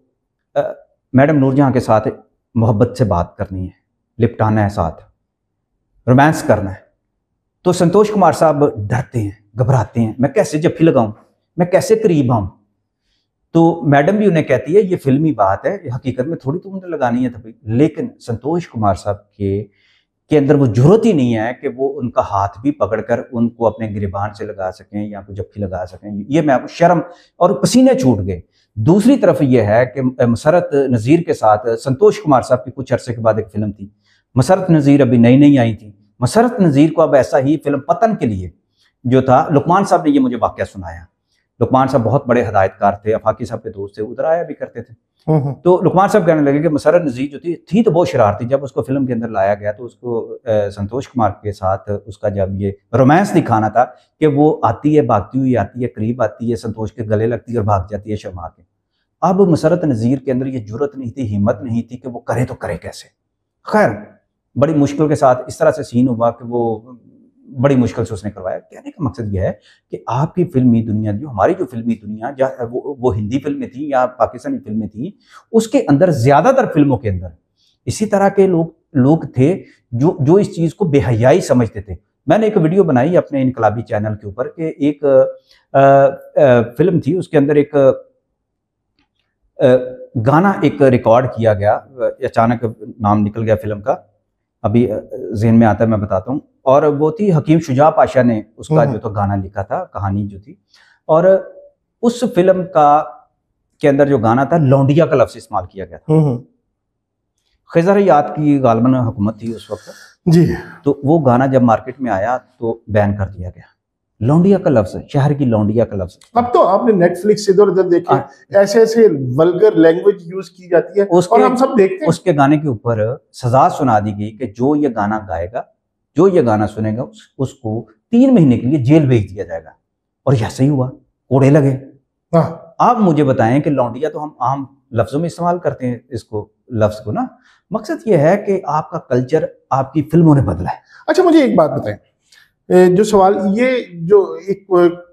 میڈم نور جہاں کے ساتھ محبت سے بات کرنی ہے, لپٹانا ہے, ساتھ رومانس کرنا ہے. تو سنتوش کمار صاحب ڈرتے ہیں, گھبراتے ہیں, میں کیسے جفی لگاؤں, میں کیسے قریب آؤں. تو میڈم بھی انہیں کہتی ہے یہ فلمی بات ہے, حقیقت میں تھوڑی تو انہیں لگانی ہے تھا. لیکن سنتوش کمار صاحب کے کے اندر وہ ضرورت ہی نہیں ہے کہ وہ ان کا ہاتھ بھی پکڑ کر ان کو اپنے گریبان سے لگا سکیں یا کوئی جفی لگا سکیں. یہ میں شرم اور پسینے چھوٹ گئے. دوسری طرف یہ ہے کہ مسرت نذیر کے ساتھ سنتوش کمار صاحب کی کچھ عرصے کے بعد ایک فلم تھی. مسرت نذیر ابھی نئی نئی آئی تھی. مسرت نذیر کو اب ایسا ہی فلم پتن کے لیے جو تھا, لقمان صاحب نے یہ مجھے واقعہ سنایا. لقمان صاحب بہت بڑے ہدایت کار تھے, آفاقی صاحب کے دوست تھے, ادھر آیا بھی کرتے تھے. تو لقمان صاحب کہنے لگے کہ مسرت نذیر جو تھی تھی تو بہت شرارتی. جب اس کو فلم کے اندر لایا گیا تو اس کو سنتوش کمار کے ساتھ اس کا جب یہ رومانس دکھانا تھا کہ وہ آتی ہے, بھاگتی ہوئی آتی ہے, قریب آتی ہے, سنتوش کے گلے لگتی ہے اور بھاگ جاتی ہے شرما کے. اب مسرت نذیر کے اندر یہ جرت نہیں تھی, ہمت نہیں تھی کہ وہ کرے تو کرے کیسے. خیر بڑی مشکل کے ساتھ اس طرح سے سین ہوا کہ وہ بڑی مشکل سے اس نے کروایا. کہنے کا مقصد یہ ہے کہ آپ کی فلمی دنیا, جو ہماری جو فلمی دنیا وہ, وہ ہندی فلمیں تھیں یا پاکستانی فلمیں تھیں, اس کے اندر زیادہ تر فلموں کے اندر اسی طرح کے لوگ لوگ تھے جو جو اس چیز کو بے حیائی سمجھتے تھے. میں نے ایک ویڈیو بنائی اپنے انقلابی چینل کے اوپر کہ ایک آ, آ, فلم تھی, اس کے اندر ایک گانا ایک ریکارڈ کیا گیا، اچانک نام نکل گیا فلم کا، ابھی ذہن میں آتا ہے میں بتاتا ہوں، اور وہ تھی حکیم شجاع پاشا نے اس کا جو تو گانا لکھا تھا، کہانی جو تھی، اور اس فلم کا کے اندر جو گانا تھا لونڈیا کا لفظ استعمال کیا گیا تھا۔ خضر یاد کی غالباً حکومت تھی اس وقت جی، تو وہ گانا جب مارکیٹ میں آیا تو بین کر دیا گیا، لونڈیا کا لفظ، شہر کی لونڈیا کا لفظ۔ اب تو آپ نے نیٹ فلکس سے ادھر ادھر دیکھے ایسے ایسے ولگر لینگویج یوز کی جاتی ہے اور ہم سب دیکھتے ہیں۔ اس کے گانے کے اوپر سزا سنا دی گئی کہ جو یہ گانا گائے گا، جو یہ گانا سنے گا، اس کو تین مہینے کے لیے جیل بھیج دیا جائے گا، اور ایسا ہی ہوا، کوڑے لگے۔ آپ مجھے بتائیں کہ لونڈیا تو ہم عام لفظوں میں استعمال کرتے ہیں اس کو، لفظ کو نا، مقصد یہ ہے کہ آپ کا کلچر آپ کی فلموں نے بدلا ہے۔ اچھا مجھے ایک بات بتائیں، جو سوال یہ جو ایک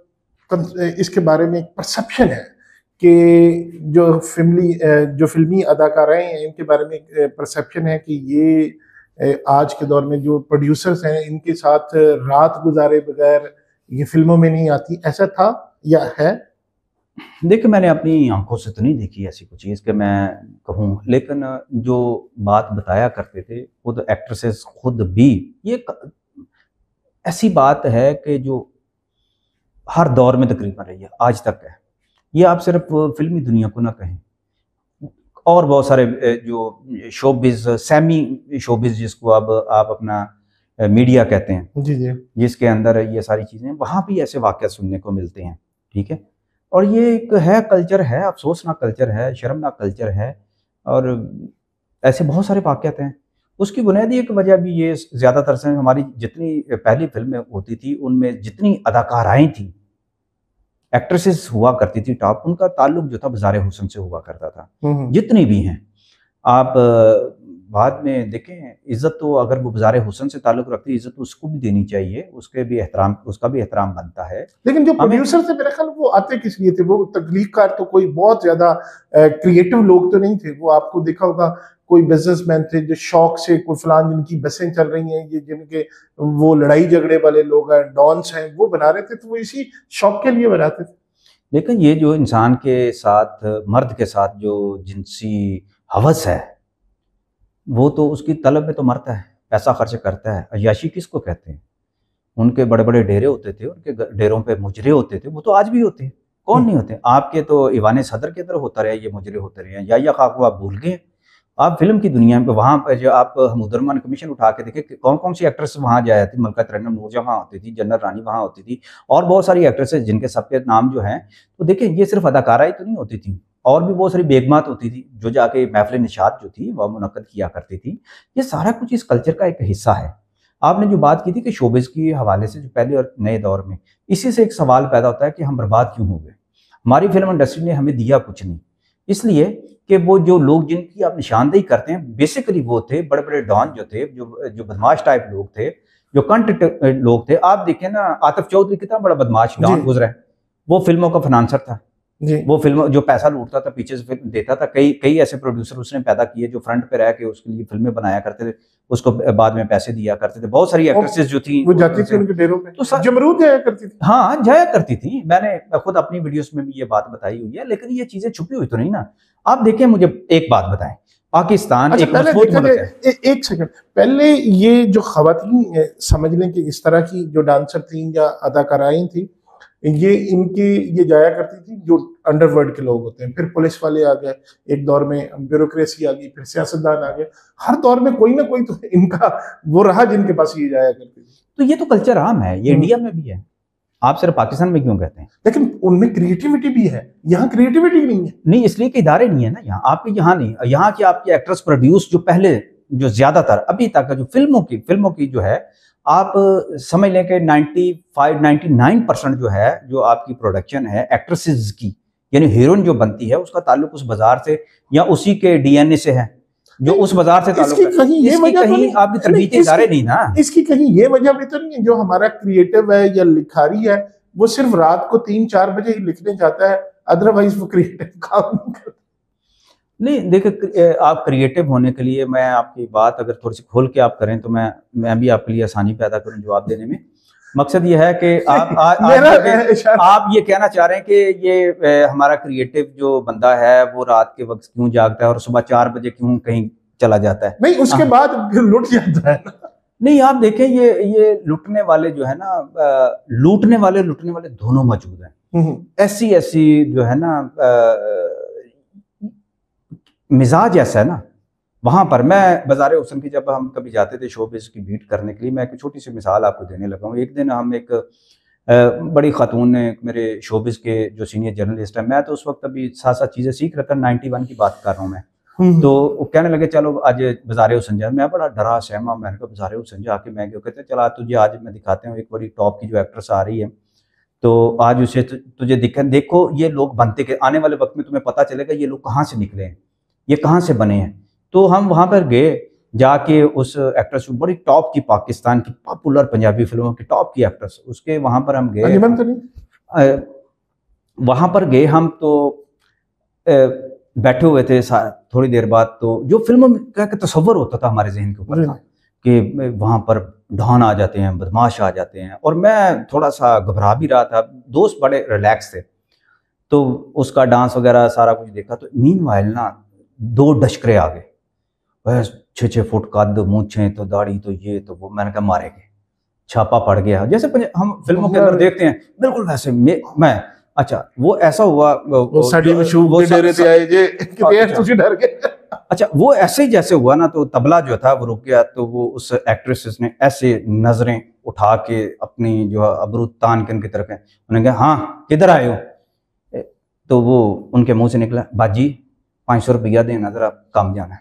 اس کے بارے میں ایک پرسپشن ہے کہ جو فلمی جو فلمی اداکارائیں ہیں ان کے بارے میں ایک پرسپشن ہے کہ یہ آج کے دور میں جو پروڈیوسرز ہیں ان کے ساتھ رات گزارے بغیر یہ فلموں میں نہیں آتی، ایسا تھا یا ہے؟ دیکھیں میں نے اپنی آنکھوں سے تو نہیں دیکھی ایسی کوئی چیز کہ میں کہوں، لیکن جو بات بتایا کرتے تھے خود ایکٹریسز خود بھی، یہ ایسی بات ہے کہ جو ہر دور میں تقریباً رہی ہے، آج تک ہے، یہ آپ صرف فلمی دنیا کو نہ کہیں، اور بہت سارے جو شوبز، سیمی شوبز جس کو اب آپ اپنا میڈیا کہتے ہیں، جی جی، جس کے اندر یہ ساری چیزیں، وہاں بھی ایسے واقعات سننے کو ملتے ہیں، ٹھیک ہے، اور یہ ایک ہے کلچر ہے، افسوسناک کلچر ہے، شرمناک کلچر ہے، اور ایسے بہت سارے واقعات ہیں۔ اس کی بنیادی ایک وجہ بھی یہ زیادہ تر سے ہماری جتنی پہلی فلمیں ہوتی تھی ان میں جتنی اداکارائیں تھیں، ایکٹریسز ہوا کرتی تھی ٹاپ، ان کا تعلق جو تھا بازار حسن سے ہوا کرتا تھا، جتنی بھی ہیں۔ آپ بعد میں دیکھیں، عزت تو اگر وہ بازار حسن سے تعلق رکھتی، عزت اس کو بھی دینی چاہیے، اس کے بھی احترام، اس کا بھی احترام بنتا ہے۔ لیکن جو پروڈیوسر تھے میرے خیال وہ آتے کس لیے تھے؟ وہ تخلیق کار تو کوئی بہت زیادہ کریٹو لوگ تو نہیں تھے، وہ آپ کو دیکھا ہوگا کوئی بزنس مین تھے جو شوق سے، کوئی فلان جن کی بسیں چل رہی ہیں، یہ جن کے وہ لڑائی جھگڑے والے لوگ ہیں، ڈانس ہیں، وہ بنا رہے تھے، تو وہ اسی شوق کے لیے بناتے تھے۔ لیکن یہ جو انسان کے ساتھ، مرد کے ساتھ جو جنسی ہوس ہے، وہ تو اس کی طلب میں تو مرتا ہے، پیسہ خرچ کرتا ہے۔ عیاشی کس کو کہتے ہیں؟ ان کے بڑے بڑے ڈیرے ہوتے تھے، ان کے ڈیروں پہ مجرے ہوتے تھے، وہ تو آج بھی ہوتے ہیں، کون نہیں ہوتے؟ آپ کے تو ایوان صدر کے اندر ہوتا رہے یہ مجرے ہوتے رہے ہیں، یا یا خاک کو آپ بھول گئے۔ آپ فلم کی دنیا میں وہاں پہ جو آپ حمود الرحمن کمیشن اٹھا کے دیکھیں کہ کون کون سی ایکٹریس وہاں جایا تھی، ملکہ ترنم نور جہاں ہوتی تھی، جنرل رانی وہاں ہوتی تھی، اور بہت ساری ایکٹریسز جن کے سب کے نام جو ہیں، تو دیکھیں یہ صرف اداکارہ ہی تو نہیں ہوتی تھی، اور بھی بہت ساری بیگمات ہوتی تھی جو جا کے محفل نشاط جو تھی وہ منعقد کیا کرتی تھی۔ یہ سارا کچھ اس کلچر کا ایک حصہ ہے۔ آپ نے جو بات کی تھی کہ شوبز کی حوالے سے جو پہلے اور نئے دور میں، اسی سے ایک سوال پیدا ہوتا ہے کہ ہم برباد کیوں ہو گئے؟ ہماری فلم انڈسٹری نے ہمیں دیا کچھ نہیں، اس لیے کہ وہ جو لوگ جن کی آپ نشاندہی کرتے ہیں بیسیکلی وہ تھے بڑے بڑے ڈان جو تھے، جو جو بدماش ٹائپ لوگ تھے، جو کنٹ لوگ تھے۔ آپ دیکھیں نا، عاطف چودھری کتنا بڑا بدماش ڈان گزرا ہے، وہ فلموں کا فنانسر تھا، وہ فلم جو پیسہ لوٹتا تھا، پیچھے سے فلم دیتا تھا۔ کئی کئی ایسے پروڈیوسر اس نے پیدا کیے جو فرنٹ پہ رہ کے اس کے لیے فلمیں بنایا کرتے تھے، اس کو بعد میں پیسے دیا کرتے تھے۔ بہت ساری ایکٹریسز جو تھیں وہ جاتی تھی ان کے ڈیروں پہ، جمرود جایا کرتی تھی۔ ہاں جایا کرتی تھی، میں نے خود اپنی ویڈیوز میں بھی یہ بات بتائی ہوئی ہے، لیکن یہ چیزیں چھپی ہوئی تو نہیں نا۔ آپ دیکھیں، مجھے ایک بات بتائیں، پاکستان ایک مضبوط ملک ہے۔ ایک سیکنڈ پہلے یہ جو خواتین سمجھ لیں کہ اس طرح کی جو ڈانسر تھیں یا اداکارائیں تھیں، یہ ان کی یہ جایا کرتی تھی جو انڈر ورلڈ کے لوگ ہوتے ہیں، پھر پولیس والے آ گئے، ایک دور میں بیوروکریسی آ گئی، پھر سیاستدان آ گئے، ہر دور میں کوئی نہ کوئی تو ان کا وہ رہا جن کے پاس یہ جایا کرتی تھی۔ تو یہ تو کلچر عام ہے، یہ انڈیا میں بھی ہے، آپ صرف پاکستان میں کیوں کہتے ہیں؟ لیکن ان میں کریٹیوٹی بھی ہے، یہاں کریٹیوٹی نہیں ہے۔ نہیں، اس لیے کہ ادارے نہیں ہے نا یہاں، آپ کے یہاں نہیں، یہاں کی آپ کی ایکٹریس پروڈیوس جو پہلے جو زیادہ تر ابھی تک جو فلموں کی فلموں کی جو ہے، آپ سمجھ لیں کہ ninety five ninety nine percent جو ہے جو آپ کی پروڈکشن ہے ایکٹریسز کی، یعنی ہیروئن جو بنتی ہے اس کا تعلق اس بازار سے یا اسی کے ڈی این اے سے ہے جو اس بازار سے تعلق ہے۔ کہیں آپ کی تربیتی ادارے نہیں نا، اس کی کہیں یہ وجہ بھی تو نہیں ہے جو ہمارا کریٹو ہے یا لکھاری ہے وہ صرف رات کو تین چار بجے ہی لکھنے جاتا ہے، ادروائز وہ کریٹو کام نہیں کرتا۔ نہیں دیکھیں، آپ کریٹو ہونے کے لیے، میں آپ کی بات اگر تھوڑی سی کھول کے آپ کریں تو میں میں بھی آپ کے لیے آسانی پیدا کروں جواب دینے میں۔ مقصد یہ ہے کہ آپ آپ یہ کہنا چاہ رہے ہیں کہ یہ ہمارا کریٹو جو بندہ ہے وہ رات کے وقت کیوں جاگتا ہے اور صبح چار بجے کیوں کہیں چلا جاتا ہے؟ نہیں، اس کے بعد پھر لٹ جاتا ہے. نہیں، آپ دیکھیں یہ یہ لٹنے والے جو ہے نا، لوٹنے والے لٹنے والے دونوں موجود ہیں. ایسی ایسی جو ہے نا مزاج ایسا ہے نا وہاں پر. میں بازار حسن کی جب ہم کبھی جاتے تھے شو بیس کی بیٹ کرنے کے لیے، میں ایک چھوٹی سی مثال آپ کو دینے لگا ہوں. ایک دن ہم ایک بڑی خاتون نے، میرے شو بیس کے جو سینئر جرنلسٹ ہیں، میں تو اس وقت ابھی ساتھ ساتھ چیزیں سیکھ رہا تھا، نائنٹی ون کی بات کر رہا ہوں میں. تو وہ کہنے لگے چلو آج بازار حسن جا. میں بڑا ڈرا سہما، میں نے کہا بازار حسن جا کے میں کہتے ہیں چلا تجھے آج میں دکھاتے ہوں ایک بڑی ٹاپ کی جو ایکٹریس آ رہی ہے، تو آج اسے تجھے دکھیں. دیکھو یہ لوگ بنتے کہ آنے والے وقت میں تمہیں پتہ چلے گا یہ لوگ کہاں سے نکلے ہیں، یہ کہاں سے بنے ہیں. تو ہم وہاں پر گئے جا کے، اس ایکٹریس بڑی ٹاپ کی، پاکستان کی پاپولر پنجابی فلموں کی ٹاپ کی ایکٹریس، اس کے وہاں پر ہم گئے. وہاں پر گئے ہم تو بیٹھے ہوئے تھے تھوڑی دیر بعد، تو جو فلموں کا تصور ہوتا تھا ہمارے ذہن کے اوپر تھا کہ وہاں پر ڈان آ جاتے ہیں، بدماش آ جاتے ہیں، اور میں تھوڑا سا گھبرا بھی رہا تھا. دوست بڑے ریلیکس تھے، تو اس کا ڈانس وغیرہ سارا کچھ دیکھا. تو مین وائل نا دو ڈشکرے آ گئے، چھ چھ فٹ قد، مونچھیں تو داڑھی تو یہ تو وہ. میں نے کہا مارے گئے، چھاپا پڑ گیا. جیسے ہم فلموں کے اندر دیکھتے ہیں بالکل ویسے. میں اچھا وہ ایسا ہوا، اچھا وہ ایسے ہی جیسے ہوا نا، تو طبلہ جو تھا وہ رک گیا. تو وہ اس ایکٹریس نے ایسے نظریں اٹھا کے اپنی جو ابرو تان کے ان کی طرف ہیں، انہوں نے کہا ہاں کدھر آئے ہو؟ تو وہ ان کے منہ سے نکلا باجی پانچ سو روپیہ دینا ذرا کام جانا ہے.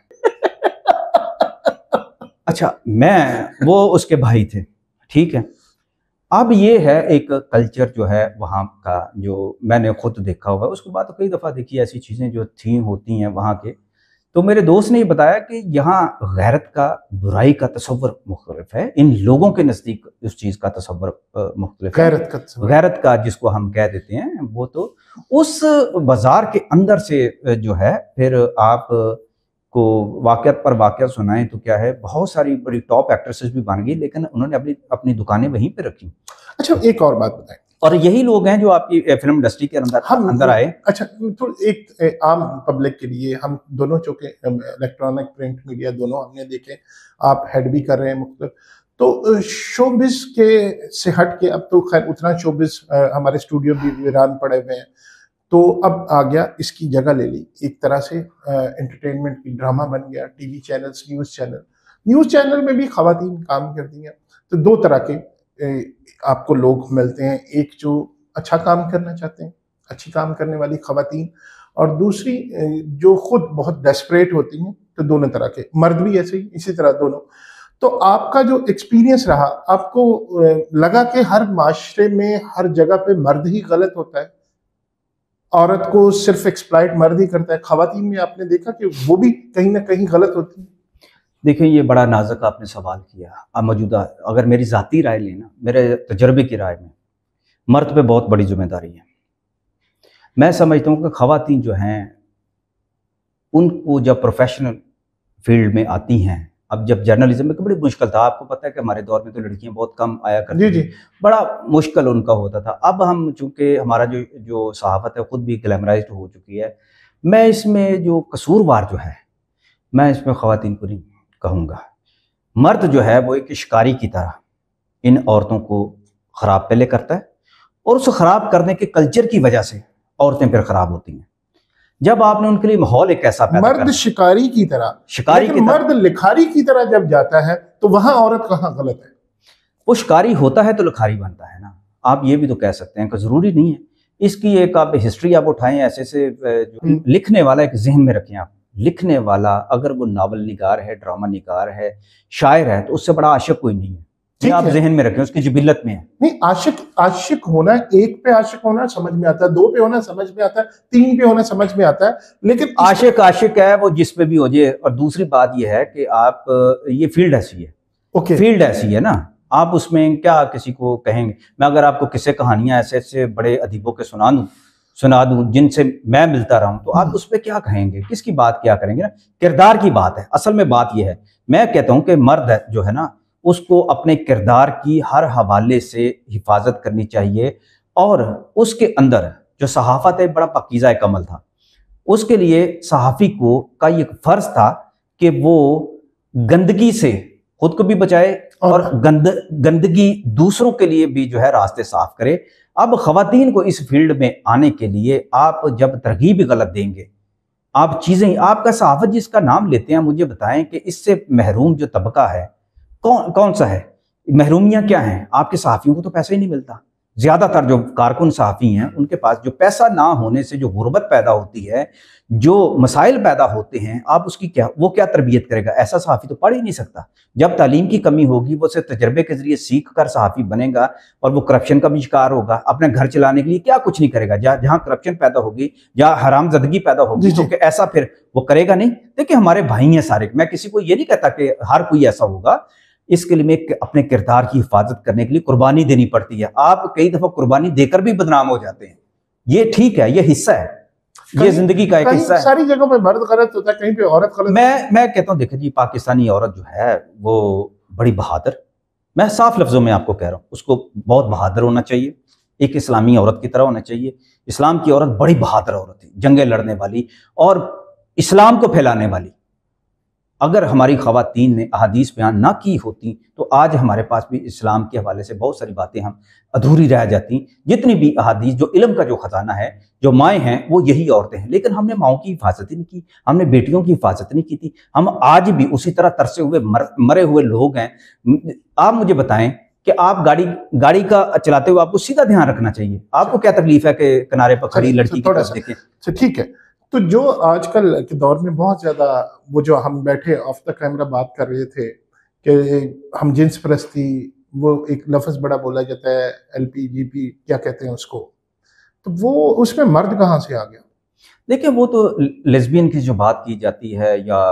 اچھا میں وہ اس کے بھائی تھے، ٹھیک ہے. اب یہ ہے ایک کلچر جو ہے وہاں کا، جو میں نے خود دیکھا ہوا ہے. اس کے بعد تو کئی دفعہ دیکھی ایسی چیزیں جو تھیں ہوتی ہیں وہاں کے. تو میرے دوست نے یہ بتایا کہ یہاں غیرت کا، برائی کا تصور مختلف ہے، ان لوگوں کے نزدیک اس چیز کا تصور مختلف ہے. غیرت کا غیرت کا جس کو ہم کہہ دیتے ہیں، وہ تو اس بازار کے اندر سے جو ہے. پھر آپ کو واقعات پر واقعہ سنائیں تو کیا ہے، بہت ساری بڑی ٹاپ ایکٹریسز بھی بن گئی، لیکن انہوں نے اپنی اپنی دکانیں وہیں پہ رکھی. اچھا ایک اور بات بتائیں، اور یہی لوگ ہیں جو آپ کی فلم انڈسٹری کے اندر اندر آئے. اچھا تو ایک عام پبلک کے لیے، ہم دونوں چونکہ الیکٹرانک پرنٹ میڈیا دونوں ہم نے دیکھے، آپ ہیڈ بھی کر رہے ہیں مختلف، تو شو بز کے سے ہٹ کے اب تو خیر اتنا شو بز ہمارے اسٹوڈیو بھی ویران پڑے ہوئے ہیں، تو اب آ گیا اس کی جگہ لے لی ایک طرح سے انٹرٹینمنٹ کی، ڈرامہ بن گیا، T V channels, news channel. News channel میں بھی خواتین کام کرتی ہیں. تو دو طرح کے آپ کو لوگ ملتے ہیں، ایک جو اچھا کام کرنا چاہتے ہیں، اچھی کام کرنے والی خواتین، اور دوسری جو خود بہت ڈیسپریٹ ہوتی ہیں. تو دونوں طرح کے مرد بھی ایسے ہی اسی طرح دونوں. تو آپ کا جو ایکسپیرینس رہا، آپ کو لگا کہ ہر معاشرے میں ہر جگہ پہ مرد ہی غلط ہوتا ہے، عورت کو صرف ایکسپلائٹ مرد ہی کرتا ہے، خواتین میں آپ نے دیکھا کہ وہ بھی کہیں نہ کہیں غلط ہوتی ہیں؟ دیکھیں یہ بڑا نازک آپ نے سوال کیا. اب موجودہ اگر میری ذاتی رائے لینا، میرے تجربے کی رائے میں، مرد پہ بہت بڑی ذمہ داری ہے. میں سمجھتا ہوں کہ خواتین جو ہیں ان کو جب پروفیشنل فیلڈ میں آتی ہیں، اب جب جرنلزم میں بڑی مشکل تھا، آپ کو پتہ ہے کہ ہمارے دور میں تو لڑکیاں بہت کم آیا کرتی تھیں، بڑا مشکل ان کا ہوتا تھا. اب ہم چونکہ ہمارا جو جو صحافت ہے خود بھی گلیمرائزڈ ہو چکی ہے، میں اس میں جو قصوروار جو ہے، میں اس میں خواتین کو نہیں کہوں گا. مرد جو ہے وہ ایک شکاری کی طرح ان عورتوں کو خراب پہلے کرتا ہے، اور اس خراب کرنے کے کلچر کی وجہ سے عورتیں پھر خراب ہوتی ہیں. جب آپ نے ان کے لیے ماحول ایک ایسا پیدا مرد شکاری کی طرح، شکاری کی مرد لکھاری کی طرح جب جاتا ہے تو وہاں عورت کہاں غلط ہے؟ وہ شکاری ہوتا ہے تو لکھاری بنتا ہے نا. آپ یہ بھی تو کہہ سکتے ہیں کہ ضروری نہیں ہے. اس کی ایک آپ ہسٹری آپ اٹھائیں ایسے سے، لکھنے والا ایک ذہن میں رکھیں. آپ لکھنے والا اگر وہ ناول نگار ہے، ڈرامہ نگار ہے، شاعر ہے، تو اس سے بڑا عاشق کوئی نہیں ہے. آپ ذہن میں رکھیں، اس کی جبلت میں ہے. نہیں، عاشق عاشق ہونا، ایک پہ عاشق ہونا سمجھ میں آتا ہے، دو پہ ہونا سمجھ میں آتا ہے، تین پہ ہونا سمجھ میں آتا ہے، لیکن عاشق عاشق ہے وہ جس پہ بھی ہو جائے. اور دوسری بات یہ ہے کہ آپ، یہ فیلڈ ایسی ہے، فیلڈ ایسی ہے نا، آپ اس میں کیا کسی کو کہیں گے. میں اگر آپ کو قصے کہانیاں ایسے ایسے بڑے ادیبوں کے سنا دوں سنا دوں جن سے میں ملتا رہا ہوں، تو آپ اس پہ کیا کہیں گے، کس کی بات کیا کریں گے نا. کردار کی بات ہے. اصل میں بات یہ ہے، میں کہتا ہوں کہ مرد جو ہے نا اس کو اپنے کردار کی ہر حوالے سے حفاظت کرنی چاہیے، اور اس کے اندر جو صحافت ہے بڑا پاکیزہ ایک عمل تھا، اس کے لیے صحافی کو کا یہ فرض تھا کہ وہ گندگی سے خود کو بھی بچائے اور گند گندگی دوسروں کے لیے بھی جو ہے راستے صاف کرے۔ اب خواتین کو اس فیلڈ میں آنے کے لیے آپ جب ترغیب غلط دیں گے، آپ چیزیں آپ کا صحافت جس کا نام لیتے ہیں، مجھے بتائیں کہ اس سے محروم جو طبقہ ہے کون کون سا ہے؟ محرومیاں کیا ہیں؟ آپ کے صحافیوں کو تو پیسہ ہی نہیں ملتا۔ زیادہ تر جو کارکن صحافی ہیں ان کے پاس جو پیسہ نہ ہونے سے جو غربت پیدا ہوتی ہے، جو مسائل پیدا ہوتے ہیں، آپ اس کی کیا وہ کیا تربیت کرے گا؟ ایسا صحافی تو پڑھ ہی نہیں سکتا۔ جب تعلیم کی کمی ہوگی، وہ صرف تجربے کے ذریعے سیکھ کر صحافی بنے گا، اور وہ کرپشن کا بھی شکار ہوگا، اپنے گھر چلانے کے لیے کیا کچھ نہیں کرے گا۔ جہاں جہاں کرپشن پیدا ہوگی، جہاں حرام زدگی پیدا ہوگی، کیونکہ ایسا پھر وہ کرے گا نہیں۔ دیکھیں ہمارے بھائی ہیں سارے، میں کسی کو یہ نہیں کہتا کہ ہر کوئی ایسا ہوگا، اس کے لیے اپنے کردار کی حفاظت کرنے کے لیے قربانی دینی پڑتی ہے۔ آپ کئی دفعہ قربانی دے کر بھی بدنام ہو جاتے ہیں، یہ ٹھیک ہے، یہ حصہ ہے، یہ زندگی کا ایک حصہ ہے۔ ساری جگہوں پہ مرد غلط ہوتا ہے، کہیں پہ عورت غلط۔ میں میں کہتا ہوں دیکھیں جی، پاکستانی عورت جو ہے وہ بڑی بہادر، میں صاف لفظوں میں آپ کو کہہ رہا ہوں، اس کو بہت بہادر ہونا چاہیے، ایک اسلامی عورت کی طرح ہونا چاہیے۔ اسلام کی عورت بڑی بہادر عورت ہے، جنگیں لڑنے والی اور اسلام کو پھیلانے والی۔ اگر ہماری خواتین نے احادیث بیان نہ کی ہوتی تو آج ہمارے پاس بھی اسلام کے حوالے سے بہت ساری باتیں ہم ادھوری رہ جاتی۔ جتنی بھی احادیث، جو علم کا جو خزانہ ہے، جو مائیں ہیں وہ یہی عورتیں ہیں، لیکن ہم نے ماؤں کی حفاظت ہی نہیں کی، ہم نے بیٹیوں کی حفاظت نہیں کی تھی۔ ہم آج بھی اسی طرح ترسے ہوئے مرے ہوئے لوگ ہیں۔ آپ مجھے بتائیں کہ آپ گاڑی گاڑی کا چلاتے ہوئے آپ کو سیدھا دھیان رکھنا چاہیے، آپ کو کیا تکلیف ہے کہ کنارے پر کھڑی لڑکی کی طرف دیکھیں؟ ٹھیک ہے، تو جو آج کل کے دور میں بہت زیادہ وہ جو ہم بیٹھے آف دا کیمرہ بات کر رہے تھے کہ ہم جنس پرستی، وہ ایک لفظ بڑا بولا جاتا ہے، ایل پی جی پی کیا کہتے ہیں اس کو، تو وہ اس میں مرد کہاں سے آ گیا؟ دیکھیں وہ تو لیزبین کی جو بات کی جاتی ہے یا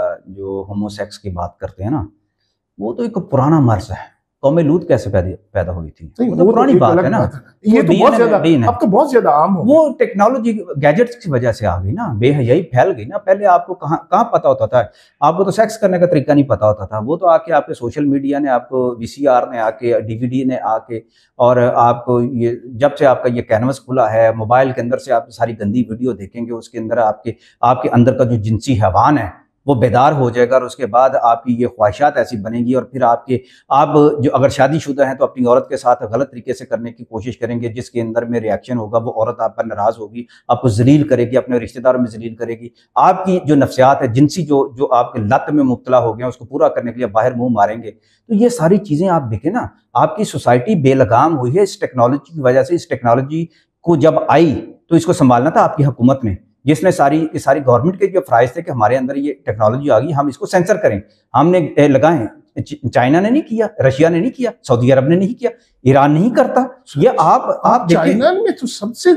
جو ہومو سیکس کی بات کرتے ہیں نا، وہ تو ایک پرانا مرض ہے۔ قوم لوط کیسے پیدا ہوئی تھی؟ وہ تو پرانی بات ہے نا، یہ تو بہت زیادہ اب تو بہت زیادہ عام ہو گیا۔ وہ ٹیکنالوجی گیجٹس کی وجہ سے آ گئی نا، بے حیائی پھیل گئی نا۔ پہلے آپ کو کہاں کہاں پتا ہوتا تھا؟ آپ کو تو سیکس کرنے کا طریقہ نہیں پتا ہوتا تھا، وہ تو آ کے آپ کے سوشل میڈیا نے، آپ کو وی سی آر نے آ کے، ڈی وی ڈی نے آ کے، اور آپ کو یہ جب سے آپ کا یہ کینوس کھلا ہے، موبائل کے اندر سے آپ ساری گندی ویڈیو دیکھیں گے، اس کے اندر آپ کے آپ کے اندر کا جو جنسی حیوان ہے وہ بیدار ہو جائے گا، اور اس کے بعد آپ کی یہ خواہشات ایسی بنیں گی، اور پھر آپ کے آپ جو اگر شادی شدہ ہیں تو اپنی عورت کے ساتھ غلط طریقے سے کرنے کی کوشش کریں گے، جس کے اندر میں ریاکشن ہوگا، وہ عورت آپ پر ناراض ہوگی، آپ کو ذلیل کرے گی، اپنے رشتہ داروں میں ذلیل کرے گی۔ آپ کی جو نفسیات ہے جنسی، جو جو آپ کے لت میں مبتلا ہو گئے ہیں، اس کو پورا کرنے کے لیے باہر منہ ماریں گے۔ تو یہ ساری چیزیں آپ دیکھیں نا، آپ کی سوسائٹی بے لگام ہوئی ہے اس ٹیکنالوجی کی وجہ سے۔ اس ٹیکنالوجی کو جب آئی تو اس کو سنبھالنا تھا آپ کی حکومت نے، جس نے ساری ساری گورنمنٹ کے جو فرائض تھے کہ ہمارے اندر یہ ٹیکنالوجی آ گئی، ہم اس کو سینسر کریں، ہم نے لگائیں۔ چائنا نے نہیں کیا، رشیا نے نہیں کیا، سعودی عرب نے نہیں کیا، ایران نہیں کرتا۔ یہ آپ آپ چائنا میں تو سب سے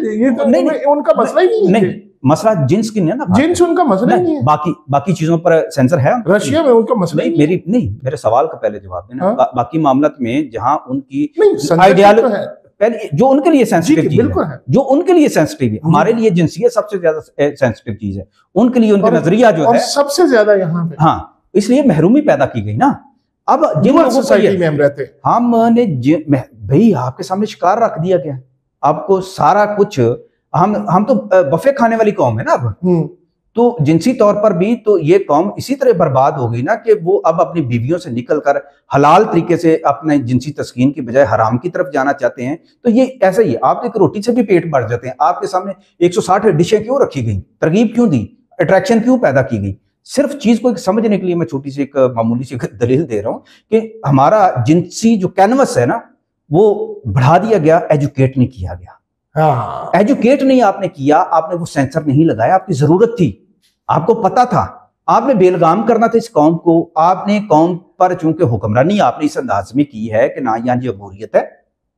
ان کا مسئلہ ہی نہیں ہے، مسئلہ جنس کی نہیں ہے نا، جنس ان کا مسئلہ نہیں ہے، باقی باقی چیزوں پر سینسر ہے۔ رشیا میں ان کا مسئلہ نہیں، میری نہیں میرے سوال کا پہلے جواب دینا۔ باقی معاملات میں جہاں ان کی آئیڈیالوجی ہے، پہلے جو ان کے لیے سینسٹیو چیز ہے، جو ان کے لیے سینسٹیو ہے، ہمارے لیے جنسیت سب سے زیادہ سینسٹیو چیز ہے، ان کے لیے ان کا نظریہ جو ہے سب سے زیادہ یہاں پہ، ہاں، اس لیے محرومی پیدا کی گئی نا۔ اب جن لوگوں سوسائٹی میں ہم رہتے ہم نے بھائی آپ کے سامنے شکار رکھ دیا گیا، آپ کو سارا کچھ، ہم ہم تو بفے کھانے والی قوم ہے نا اب، تو جنسی طور پر بھی تو یہ قوم اسی طرح برباد ہو گئی نا کہ وہ اب اپنی بیویوں سے نکل کر حلال طریقے سے اپنے جنسی تسکین کی بجائے حرام کی طرف جانا چاہتے ہیں۔ تو یہ ایسا ہی ہے، آپ ایک روٹی سے بھی پیٹ بھر جاتے ہیں، آپ کے سامنے ایک سو ساٹھ ڈشیں کیوں رکھی گئیں، ترغیب کیوں دی، اٹریکشن کیوں پیدا کی گئی؟ صرف چیز کو سمجھنے کے لیے میں چھوٹی سی ایک معمولی سی دلیل دے رہا ہوں کہ ہمارا جنسی جو کینوس ہے نا وہ بڑھا دیا گیا، ایجوکیٹ نہیں کیا گیا۔ ایجوکیٹ نہیں آپ نے کیا، آپ نے وہ سینسر نہیں لگایا، آپ کی ضرورت تھی، آپ کو پتا تھا، آپ نے بے لگام کرنا تھا اس قوم کو۔ آپ نے قوم پر چونکہ حکمرانی آپ نے اس انداز میں کی ہے کہ نہ یہاں جمہوریت ہے،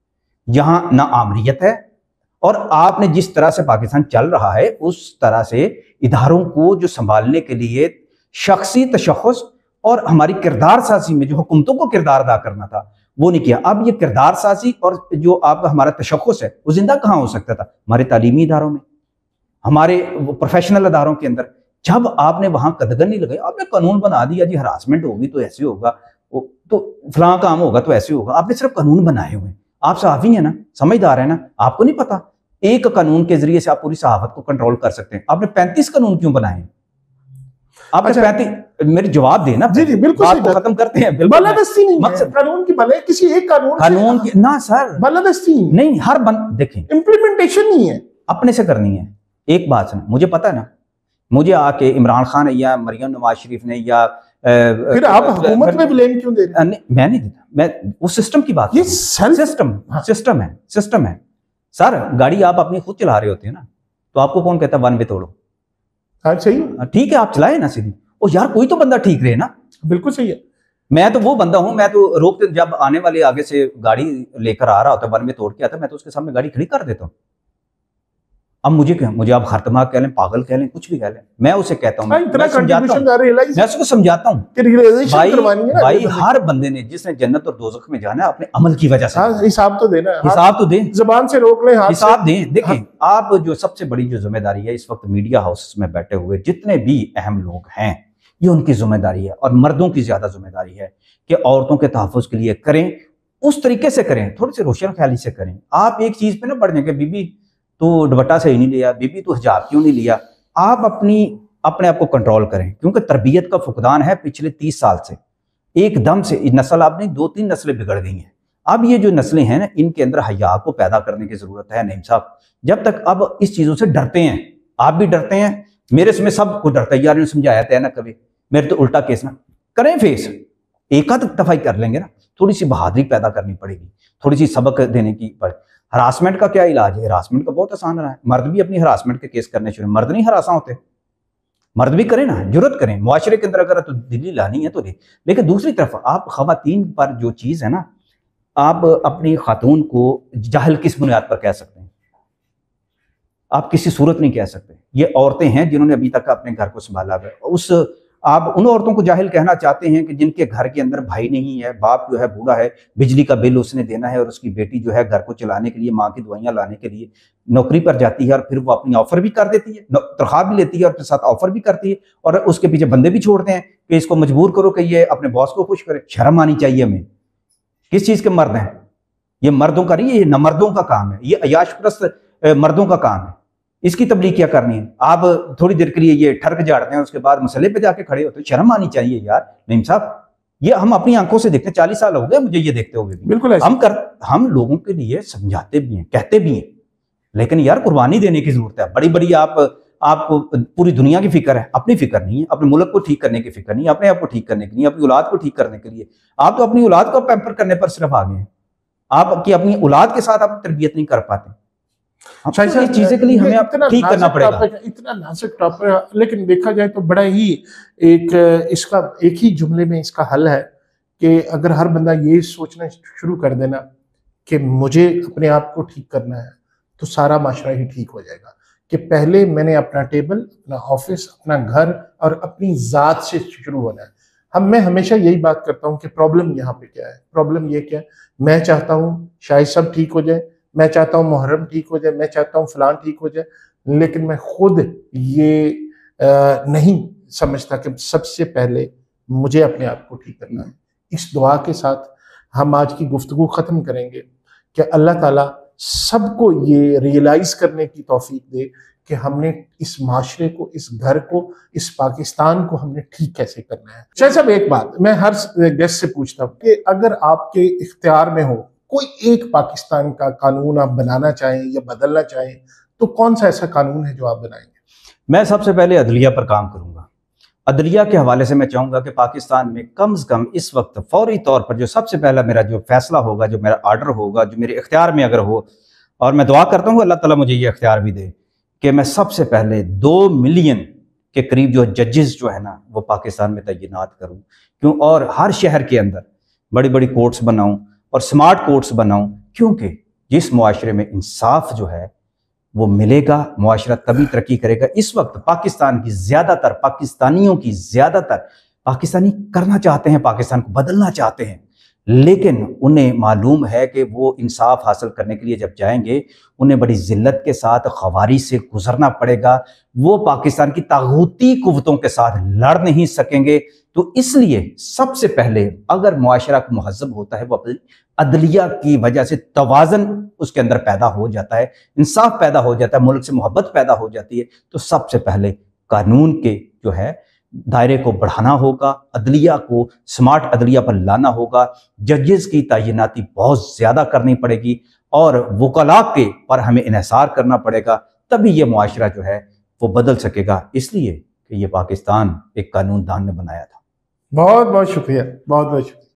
یہاں نہ آمریت ہے، اور آپ نے جس طرح سے پاکستان چل رہا ہے اس طرح سے اداروں کو جو سنبھالنے کے لیے شخصی تشخص اور ہماری کردار سازی میں جو حکومتوں کو کردار ادا کرنا تھا وہ نہیں کیا۔ اب یہ کردار سازی اور جو آپ کا ہمارا تشخص ہے وہ زندہ کہاں ہو سکتا تھا؟ ہمارے تعلیمی اداروں میں، ہمارے پروفیشنل اداروں کے اندر۔ جب آپ نے وہاں قدغن نہیں لگائی، آپ نے قانون بنا دیا جی ہراسمنٹ ہوگی تو ایسے ہوگا، تو فلاں کام ہوگا تو ایسے ہوگا. آپ نے صرف قانون بنائے ہوئے ہیں. آپ صحافی ہیں نا, سمجھدار ہیں نا, آپ کو نہیں پتا ایک قانون کے ذریعے سے آپ پوری صحافت کو کنٹرول کر سکتے ہیں. آپ نے پینتیس قانون کیوں بنائے ہیں؟ آپ نے پینتیس, میرے جواب دینا. جی جی بالکل بات کو ختم کرتے ہیں. بالادستی نہیں ہے قانون کی, بھلے کسی ایک قانون قانون کی نہ سر, بالادستی نہیں, ہر بند دیکھیں امپلیمنٹیشن نہیں ہے, اپنے سے کرنی ہے. ایک بات سن, مجھے پتا ہے نا, مجھے آ کے عمران خان نے یا مریم نواز شریف نے یا پھر آپ حکومت میں بلیم کیوں دے رہے ہیں؟ میں نہیں دیتا, میں اس سسٹم کی بات, یہ سسٹم سسٹم ہے, سسٹم ہے سر. گاڑی آپ اپنی خود چلا رہے ہوتے ہیں نا, تو آپ کو کون کہتا ہے ون وے توڑو؟ ہاں صحیح, ٹھیک ہے آپ چلائیں نا سیدھی. او یار کوئی تو بندہ ٹھیک رہے نا. بالکل صحیح ہے. میں تو وہ بندہ ہوں, میں تو روک, جب آنے والے آگے سے گاڑی لے کر آ رہا ہوتا ہے ون وے توڑ کے آتا ہے, میں تو اس کے سامنے گاڑی کھڑی کر دیتا ہوں. اب مجھے کیا, مجھے آپ خرطماغ کہہ لیں, پاگل کہہ لیں, کچھ بھی کہہ لیں, میں اسے کہتا ہوں, میں سمجھاتا ہوں, میں اس کو سمجھاتا ہوں بھائی بھائی ہر بندے نے جس نے جنت اور دوزخ میں جانا ہے اپنے عمل کی وجہ سے حساب تو دینا, حساب تو دیں, زبان سے روک لیں, حساب دیں. دیکھیں آپ جو سب سے بڑی جو ذمہ داری ہے اس وقت میڈیا ہاؤس میں بیٹھے ہوئے جتنے بھی اہم لوگ ہیں, یہ ان کی ذمہ داری ہے, اور مردوں کی زیادہ ذمہ داری ہے کہ عورتوں کے تحفظ کے لیے کریں, اس طریقے سے کریں, تھوڑی سی روشن خیالی سے کریں. آپ ایک چیز پہ نہ پڑ جائیں کہ بی بی تو دوپٹہ صحیح نہیں لیا, بی بی تو حجاب کیوں نہیں لیا. آپ اپنی اپنے آپ کو کنٹرول کریں, کیونکہ تربیت کا فقدان ہے پچھلے تیس سال سے. ایک دم سے نسل آپ نے دو تین نسلیں بگڑ گئی ہیں. اب یہ جو نسلیں ہیں نا, ان کے اندر حیا کو پیدا کرنے کی ضرورت ہے. نعیم صاحب جب تک اب اس چیزوں سے ڈرتے ہیں, آپ بھی ڈرتے ہیں, میرے سے میں سب کو ڈرتا ہے, یار نے سمجھایا تھا نا کبھی, میرے تو الٹا کیس نہ کریں, فیس ایک آدھ دفعہ کر لیں گے نا. تھوڑی سی بہادری پیدا کرنی پڑے گی, تھوڑی سی سبق دینے کی پڑے. ہراسمنٹ کا کیا علاج ہے؟ ہراسمنٹ کا بہت آسان رہا ہے, مرد بھی اپنی ہراسمنٹ کے کیس کرنے شروع, مرد نہیں ہراساں ہوتے, مرد بھی کریں نا, جرت کریں معاشرے کے اندر اگر تو دلی لانی ہے تو دے. لیکن دوسری طرف آپ خواتین پر جو چیز ہے نا, آپ اپنی خاتون کو جاہل کس بنیاد پر کہہ سکتے ہیں؟ آپ کسی صورت نہیں کہہ سکتے. یہ عورتیں ہیں جنہوں نے ابھی تک اپنے گھر کو سنبھالا ہے. اس آپ ان عورتوں کو جاہل کہنا چاہتے ہیں کہ جن کے گھر کے اندر بھائی نہیں ہے, باپ جو ہے بوڑھا ہے, بجلی کا بل اس نے دینا ہے, اور اس کی بیٹی جو ہے گھر کو چلانے کے لیے, ماں کی دوائیاں لانے کے لیے نوکری پر جاتی ہے, اور پھر وہ اپنی آفر بھی کر دیتی ہے, تنخواہ بھی لیتی ہے, اور پھر ساتھ آفر بھی کرتی ہے, اور اس کے پیچھے بندے بھی چھوڑتے ہیں کہ اس کو مجبور کرو کہ یہ اپنے باس کو خوش کرے. شرم آنی چاہیے ہمیں. کس چیز کے مرد ہیں یہ؟ مردوں کا نہیں, یہ نامردوں کا کام ہے, یہ عیاش پرست مردوں کا کام ہے. اس کی تبلیغ کیا کرنی ہے؟ آپ تھوڑی دیر کے لیے یہ ٹھرک جاڑتے ہیں, اس کے بعد مسئلے پہ جا کے کھڑے ہوتے ہیں. شرم آنی چاہیے یار. نعیم صاحب یہ ہم اپنی آنکھوں سے دیکھتے ہیں, چالیس سال ہو گئے مجھے یہ دیکھتے ہوئے بھی. بالکل ہم کر ہم لوگوں کے لیے سمجھاتے بھی ہیں, کہتے بھی ہیں, لیکن یار قربانی دینے کی ضرورت ہے. بڑی بڑی آپ آپ کو پوری دنیا کی فکر ہے, اپنی فکر نہیں ہے, اپنے ملک کو ٹھیک کرنے کی فکر نہیں, اپنے آپ کو ٹھیک کرنے کی نہیں, اپنی اولاد کو ٹھیک کرنے کے لیے. آپ تو اپنی اولاد کو پیمپر کرنے پر صرف آگے ہیں, آپ کی اپنی اولاد کے ساتھ آپ تربیت نہیں کر پاتے. اس چیزیں کے لیے ہمیں ٹھیک کرنا پڑے گا. اتنا نازک ٹاپک ہے, لیکن دیکھا جائے تو بڑا ہی ایک اس کا ایک ہی جملے میں اس کا حل ہے کہ اگر ہر بندہ یہ سوچنا شروع کر دینا کہ مجھے اپنے آپ کو ٹھیک کرنا ہے, تو سارا معاشرہ ہی ٹھیک ہو جائے گا. کہ پہلے میں نے اپنا ٹیبل, اپنا آفس, اپنا گھر اور اپنی ذات سے شروع ہونا ہے. ہم میں ہمیشہ یہی بات کرتا ہوں کہ پرابلم یہاں پہ کیا ہے. پرابلم یہ کیا ہے, میں چاہتا ہوں شاید سب ٹھیک ہو جائے, میں چاہتا ہوں محرم ٹھیک ہو جائے, میں چاہتا ہوں فلان ٹھیک ہو جائے, لیکن میں خود یہ نہیں سمجھتا کہ سب سے پہلے مجھے اپنے آپ کو ٹھیک کرنا ہے. اس دعا کے ساتھ ہم آج کی گفتگو ختم کریں گے کہ اللہ تعالیٰ سب کو یہ ریئلائز کرنے کی توفیق دے کہ ہم نے اس معاشرے کو, اس گھر کو, اس پاکستان کو ہم نے ٹھیک کیسے کرنا ہے. شاہ صاحب ایک بات میں ہر گیسٹ سے پوچھتا ہوں کہ اگر آپ کے اختیار میں ہو کوئی ایک پاکستان کا قانون آپ بنانا چاہیں یا بدلنا چاہیں, تو کون سا ایسا قانون ہے جو آپ بنائیں گے؟ میں سب سے پہلے عدلیہ پر کام کروں گا. عدلیہ کے حوالے سے میں چاہوں گا کہ پاکستان میں کم از کم اس وقت فوری طور پر جو سب سے پہلا میرا جو فیصلہ ہوگا, جو میرا آرڈر ہوگا, جو میرے اختیار میں اگر ہو, اور میں دعا کرتا ہوں اللہ تعالیٰ مجھے یہ اختیار بھی دے کہ میں سب سے پہلے دو ملین کے قریب جو ججز جو ہے نا وہ پاکستان میں تعینات کروں. کیوں؟ اور ہر شہر کے اندر بڑی بڑی کورٹس بناؤں اور سمارٹ کورٹس بناؤں, کیونکہ جس معاشرے میں انصاف جو ہے وہ ملے گا, معاشرہ تبھی ترقی کرے گا. اس وقت پاکستان کی زیادہ تر پاکستانیوں کی زیادہ تر پاکستانی کرنا چاہتے ہیں, پاکستان کو بدلنا چاہتے ہیں, لیکن انہیں معلوم ہے کہ وہ انصاف حاصل کرنے کے لیے جب جائیں گے انہیں بڑی ذلت کے ساتھ خواری سے گزرنا پڑے گا. وہ پاکستان کی طاغوتی قوتوں کے ساتھ لڑ نہیں سکیں گے, تو اس لیے سب سے پہلے اگر معاشرہ کو مہذب ہوتا ہے وہ اپنی عدلیہ کی وجہ سے توازن اس کے اندر پیدا ہو جاتا ہے، انصاف پیدا ہو جاتا ہے، ملک سے محبت پیدا ہو جاتی ہے، تو سب سے پہلے قانون کے جو ہے دائرے کو بڑھانا ہوگا، عدلیہ کو سمارٹ عدلیہ پر لانا ہوگا، ججز کی تعیناتی بہت زیادہ کرنی پڑے گی اور وکلاء کے پر ہمیں انحصار کرنا پڑے گا، تبھی یہ معاشرہ جو ہے وہ بدل سکے گا، اس لیے کہ یہ پاکستان ایک قانون دان نے بنایا تھا۔ بہت بہت شکریہ، بہت بہت شکریہ۔